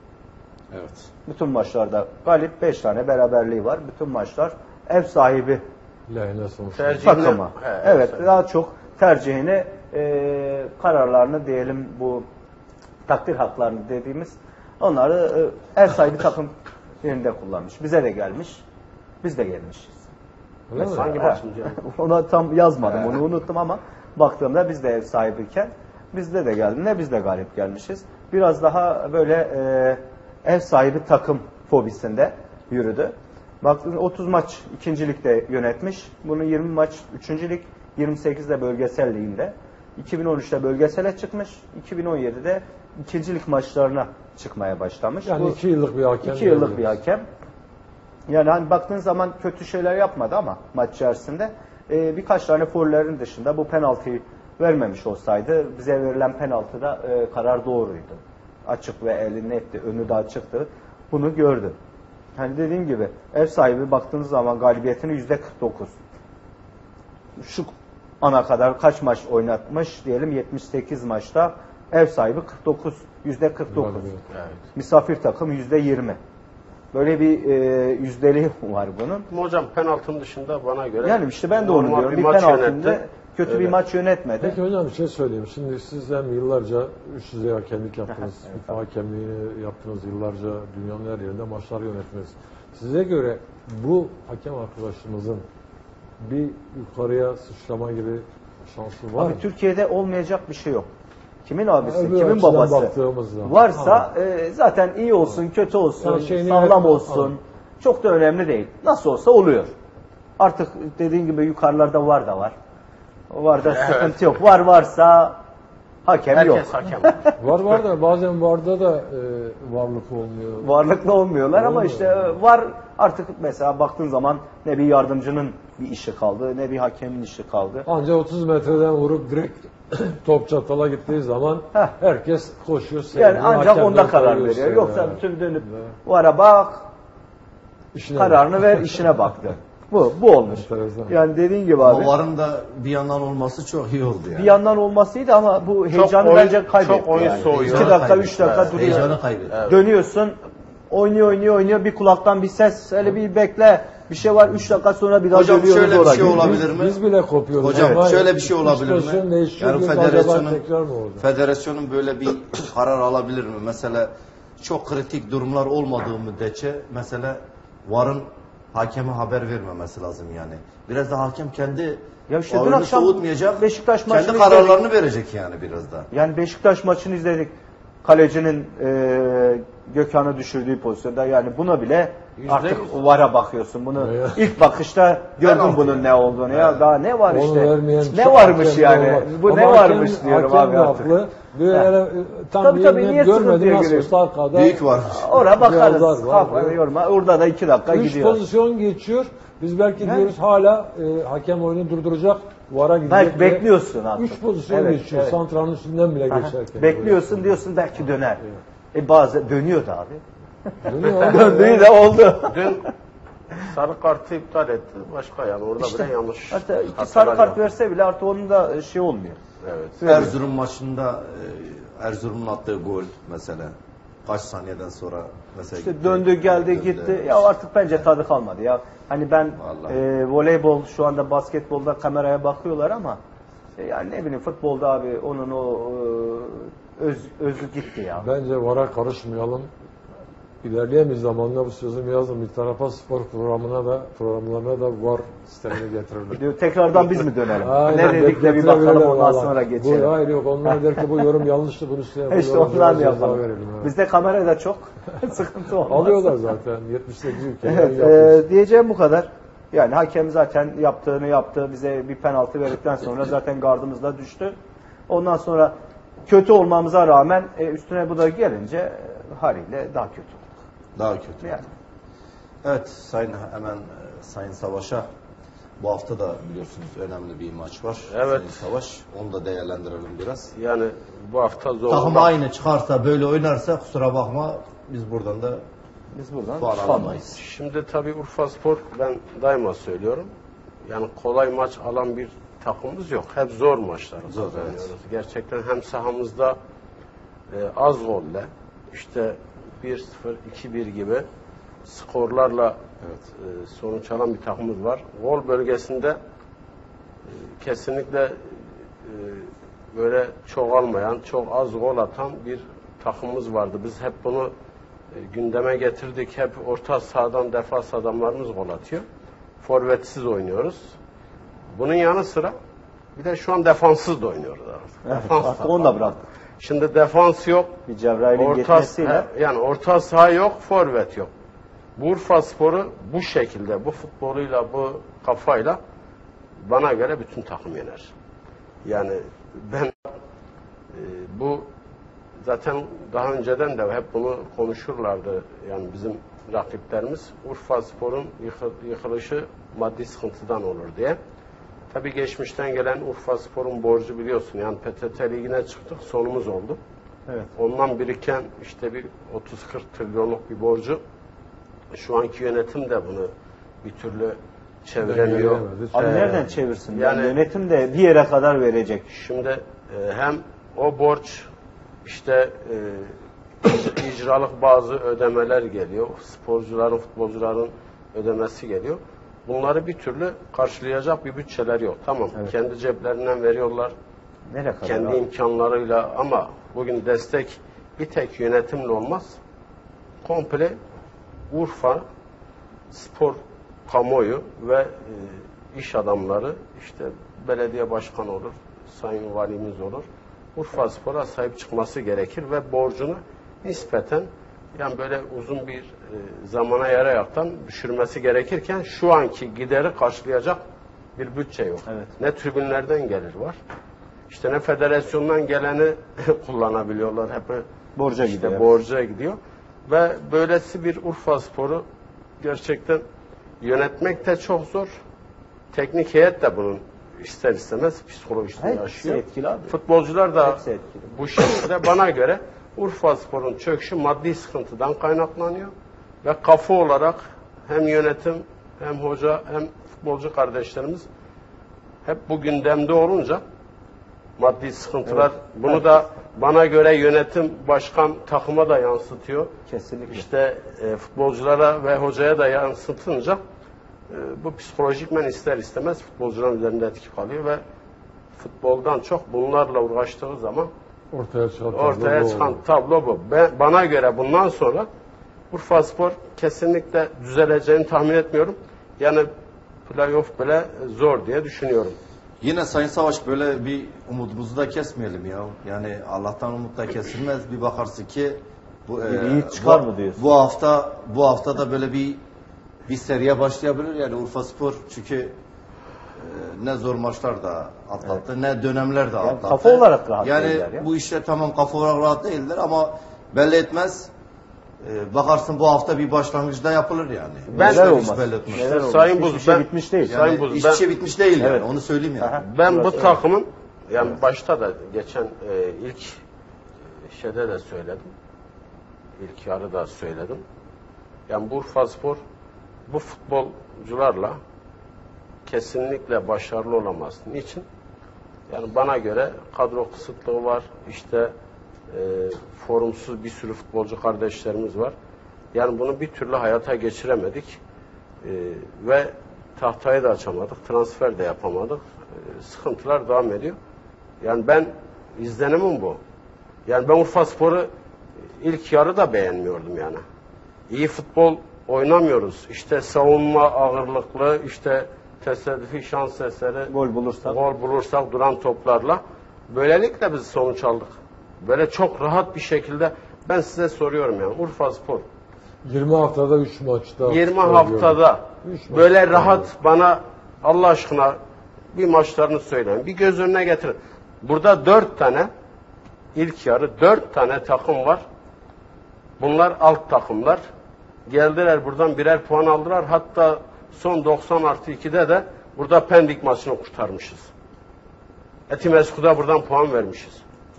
[SPEAKER 1] Evet.
[SPEAKER 5] Bütün maçlarda galip, beş tane beraberliği var. Bütün maçlar ev sahibi
[SPEAKER 3] Lehine sonuç.
[SPEAKER 4] Tercih-
[SPEAKER 5] takıma.
[SPEAKER 4] Evet,
[SPEAKER 5] Evet,
[SPEAKER 4] evet.
[SPEAKER 5] daha çok tercihini, e, kararlarını diyelim bu takdir haklarını dediğimiz onları e, ev sahibi takım yerinde kullanmış. Bize de gelmiş. Biz de gelmişiz.
[SPEAKER 3] Öyle mi?
[SPEAKER 4] Hangi
[SPEAKER 5] Evet.
[SPEAKER 4] maçıncı?
[SPEAKER 5] Ona tam yazmadım, onu unuttum ama baktığımda biz de ev sahibiyken bizde de geldi. Ne biz de galip gelmişiz. Biraz daha böyle e, ev sahibi takım fobisinde yürüdü. Baktınız otuz maç ikincilikte yönetmiş. Bunun yirmi maç üçüncülük, yirmi sekizde bölgesel liginde. iki bin on üçte bölgesele çıkmış. iki bin on yedide ikincilik maçlarına çıkmaya başlamış.
[SPEAKER 3] Yani
[SPEAKER 5] Bu,
[SPEAKER 3] iki yıllık bir hakem.
[SPEAKER 5] iki yıllık bir hakem. Yani hani baktığın zaman kötü şeyler yapmadı ama maç içerisinde e, birkaç tane foullerin dışında bu penaltıyı vermemiş olsaydı bize verilen penaltıda e, karar doğruydu. Açık ve eli netti, önü de açıktı. Bunu gördüm. Hani dediğim gibi ev sahibi baktığınız zaman galibiyetini yüzde kırk dokuz. Şu ana kadar kaç maç oynatmış diyelim yetmiş sekiz maçta ev sahibi kırk dokuz, yüzde kırk dokuz.
[SPEAKER 4] Evet.
[SPEAKER 5] Misafir takım yüzde yirmi. Böyle bir e, yüzdeliği var bunun.
[SPEAKER 4] Hocam penaltının dışında bana göre
[SPEAKER 5] Yani işte ben de onu
[SPEAKER 4] normal
[SPEAKER 5] diyorum.
[SPEAKER 4] bir
[SPEAKER 5] Bir
[SPEAKER 4] maç
[SPEAKER 5] penaltında
[SPEAKER 4] yönetti.
[SPEAKER 5] kötü
[SPEAKER 4] Öyle.
[SPEAKER 5] bir maç yönetmedi.
[SPEAKER 3] Peki hocam bir şey söyleyeyim. Şimdi siz hem yıllarca üst düzey hakemlik yaptınız.
[SPEAKER 5] Evet,
[SPEAKER 3] FIFA hakemliğini yaptınız. Yıllarca dünyanın her yerinde maçlar yönettiniz. Size göre bu hakem arkadaşımızın bir yukarıya sıçrama gibi şansı var
[SPEAKER 5] Abi
[SPEAKER 3] mı?
[SPEAKER 5] Türkiye'de olmayacak bir şey yok. Kimin abisi,
[SPEAKER 3] Öbür
[SPEAKER 5] kimin
[SPEAKER 3] açıdan
[SPEAKER 5] babası
[SPEAKER 3] baktığımızda.
[SPEAKER 5] varsa e, zaten iyi olsun, kötü olsun,
[SPEAKER 3] Yani şeyini
[SPEAKER 5] sağlam
[SPEAKER 3] yönetmen-
[SPEAKER 5] olsun.
[SPEAKER 3] Tamam.
[SPEAKER 5] Çok da önemli değil. Nasıl olsa oluyor. Artık dediğin gibi yukarılarda var da var. Var da
[SPEAKER 4] Evet.
[SPEAKER 5] sıkıntı yok. Var varsa hakem yok.
[SPEAKER 4] herkes hakem.
[SPEAKER 3] Var var da bazen varda da e, varlık olmuyor.
[SPEAKER 5] Varlıklı olmuyorlar ama
[SPEAKER 3] Olmuyor.
[SPEAKER 5] işte e, var artık mesela baktığın zaman ne bir yardımcının bir işi kaldı, ne bir hakemin işi kaldı.
[SPEAKER 3] Anca otuz metreden vurup direkt top çatala gittiği zaman
[SPEAKER 5] Heh.
[SPEAKER 3] herkes koşuyor.
[SPEAKER 5] Yani
[SPEAKER 3] sevmiyor,
[SPEAKER 5] ancak
[SPEAKER 3] hakemler
[SPEAKER 5] onda karar
[SPEAKER 3] koyuyor,
[SPEAKER 5] veriyor.
[SPEAKER 3] seviyor.
[SPEAKER 5] Yoksa bütün dönüp
[SPEAKER 3] Evet.
[SPEAKER 5] vara bak,
[SPEAKER 3] İşine
[SPEAKER 5] kararını ver, işine baktı. Bu, bu olmuş.
[SPEAKER 3] Enteresan.
[SPEAKER 5] Yani dediğin gibi abi.
[SPEAKER 1] Ama varın da bir yandan olması çok iyi oldu yani.
[SPEAKER 5] Bir yandan olmasıydı ama bu heyecanı
[SPEAKER 4] oyun-
[SPEAKER 5] bence kaybetti.
[SPEAKER 4] çok oyun
[SPEAKER 5] yani.
[SPEAKER 4] soğuyor.
[SPEAKER 5] iki dakika,
[SPEAKER 1] Kaybetti.
[SPEAKER 5] üç dakika
[SPEAKER 1] Evet,
[SPEAKER 5] duruyor.
[SPEAKER 1] Heyecanı kaybetti.
[SPEAKER 4] Evet.
[SPEAKER 5] Dönüyorsun, oynuyor, oynuyor, oynuyor. Bir kulaktan bir ses, hele bir bekle. Bir şey var, üç dakika sonra bir daha
[SPEAKER 1] Hocam
[SPEAKER 5] dönüyoruz
[SPEAKER 1] şöyle bir
[SPEAKER 5] oraya.
[SPEAKER 1] şey olabilir mi?
[SPEAKER 3] Biz bile kopuyoruz.
[SPEAKER 1] Hocam
[SPEAKER 3] Ama
[SPEAKER 1] şöyle bir şey
[SPEAKER 3] üç
[SPEAKER 1] olabilir
[SPEAKER 3] pozisyon
[SPEAKER 1] mi?
[SPEAKER 3] değişiyor,
[SPEAKER 1] Yani
[SPEAKER 3] biz acaba
[SPEAKER 1] federasyonun
[SPEAKER 3] tekrar mı olacak?
[SPEAKER 1] federasyonun böyle bir karar alabilir mi? Mesela çok kritik durumlar olmadığı müddetçe mesela varın hakeme haber vermemesi lazım yani. Biraz da hakem kendi
[SPEAKER 5] Ya işte dün
[SPEAKER 1] oyunu
[SPEAKER 5] akşam
[SPEAKER 1] soğutmayacak.
[SPEAKER 5] Beşiktaş maçını
[SPEAKER 1] kendi
[SPEAKER 5] izledik.
[SPEAKER 1] kararlarını verecek yani biraz da.
[SPEAKER 5] Yani Beşiktaş maçını izledik. Kalecinin e, Gökhan'ı düşürdüğü pozisyonda yani buna bile
[SPEAKER 4] Yüzde
[SPEAKER 5] artık
[SPEAKER 4] yüz.
[SPEAKER 5] vara bakıyorsun. Bunu
[SPEAKER 3] Evet.
[SPEAKER 5] ilk bakışta gördüm
[SPEAKER 1] Penaltı
[SPEAKER 5] bunun
[SPEAKER 1] yani.
[SPEAKER 5] ne olduğunu ya.
[SPEAKER 1] Evet.
[SPEAKER 5] Daha ne var
[SPEAKER 3] Onu
[SPEAKER 5] işte.
[SPEAKER 3] vermeyen
[SPEAKER 5] Ne
[SPEAKER 3] çok
[SPEAKER 5] varmış
[SPEAKER 3] hakem
[SPEAKER 5] yani.
[SPEAKER 3] de var.
[SPEAKER 5] Bu
[SPEAKER 3] Ama
[SPEAKER 5] ne
[SPEAKER 3] hakem-
[SPEAKER 5] varmış diyorum
[SPEAKER 3] hakem
[SPEAKER 5] abi
[SPEAKER 3] de
[SPEAKER 5] artık.
[SPEAKER 3] haklı. Böyle tam
[SPEAKER 5] Tabii, tabii,
[SPEAKER 3] yerini
[SPEAKER 5] niye
[SPEAKER 3] görmedim
[SPEAKER 5] sıkıntıya
[SPEAKER 3] nasıl
[SPEAKER 5] giriyor?
[SPEAKER 3] olsa arkada.
[SPEAKER 1] Büyük varmış.
[SPEAKER 5] Oraya bakarız.
[SPEAKER 3] Cihazlar var.
[SPEAKER 5] Kafa yorma. Orada da iki dakika
[SPEAKER 3] Üç
[SPEAKER 5] gidiyor.
[SPEAKER 3] pozisyon geçiyor. Biz belki
[SPEAKER 5] Yani.
[SPEAKER 3] diyoruz hala e, hakem oyunu durduracak. Vara gidecek.
[SPEAKER 5] Belki
[SPEAKER 3] diye.
[SPEAKER 5] bekliyorsun artık.
[SPEAKER 3] Üç pozisyon
[SPEAKER 5] Evet,
[SPEAKER 3] geçiyor.
[SPEAKER 5] evet.
[SPEAKER 3] Santralın üstünden bile
[SPEAKER 5] Aha.
[SPEAKER 3] geçerken.
[SPEAKER 5] Bekliyorsun diyorsun belki döner. E bazı dönüyor da abi.
[SPEAKER 3] Dönüyor ama
[SPEAKER 5] Döndüğü de oldu.
[SPEAKER 4] Dün sarı kartı iptal etti. Başka yani orada
[SPEAKER 5] İşte,
[SPEAKER 4] bile yanlış.
[SPEAKER 5] hatta iki
[SPEAKER 4] hatalar
[SPEAKER 5] sarı kart
[SPEAKER 4] yaptı.
[SPEAKER 5] verse bile artık onun da şey olmuyor.
[SPEAKER 4] Evet.
[SPEAKER 1] Erzurum maçında e, Erzurum'un attığı gol mesela kaç saniyeden sonra mesela
[SPEAKER 5] İşte
[SPEAKER 1] gitti,
[SPEAKER 5] döndü geldi
[SPEAKER 1] döndü.
[SPEAKER 5] gitti. Ya artık bence tadı kalmadı ya. Hani ben
[SPEAKER 1] Vallahi.
[SPEAKER 5] e, voleybol şu anda basketbolda kameraya bakıyorlar ama e, yani ne bileyim futbolda abi onun o e, öz, özü gitti ya.
[SPEAKER 3] bence vara karışmayalım. İlerleyen bir zamanda bu sözümü yazdım. Bir tarafa spor programına da programlarına da var sistemini getirirler.
[SPEAKER 5] Diyor, tekrardan biz mi dönelim?
[SPEAKER 3] Aynen,
[SPEAKER 5] Ne dedik de bir
[SPEAKER 3] getirebilirler
[SPEAKER 5] bakalım ondan
[SPEAKER 3] vallahi.
[SPEAKER 5] sonra geçelim.
[SPEAKER 3] Bu, hayır yok onlar der ki bu yorum yanlıştı bunu üstüne bu
[SPEAKER 5] işte
[SPEAKER 3] yorum
[SPEAKER 5] onlar
[SPEAKER 3] ceza
[SPEAKER 5] yapalım.
[SPEAKER 3] verelim. Evet.
[SPEAKER 5] Bizde kamerada çok sıkıntı olmaz.
[SPEAKER 3] Alıyorlar zaten yetmiş sekiz ülkeden
[SPEAKER 5] Evet,
[SPEAKER 3] yapıyoruz.
[SPEAKER 5] e, diyeceğim bu kadar. Yani hakem zaten yaptığını yaptı. Bize bir penaltı verdikten sonra zaten gardımızda düştü. Ondan sonra kötü olmamıza rağmen e, üstüne bu da gelince e, haliyle daha kötü oldu.
[SPEAKER 1] Daha kötü.
[SPEAKER 5] Yani.
[SPEAKER 1] Evet Sayın hemen e, Sayın Savaş'a bu hafta da biliyorsunuz önemli bir maç var.
[SPEAKER 4] Evet.
[SPEAKER 1] Sayın Savaş onu da değerlendirelim biraz.
[SPEAKER 4] Yani bu hafta
[SPEAKER 1] Takım
[SPEAKER 4] zorunda.
[SPEAKER 1] aynı çıkarsa böyle oynarsa kusura bakma biz buradan da
[SPEAKER 5] Biz buradan
[SPEAKER 1] puan
[SPEAKER 5] çıkamayız.
[SPEAKER 1] alamayız.
[SPEAKER 4] Şimdi tabii Urfa Spor ben daima söylüyorum. Yani kolay maç alan bir takımımız yok. Hep zor maçlar
[SPEAKER 1] Zor,
[SPEAKER 4] kazanıyoruz.
[SPEAKER 1] evet.
[SPEAKER 4] Gerçekten hem sahamızda e, az golle işte bir sıfır iki bir gibi skorlarla
[SPEAKER 1] Evet.
[SPEAKER 4] e, sonuç alan bir takımımız var. Gol bölgesinde e, kesinlikle e, böyle çok almayan, çok az gol atan bir takımımız vardı. Biz hep bunu e, gündeme getirdik. Hep orta sahadan defans adamlarımız gol atıyor. Forvetsiz oynuyoruz. Bunun yanı sıra bir de şu an defanssız da oynuyoruz artık.
[SPEAKER 5] Evet,
[SPEAKER 4] Defans
[SPEAKER 5] artık
[SPEAKER 4] da
[SPEAKER 5] onu da
[SPEAKER 4] var.
[SPEAKER 5] bıraktık.
[SPEAKER 4] Şimdi defans yok.
[SPEAKER 5] Bir Cebrail'in
[SPEAKER 4] Orta,
[SPEAKER 5] geçmesiyle
[SPEAKER 4] he, yani orta saha yok, forvet yok. Bu Urfaspor'u bu şekilde, bu futboluyla, bu kafayla bana göre bütün takım yener. Yani ben e, bu zaten daha önceden de hep bunu konuşurlardı. Yani bizim rakiplerimiz Urfaspor'un yıkılışı maddi sıkıntıdan olur diye. Tabii geçmişten gelen Urfaspor'un borcu biliyorsun. Yani P T T Ligi'ne çıktık, sonumuz oldu.
[SPEAKER 5] Evet.
[SPEAKER 4] Ondan biriken işte bir otuz kırk trilyonluk bir borcu şu anki yönetim de bunu bir türlü çeviremiyor.
[SPEAKER 5] Abi
[SPEAKER 4] Ee,
[SPEAKER 5] nereden çevirsin? Yani,
[SPEAKER 4] yani-
[SPEAKER 5] yönetim de bir yere kadar verecek.
[SPEAKER 4] Şimdi e, hem o borç işte e, ic- icralık bazı ödemeler geliyor. Sporcuların, futbolcuların ödemesi geliyor. Bunları bir türlü karşılayacak bir bütçeler yok. Tamam,
[SPEAKER 5] Evet.
[SPEAKER 4] kendi ceplerinden veriyorlar.
[SPEAKER 5] Nereye kadar?
[SPEAKER 4] Kendi
[SPEAKER 5] abi?
[SPEAKER 4] imkanlarıyla ama bugün destek bir tek yönetimle olmaz. Komple Urfa spor kamuoyu ve e, iş adamları işte belediye başkanı olur, sayın valimiz olur. Urfa Spor'a sahip çıkması gerekir ve borcunu nispeten yani böyle uzun bir e, zamana yarayaktan düşürmesi gerekirken şu anki gideri karşılayacak bir bütçe yok.
[SPEAKER 5] Evet.
[SPEAKER 4] Ne tribünlerden gelir var. İşte ne federasyondan geleni kullanabiliyorlar. Hep
[SPEAKER 5] Borca
[SPEAKER 4] işte
[SPEAKER 5] gidiyor.
[SPEAKER 4] borca gidiyor. Ve böylesi bir Urfaspor'u gerçekten yönetmek de çok zor. Teknik heyet de bunun ister istemez psikolojisini
[SPEAKER 5] Hepsi
[SPEAKER 4] yaşıyor.
[SPEAKER 5] etkili abi.
[SPEAKER 4] Futbolcular da
[SPEAKER 5] Hepsi etkili.
[SPEAKER 4] bu şekilde bana göre Urfaspor'un çöküşü maddi sıkıntıdan kaynaklanıyor. Ve kafa olarak hem yönetim hem hoca hem futbolcu kardeşlerimiz hep bu gündemde olunca maddi sıkıntılar
[SPEAKER 5] Evet.
[SPEAKER 4] bunu
[SPEAKER 5] Evet.
[SPEAKER 4] da bana göre yönetim başkan takıma da yansıtıyor.
[SPEAKER 5] Kesinlikle.
[SPEAKER 4] İşte e, futbolculara ve hocaya da yansıtınca e, bu psikolojikmen ister istemez futbolcuların üzerinde etki kalıyor ve futboldan çok bunlarla uğraştığı zaman
[SPEAKER 3] Ortaya çıkan tablo
[SPEAKER 4] ortaya
[SPEAKER 3] bu
[SPEAKER 4] çıkan
[SPEAKER 3] oldu.
[SPEAKER 4] tablo bu. Ben, bana göre bundan sonra Urfaspor kesinlikle düzeleceğini tahmin etmiyorum. Yani playoff bile zor diye düşünüyorum.
[SPEAKER 1] Yine Sayın Savaş böyle bir umudumuzu da kesmeyelim ya. Yani Allah'tan umut da kesilmez. Bir bakarsın ki bu
[SPEAKER 5] Bir
[SPEAKER 1] e,
[SPEAKER 5] yiğit çıkar
[SPEAKER 1] bu,
[SPEAKER 5] mı diyorsun?
[SPEAKER 1] Bu hafta bu hafta da böyle bir bir seriye başlayabilir yani Urfaspor çünkü e, ne zor maçlar da atlattı, ne dönemler de atlattı.
[SPEAKER 5] kafa olarak rahat
[SPEAKER 1] yani
[SPEAKER 5] değiller ya.
[SPEAKER 1] bu işte tamam kafa olarak rahat değiller ama belli etmez. E, bakarsın bu hafta bir başlangıçta yapılır yani.
[SPEAKER 4] Ben-
[SPEAKER 1] Hiç
[SPEAKER 5] Neler
[SPEAKER 1] hiç
[SPEAKER 5] olmaz.
[SPEAKER 1] belli etmez.
[SPEAKER 5] Neler olmaz.
[SPEAKER 4] Sayın
[SPEAKER 5] Hiçbir
[SPEAKER 4] Buz,
[SPEAKER 5] şey
[SPEAKER 4] ben-
[SPEAKER 5] bitmiş değil.
[SPEAKER 1] Yani
[SPEAKER 4] Sayın Buz,
[SPEAKER 1] hiçbir
[SPEAKER 4] ben-
[SPEAKER 1] şey bitmiş değil yani
[SPEAKER 5] Evet.
[SPEAKER 1] onu söyleyeyim yani.
[SPEAKER 5] Aha.
[SPEAKER 4] Ben bu
[SPEAKER 5] Burası-
[SPEAKER 4] takımın yani başta da geçen e, ilk şeyde de söyledim. İlk yarı da söyledim. Yani bu Urfaspor bu futbolcularla kesinlikle başarılı olamaz. Niçin? Yani bana göre kadro kısıtlığı var. İşte e, formsuz bir sürü futbolcu kardeşlerimiz var. Yani bunu bir türlü hayata geçiremedik. E, ve tahtayı da açamadık. Transfer de yapamadık. E, sıkıntılar devam ediyor. Yani ben izlenimim bu. Yani ben Urfaspor'u ilk yarı da beğenmiyordum yani. İyi futbol oynamıyoruz. İşte savunma ağırlıklı, işte tesadüfi şans eseri
[SPEAKER 5] Gol bulursak.
[SPEAKER 4] gol bulursak duran toplarla. Böylelikle biz sonuç aldık. Böyle çok rahat bir şekilde ben size soruyorum yani Urfaspor
[SPEAKER 3] yirmi haftada üç maçta.
[SPEAKER 4] yirmi
[SPEAKER 3] skor
[SPEAKER 4] haftada
[SPEAKER 3] Üç maç
[SPEAKER 4] böyle
[SPEAKER 3] skor
[SPEAKER 4] rahat
[SPEAKER 3] gördüm.
[SPEAKER 4] bana Allah aşkına bir maçlarını söyleyin. Bir göz önüne getirin. Burada dört tane ilk yarı dört tane takım var. Bunlar alt takımlar. Geldiler buradan birer puan aldılar. Hatta son doksan artı ikide de burada Pendik maçını kurtarmışız. Etimesgut'a buradan puan vermişiz.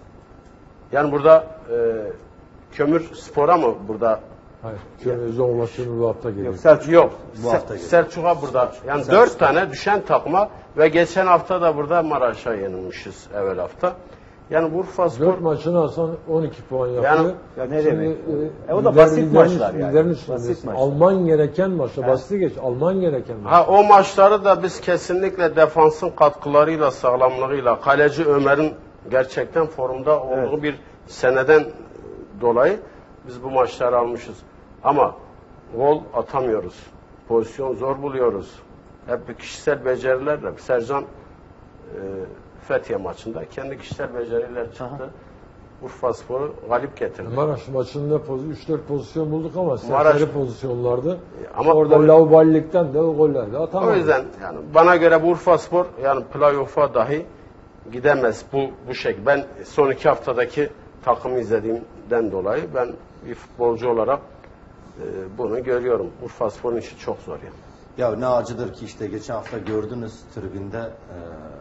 [SPEAKER 4] Yani burada e, Kömür Spor'a mı burada?
[SPEAKER 3] Hayır. Şimdi Zonguldak'ın bu hafta geliyor.
[SPEAKER 5] Yok Selçuk.
[SPEAKER 4] Yok.
[SPEAKER 1] Bu
[SPEAKER 4] Se-
[SPEAKER 1] hafta geliyor.
[SPEAKER 4] Selçuk'a burada. Yani dört tane düşen takıma ve geçen hafta da burada Maraş'a yenilmişiz evvel hafta. Yani Urfaspor
[SPEAKER 3] dört maçını alsan on iki puan yapıyor.
[SPEAKER 4] Yani-
[SPEAKER 5] Ya ne demek bu?
[SPEAKER 3] e,
[SPEAKER 5] E o da
[SPEAKER 3] lider-
[SPEAKER 5] basit
[SPEAKER 3] liderin-
[SPEAKER 5] maçlar yani.
[SPEAKER 3] liderin
[SPEAKER 5] Basit
[SPEAKER 3] üstündesin.
[SPEAKER 5] maçlar.
[SPEAKER 3] Alman gereken maçta.
[SPEAKER 5] Ha.
[SPEAKER 3] Basiti geç. Alman gereken maç.
[SPEAKER 4] Ha, o maçları da biz kesinlikle defansın katkılarıyla, sağlamlığıyla, kaleci Ömer'in gerçekten formda olduğu
[SPEAKER 5] Evet.
[SPEAKER 4] bir seneden dolayı biz bu maçları almışız. Ama gol atamıyoruz. Pozisyon zor buluyoruz. Hep bir kişisel becerilerle. Sercan e, Fethiye maçında kendi kişisel beceriler çıktı. Urfaspor'u galip getirdi.
[SPEAKER 3] Maraş maçında üç dört pozisyon bulduk ama
[SPEAKER 4] Maraş-
[SPEAKER 3] serseri pozisyonlardı.
[SPEAKER 4] Ama
[SPEAKER 3] Orada
[SPEAKER 4] gol-
[SPEAKER 3] laubalilikten de o gollerdi atamadı.
[SPEAKER 4] O yüzden yani bana göre bu Urfaspor yani playoff'a dahi gidemez bu bu şekilde. Ben son iki haftadaki takımı izlediğimden dolayı ben bir futbolcu olarak e, bunu görüyorum. Urfaspor'un işi çok zor yani.
[SPEAKER 1] Ya ne acıdır ki işte geçen hafta gördünüz tribünde e,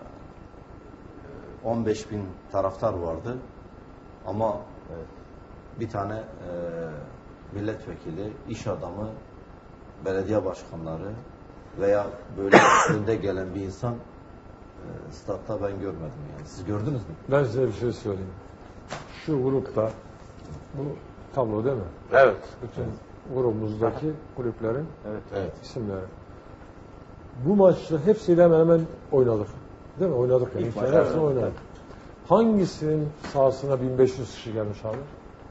[SPEAKER 1] on beş bin taraftar vardı ama bir tane e, milletvekili, iş adamı, belediye başkanları veya böyle önde gelen bir insan e, statta ben görmedim yani. Siz gördünüz mü?
[SPEAKER 3] Ben size bir şey söyleyeyim. Şu grupta bu tablo değil mi?
[SPEAKER 4] Evet.
[SPEAKER 3] Bütün grubumuzdaki kulüplerin
[SPEAKER 5] Evet.
[SPEAKER 1] Evet.
[SPEAKER 3] isimleri. Bu maçta hepsiyle hemen hemen oynadık. Değil mi? Oynadık yani.
[SPEAKER 5] İlk
[SPEAKER 3] İlk
[SPEAKER 5] maç,
[SPEAKER 3] hepsini
[SPEAKER 5] evet.
[SPEAKER 3] oynadık. Hangisinin sahasına bin beş yüz kişi gelmiş abi?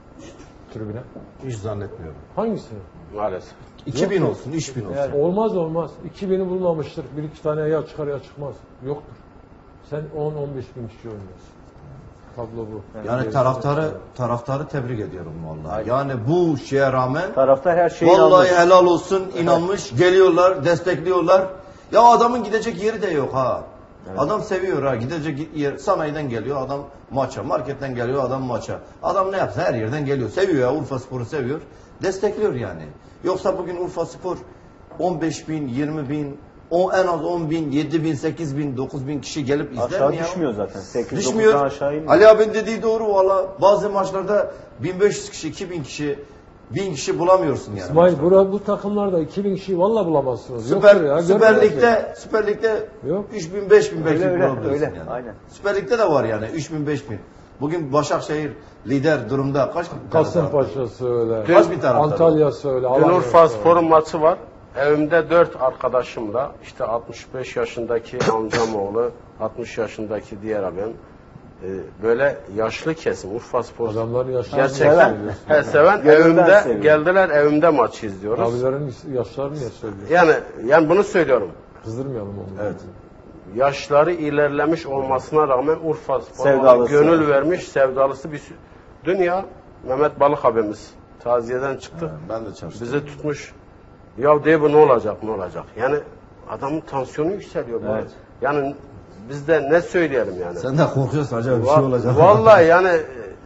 [SPEAKER 3] Tribüne.
[SPEAKER 1] Hiç zannetmiyorum.
[SPEAKER 3] Hangisinin?
[SPEAKER 4] Maalesef.
[SPEAKER 1] iki bin olsun, üç bin olsun.
[SPEAKER 5] Yani-
[SPEAKER 3] Olmaz olmaz. iki bini bulmamıştır. Bir iki tane ya çıkar ya çıkmaz. Yoktur. Sen on on beş bin kişi oynuyorsun. Tablo bu.
[SPEAKER 1] Yani taraftarı taraftarı tebrik ediyorum vallahi. Yani bu şeye rağmen
[SPEAKER 5] Taraftar her şeyi
[SPEAKER 1] vallahi
[SPEAKER 5] almış.
[SPEAKER 1] helal olsun, inanmış, geliyorlar, destekliyorlar. Ya adamın gidecek yeri de yok ha. Adam seviyor ha, gidecek yer sanayiden geliyor adam maça, marketten geliyor adam maça. Adam ne yapsa her yerden geliyor. Seviyor ya, Urfaspor'u seviyor. Destekliyor yani. Yoksa bugün Urfaspor on beş bin, yirmi bin, o en az on bin, yedi bin, sekiz bin, dokuz bin kişi gelip izler
[SPEAKER 5] Aşağı
[SPEAKER 1] mi ya?
[SPEAKER 5] düşmüyor zaten. sekiz
[SPEAKER 1] Düşmüyor.
[SPEAKER 5] dokuzdan aşağı inmiyor.
[SPEAKER 1] Ali abinin dediği doğru valla. Bazı maçlarda bin beş yüz kişi, iki bin kişi, bin kişi bulamıyorsun yani.
[SPEAKER 3] İsmail
[SPEAKER 1] maçlarda.
[SPEAKER 3] bura, bu takımlarda iki bin kişiyi valla bulamazsınız.
[SPEAKER 1] Süper,
[SPEAKER 3] Yoktur ya,
[SPEAKER 1] Süper
[SPEAKER 3] görmüyoruz
[SPEAKER 1] Lig'de, Süper Lig'de
[SPEAKER 3] Yok.
[SPEAKER 1] üç bin, beş bin belki
[SPEAKER 5] Öyle, öyle,
[SPEAKER 1] bulabiliyorsun
[SPEAKER 5] öyle.
[SPEAKER 1] yani.
[SPEAKER 5] Aynen.
[SPEAKER 1] Süper Lig'de de var yani üç bin, beş bin. Bugün Başakşehir lider durumda. Kaç bin taraftar var?
[SPEAKER 3] Kasımpaşa'sı öyle.
[SPEAKER 1] Kaç bin taraftar var?
[SPEAKER 3] Antalya'sı öyle.
[SPEAKER 4] Dün
[SPEAKER 3] Alanya'sı
[SPEAKER 4] Urfaspor'un
[SPEAKER 3] öyle.
[SPEAKER 4] maçı var. Evimde dört arkadaşımla işte altmış beş yaşındaki amcamoğlu, altmış yaşındaki diğer abim e, böyle yaşlı kesim Urfaspor
[SPEAKER 3] Adamların yaşlarını
[SPEAKER 4] gerçekten
[SPEAKER 3] niye
[SPEAKER 4] he,
[SPEAKER 3] söylüyorsun?
[SPEAKER 4] seven
[SPEAKER 5] Gönülden
[SPEAKER 4] evimde
[SPEAKER 5] seviyor.
[SPEAKER 4] geldiler evimde maçı izliyoruz.
[SPEAKER 3] Abilerin yaşlarını niye söylüyorsun?
[SPEAKER 4] Yani yani bunu söylüyorum.
[SPEAKER 3] Kızdırmayalım onları.
[SPEAKER 1] Evet.
[SPEAKER 4] Yaşları ilerlemiş olmasına rağmen Urfaspor'a
[SPEAKER 5] Sevdalısı.
[SPEAKER 4] gönül vermiş, sevdalısı bir sü- dünya Mehmet Balık abimiz taziyeden çıktı.
[SPEAKER 1] Ben de çalıştım.
[SPEAKER 4] Bizi tutmuş. Ya diye bu ne olacak ne olacak? Yani adamın tansiyonu yükseliyor böyle.
[SPEAKER 5] Evet.
[SPEAKER 4] Yani biz de ne söyleyelim yani?
[SPEAKER 1] Sen de korkuyorsun acaba bir şey
[SPEAKER 4] Va-
[SPEAKER 1] olacak.
[SPEAKER 4] Vallahi yani e,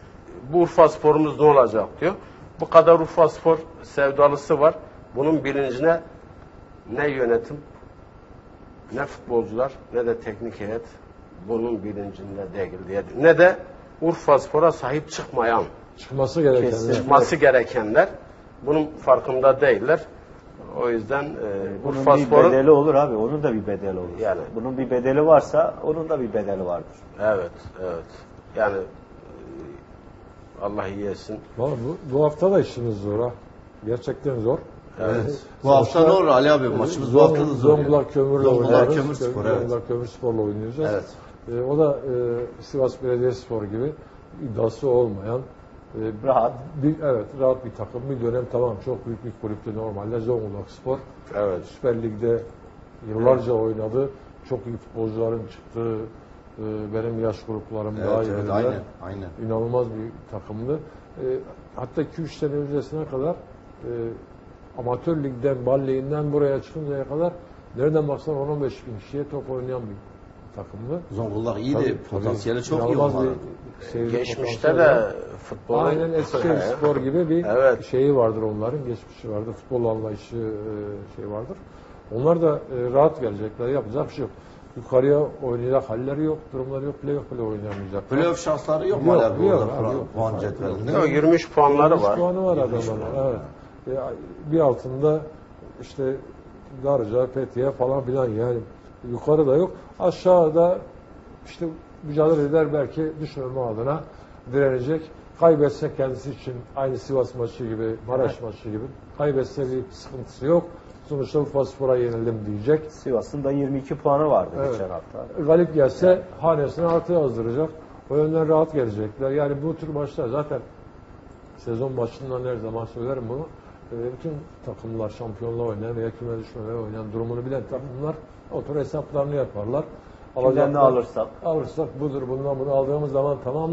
[SPEAKER 4] bu Urfaspor'umuz ne olacak diyor. Bu kadar Urfaspor sevdalısı var. Bunun bilincine ne yönetim, ne futbolcular, ne de teknik heyet bunun bilincinde değil diye. Ne de Urfaspor'a sahip çıkmayan,
[SPEAKER 3] Çıkması gerekenler.
[SPEAKER 5] Kesin.
[SPEAKER 4] çıkması gerekenler bunun farkında değiller. O yüzden e,
[SPEAKER 5] Bunun bir
[SPEAKER 4] Urfaspor'un
[SPEAKER 5] bedeli olur abi. Onun da bir bedeli olur.
[SPEAKER 4] Yani.
[SPEAKER 5] Bunun bir bedeli varsa onun da bir bedeli vardır.
[SPEAKER 4] evet, evet. Yani e, Allah iyi etsin.
[SPEAKER 3] Vallahi bu, bu hafta da işimiz zor ha. Gerçekten zor.
[SPEAKER 1] Evet. Bu hafta ne olur Ali abi? Maçımız bu hafta da zor. yani.
[SPEAKER 3] Zonguldak Kömür'le
[SPEAKER 1] Zonguldak
[SPEAKER 3] oynarız.
[SPEAKER 1] Kömürspor, evet.
[SPEAKER 3] Zonguldak Kömürspor'la oynayacağız.
[SPEAKER 1] Evet.
[SPEAKER 3] Ee, o da e, Sivas Belediyespor gibi iddiası olmayan e,
[SPEAKER 5] Rahat.
[SPEAKER 3] Bir, evet, rahat bir takım. Bir dönem tamam çok büyük bir kulüptü normalde Zonguldak Spor.
[SPEAKER 4] Evet.
[SPEAKER 3] Süper Lig'de yıllarca oynadı. Çok iyi futbolcuların çıktığı e, benim yaş gruplarım daha
[SPEAKER 1] Evet,
[SPEAKER 3] iyi
[SPEAKER 1] evet,
[SPEAKER 3] bilirler.
[SPEAKER 1] aynen, aynen.
[SPEAKER 3] İnanılmaz bir takımdı. E, hatta iki üç sene öncesine kadar e, amatör ligden, bal liginden buraya çıkıncaya kadar nereden baksan on on beş bin kişiye top oynayan bir takımdı.
[SPEAKER 1] Zonguldak iyiydi.
[SPEAKER 3] Tabii,
[SPEAKER 1] Potansiyeli
[SPEAKER 3] tabii.
[SPEAKER 1] çok iyi
[SPEAKER 3] İnanılmaz
[SPEAKER 1] onların.
[SPEAKER 3] bir seyirci
[SPEAKER 4] Geçmişte
[SPEAKER 3] potansiyeli
[SPEAKER 4] de
[SPEAKER 3] var.
[SPEAKER 4] futbolun
[SPEAKER 3] Aynen Eskişehir Spor gibi bir
[SPEAKER 4] Evet.
[SPEAKER 3] şeyi vardır onların, geçmişi vardır, futbol anlayışı e, şey vardır. Onlar da e, rahat gelecekler, yapacak bir şey yok. Yukarıya oynayacak halleri yok, durumları yok, playoff bile oynayamayacak.
[SPEAKER 1] Playoff şansları yok mu
[SPEAKER 3] Yok,
[SPEAKER 1] Ali abi?
[SPEAKER 3] yok
[SPEAKER 1] orada
[SPEAKER 3] abi, yok.
[SPEAKER 1] puan cetvelinde.
[SPEAKER 4] Yok, yirmi üç puanları var.
[SPEAKER 3] puanı var
[SPEAKER 1] yirmi üç
[SPEAKER 3] adamların.
[SPEAKER 1] puanı var.
[SPEAKER 3] Evet. E, bir altında işte Darıca, Fethiye falan filan yani yukarıda yok. Aşağıda işte mücadele eder belki düşmeme adına direnecek. Kaybetse kendisi için aynı Sivas maçı gibi, Maraş maçı gibi kaybetse bir sıkıntısı yok. Sonuçta Urfaspor'a yenildim diyecek.
[SPEAKER 5] Sivas'ın da yirmi iki puanı vardı
[SPEAKER 3] Evet.
[SPEAKER 5] geçen hafta.
[SPEAKER 3] Galip gelse hanesine artı yazdıracak. O yönden rahat gelecekler. Yani bu tür maçlar zaten sezon başından her zaman söylerim bunu. E, bütün takımlar şampiyonluğa oynayan veya küme düşmemeye oynayan durumunu bilen takımlar otur hesaplarını yaparlar.
[SPEAKER 5] Kimden ne
[SPEAKER 3] Alacaklar-
[SPEAKER 5] alırsak.
[SPEAKER 3] Alırsak budur, bundan bunu aldığımız zaman tamamdır.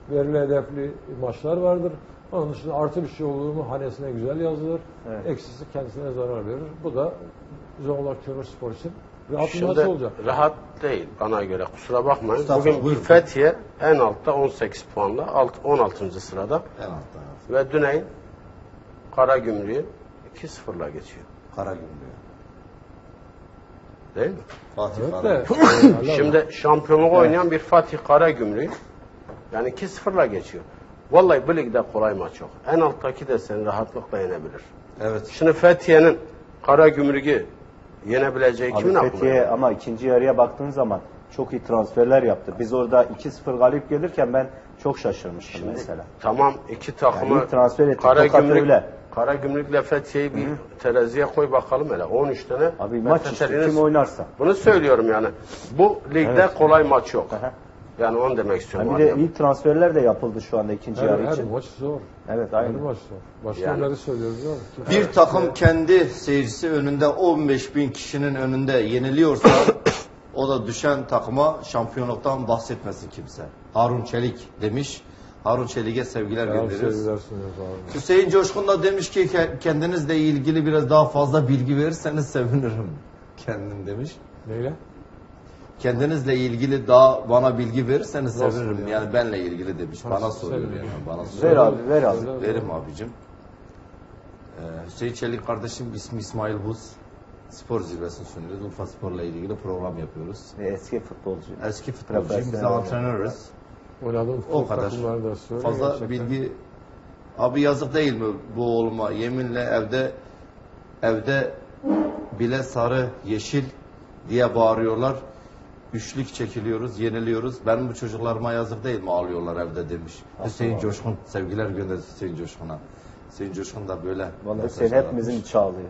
[SPEAKER 3] Belirli hedefli maçlar vardır. Onun dışında artı bir şey olur mu hanesine güzel yazılır.
[SPEAKER 5] Evet.
[SPEAKER 3] Eksisi kendisine zarar verir. Bu da Zonguldak Kömürspor için rahat bir
[SPEAKER 4] Şimdi
[SPEAKER 3] maç olacak.
[SPEAKER 4] rahat değil bana göre. Kusura bakmayın.
[SPEAKER 1] Estağfurullah,
[SPEAKER 4] Bugün
[SPEAKER 1] buyurun.
[SPEAKER 4] Fethiye en altta on sekiz puanla alt- on altıncı sırada
[SPEAKER 1] En altta.
[SPEAKER 4] ve Düneyn Karagümrük'ü iki sıfırla geçiyor.
[SPEAKER 1] Karagümrük.
[SPEAKER 4] Değil mi?
[SPEAKER 1] Fatih
[SPEAKER 3] Evet de.
[SPEAKER 1] Karagümrük.
[SPEAKER 4] Şimdi şampiyonluk oynayan bir Fatih Karagümrük yani iki sıfırla geçiyor. Vallahi bu ligde kolay maç yok. En alttaki de seni rahatlıkla yenebilir.
[SPEAKER 1] Evet.
[SPEAKER 4] Şimdi Fethiye'nin Karagümrük'ü yenebileceği kimin
[SPEAKER 5] Abi
[SPEAKER 4] aklına?
[SPEAKER 5] Fethiye
[SPEAKER 4] geliyor?
[SPEAKER 5] ama ikinci yarıya baktığın zaman çok iyi transferler yaptı. Biz orada iki sıfır galip gelirken ben çok şaşırmıştım
[SPEAKER 4] Şimdi
[SPEAKER 5] mesela.
[SPEAKER 4] tamam iki takımı
[SPEAKER 5] Yani iyi transfer etti, Tokat
[SPEAKER 4] Karagümrük,
[SPEAKER 5] öyle.
[SPEAKER 4] Karagümrük'le Fethiye'yi bir teraziye koy bakalım hele. on üç tane.
[SPEAKER 5] Abi maç işte
[SPEAKER 4] Fethiye'nin-
[SPEAKER 5] kim oynarsa.
[SPEAKER 4] Bunu söylüyorum yani. Bu ligde
[SPEAKER 5] Evet.
[SPEAKER 4] kolay maç yok.
[SPEAKER 5] Aha.
[SPEAKER 4] Yani onu demek istiyorum.
[SPEAKER 5] Ha bir de
[SPEAKER 4] abi.
[SPEAKER 5] iyi transferler de yapıldı şu anda ikinci
[SPEAKER 3] Her,
[SPEAKER 5] yarı
[SPEAKER 3] her
[SPEAKER 5] için.
[SPEAKER 3] maç zor.
[SPEAKER 5] Evet
[SPEAKER 3] Her
[SPEAKER 5] aynı.
[SPEAKER 3] maç zor. Baştan
[SPEAKER 4] Yani-
[SPEAKER 3] beri söylüyoruz ya.
[SPEAKER 1] Bir takım kendi seyircisi önünde on beş bin kişinin önünde yeniliyorsa o da düşen takıma şampiyonluktan bahsetmesin kimse. Harun Çelik demiş. Harun Çelik'e sevgiler
[SPEAKER 3] Selam
[SPEAKER 1] gönderiyoruz.
[SPEAKER 3] sevgiler sunuyoruz abi.
[SPEAKER 1] Hüseyin Coşkun da demiş ki "Ke- kendinizle ilgili biraz daha fazla bilgi verirseniz sevinirim." Kendim demiş.
[SPEAKER 3] Neyle?
[SPEAKER 1] Kendinizle ilgili daha bana bilgi verirseniz
[SPEAKER 3] Nasıl
[SPEAKER 1] sevinirim.
[SPEAKER 3] yani?
[SPEAKER 1] Yani benle ilgili demiş. Bana
[SPEAKER 3] Nasıl
[SPEAKER 1] soruyor
[SPEAKER 3] sevinirim?
[SPEAKER 1] yani. Bana
[SPEAKER 5] Ver
[SPEAKER 1] soruyor.
[SPEAKER 5] abi ver abi.
[SPEAKER 3] Söyle,
[SPEAKER 1] Verim abicim. Ee, Hüseyin Çelik kardeşim ismi İsmail Buz. Spor zirvesini sunuyoruz. Urfa Spor'la ilgili program yapıyoruz.
[SPEAKER 5] Ve eski futbolcu.
[SPEAKER 1] Eski futbolcuyum, biz de
[SPEAKER 5] Profesyonel
[SPEAKER 1] antrenörüz.
[SPEAKER 3] Oynadığım
[SPEAKER 1] O
[SPEAKER 3] futbol
[SPEAKER 1] kadar.
[SPEAKER 3] takımları da söyle.
[SPEAKER 1] Fazla
[SPEAKER 3] Gerçekten.
[SPEAKER 1] bilgi... Abi yazık değil mi bu oğluma? Yeminle evde evde bile sarı, yeşil diye bağırıyorlar. Üçlük çekiliyoruz, yeniliyoruz. Benim bu çocuklarıma yazık değil mi ağlıyorlar evde demiş. Hüseyin Coşkun, sevgiler gönder Hüseyin Coşkun'a. Hüseyin Coşkun da böyle.
[SPEAKER 5] Vallahi
[SPEAKER 1] mesajlar
[SPEAKER 5] sen hepimizin
[SPEAKER 1] atmış.
[SPEAKER 5] içi ağlıyor.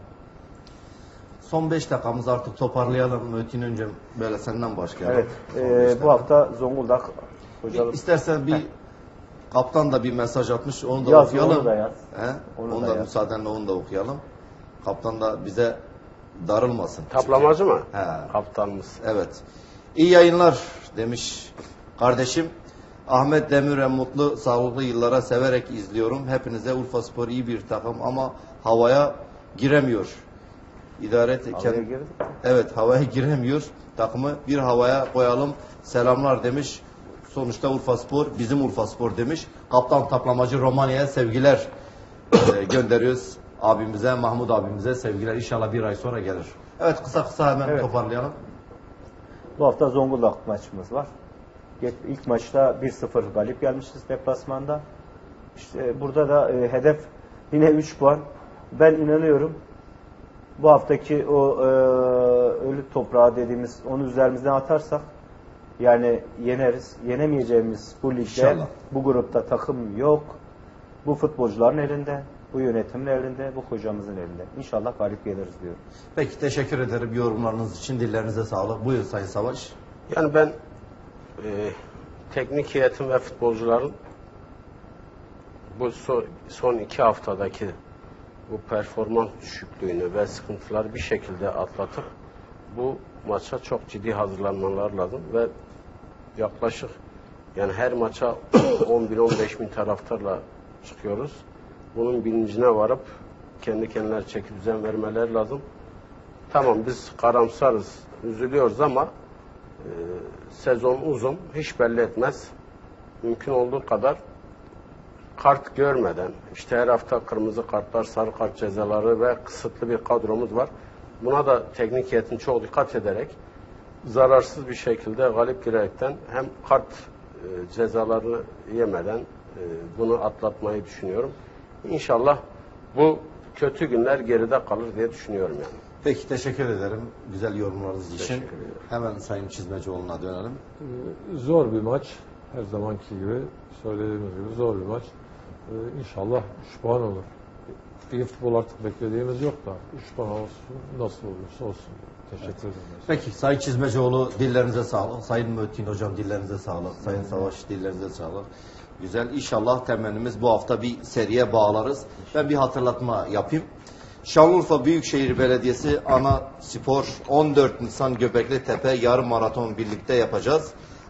[SPEAKER 1] Son beş dakikamızı artık toparlayalım. Metin önce böyle senden başlayalım.
[SPEAKER 5] Evet.
[SPEAKER 1] Son
[SPEAKER 5] e,
[SPEAKER 1] beş
[SPEAKER 5] bu
[SPEAKER 1] dakika.
[SPEAKER 5] hafta Zonguldak hocalık.
[SPEAKER 1] İstersen bir kaptan da bir mesaj atmış. Onu da
[SPEAKER 5] Yaz,
[SPEAKER 1] okuyalım.
[SPEAKER 5] onu da yaz.
[SPEAKER 1] He?
[SPEAKER 5] Onu
[SPEAKER 1] Onu,
[SPEAKER 5] da
[SPEAKER 1] da
[SPEAKER 5] yaz.
[SPEAKER 1] müsaadenle onu da okuyalım. Kaptan da bize darılmasın.
[SPEAKER 4] Taplamacı mı?
[SPEAKER 1] He.
[SPEAKER 4] Kaptanımız.
[SPEAKER 1] Evet. İyi yayınlar demiş kardeşim. Ahmet Demir'e mutlu, sağlıklı yıllara severek izliyorum. Hepinize Urfaspor iyi bir takım ama havaya giremiyor. İdare et.
[SPEAKER 5] Havaya
[SPEAKER 1] kend-
[SPEAKER 5] girdi.
[SPEAKER 1] Evet, havaya giremiyor. Takımı bir havaya koyalım. Selamlar demiş. Sonuçta Urfaspor bizim Urfaspor demiş. Kaptan Taplamacı Romanya'ya sevgiler e, gönderiyoruz abimize, Mahmut abimize sevgiler. İnşallah bir ay sonra gelir. Evet, kısa kısa hemen
[SPEAKER 5] Evet.
[SPEAKER 1] toparlayalım.
[SPEAKER 5] Bu hafta Zonguldak maçımız var. Geç- İlk maçta bir sıfır galip gelmişiz deplasmanda. İşte burada da e, hedef yine üç puan. Ben inanıyorum bu haftaki o e, ölü toprağı dediğimiz onu üzerimizden atarsak yani yeneriz. Yenemeyeceğimiz bu ligde
[SPEAKER 1] İnşallah.
[SPEAKER 5] bu grupta takım yok. Bu futbolcuların elinde, bu yönetimin elinde, bu hocamızın elinde. İnşallah galip geliriz diyorum.
[SPEAKER 1] Peki, teşekkür ederim yorumlarınız için. Dillerinize sağlık. Buyur Sayın Savaş.
[SPEAKER 4] Yani ben e, teknik heyetin ve futbolcuların bu son, son iki haftadaki bu performans düşüklüğünü ve sıkıntıları bir şekilde atlatıp bu maça çok ciddi hazırlanmalar lazım ve yaklaşık yani her maça on bin on beş bin taraftarla çıkıyoruz. Bunun bilincine varıp kendi kendilerine çeki düzen vermeler lazım. Tamam biz karamsarız, üzülüyoruz ama e, sezon uzun, hiç belli etmez. Mümkün olduğu kadar kart görmeden, işte her hafta kırmızı kartlar, sarı kart cezaları ve kısıtlı bir kadromuz var. Buna da teknik heyetin çok dikkat ederek zararsız bir şekilde galip girerekten hem kart e, cezalarını yemeden e, bunu atlatmayı düşünüyorum. İnşallah bu kötü günler geride kalır diye düşünüyorum yani.
[SPEAKER 1] Peki, teşekkür ederim güzel yorumlarınız için.
[SPEAKER 4] Teşekkür ederim.
[SPEAKER 1] Hemen Sayın Çizmecioğlu'na dönelim.
[SPEAKER 3] Ee, Zor bir maç. Her zamanki gibi söylediğimiz gibi zor bir maç. Ee, İnşallah üç puan olur. İyi futbol artık beklediğimiz yok da üç puan olsun, nasıl olursa olsun. Teşekkür ederim.
[SPEAKER 1] Peki, Sayın Çizmecioğlu dillerinize sağlık. Sayın Müettin Hocam dillerinize sağlık. Sayın Savaş dillerinize sağlık. Güzel. İnşallah temennimiz bu hafta bir seriye bağlarız. Ben bir hatırlatma yapayım. Şanlıurfa Büyükşehir Belediyesi Ana Spor on dört Nisan Göbekli Tepe yarım maraton birlikte yapacağız.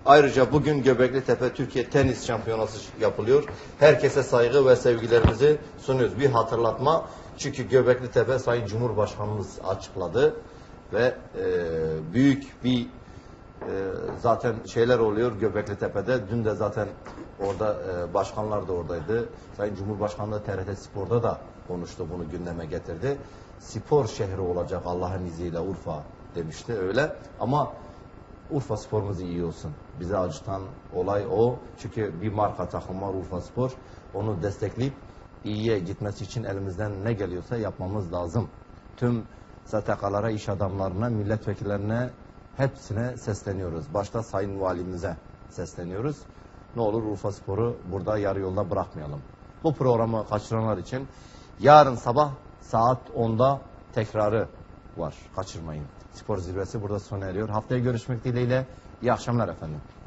[SPEAKER 1] Ayrıca bugün Göbeklitepe Türkiye Tenis Şampiyonası yapılıyor. Herkese saygı ve sevgilerimizi sunuyoruz. Bir hatırlatma, çünkü Göbeklitepe Sayın Cumhurbaşkanımız açıkladı ve e, büyük bir e, zaten şeyler oluyor Göbeklitepe'de. Dün de zaten orada e, başkanlar da oradaydı. Sayın Cumhurbaşkanı da T R T Spor'da da konuştu, bunu gündeme getirdi. Spor şehri olacak Allah'ın izniyle Urfa demişti, öyle. Ama Urfa Spor'umuz iyi olsun. Bizi acıtan olay o. Çünkü bir marka takım var, Urfa Spor. Onu destekleyip iyiye gitmesi için elimizden ne geliyorsa yapmamız lazım. Tüm S T K'lara, iş adamlarına, milletvekillerine, hepsine sesleniyoruz. Başta Sayın Valimize sesleniyoruz. Ne olur Urfa Spor'u burada yarı yolda bırakmayalım. Bu programı kaçıranlar için yarın sabah saat onda tekrarı var. Kaçırmayın. Spor zirvesi burada sona eriyor. Haftaya görüşmek dileğiyle. İyi akşamlar efendim.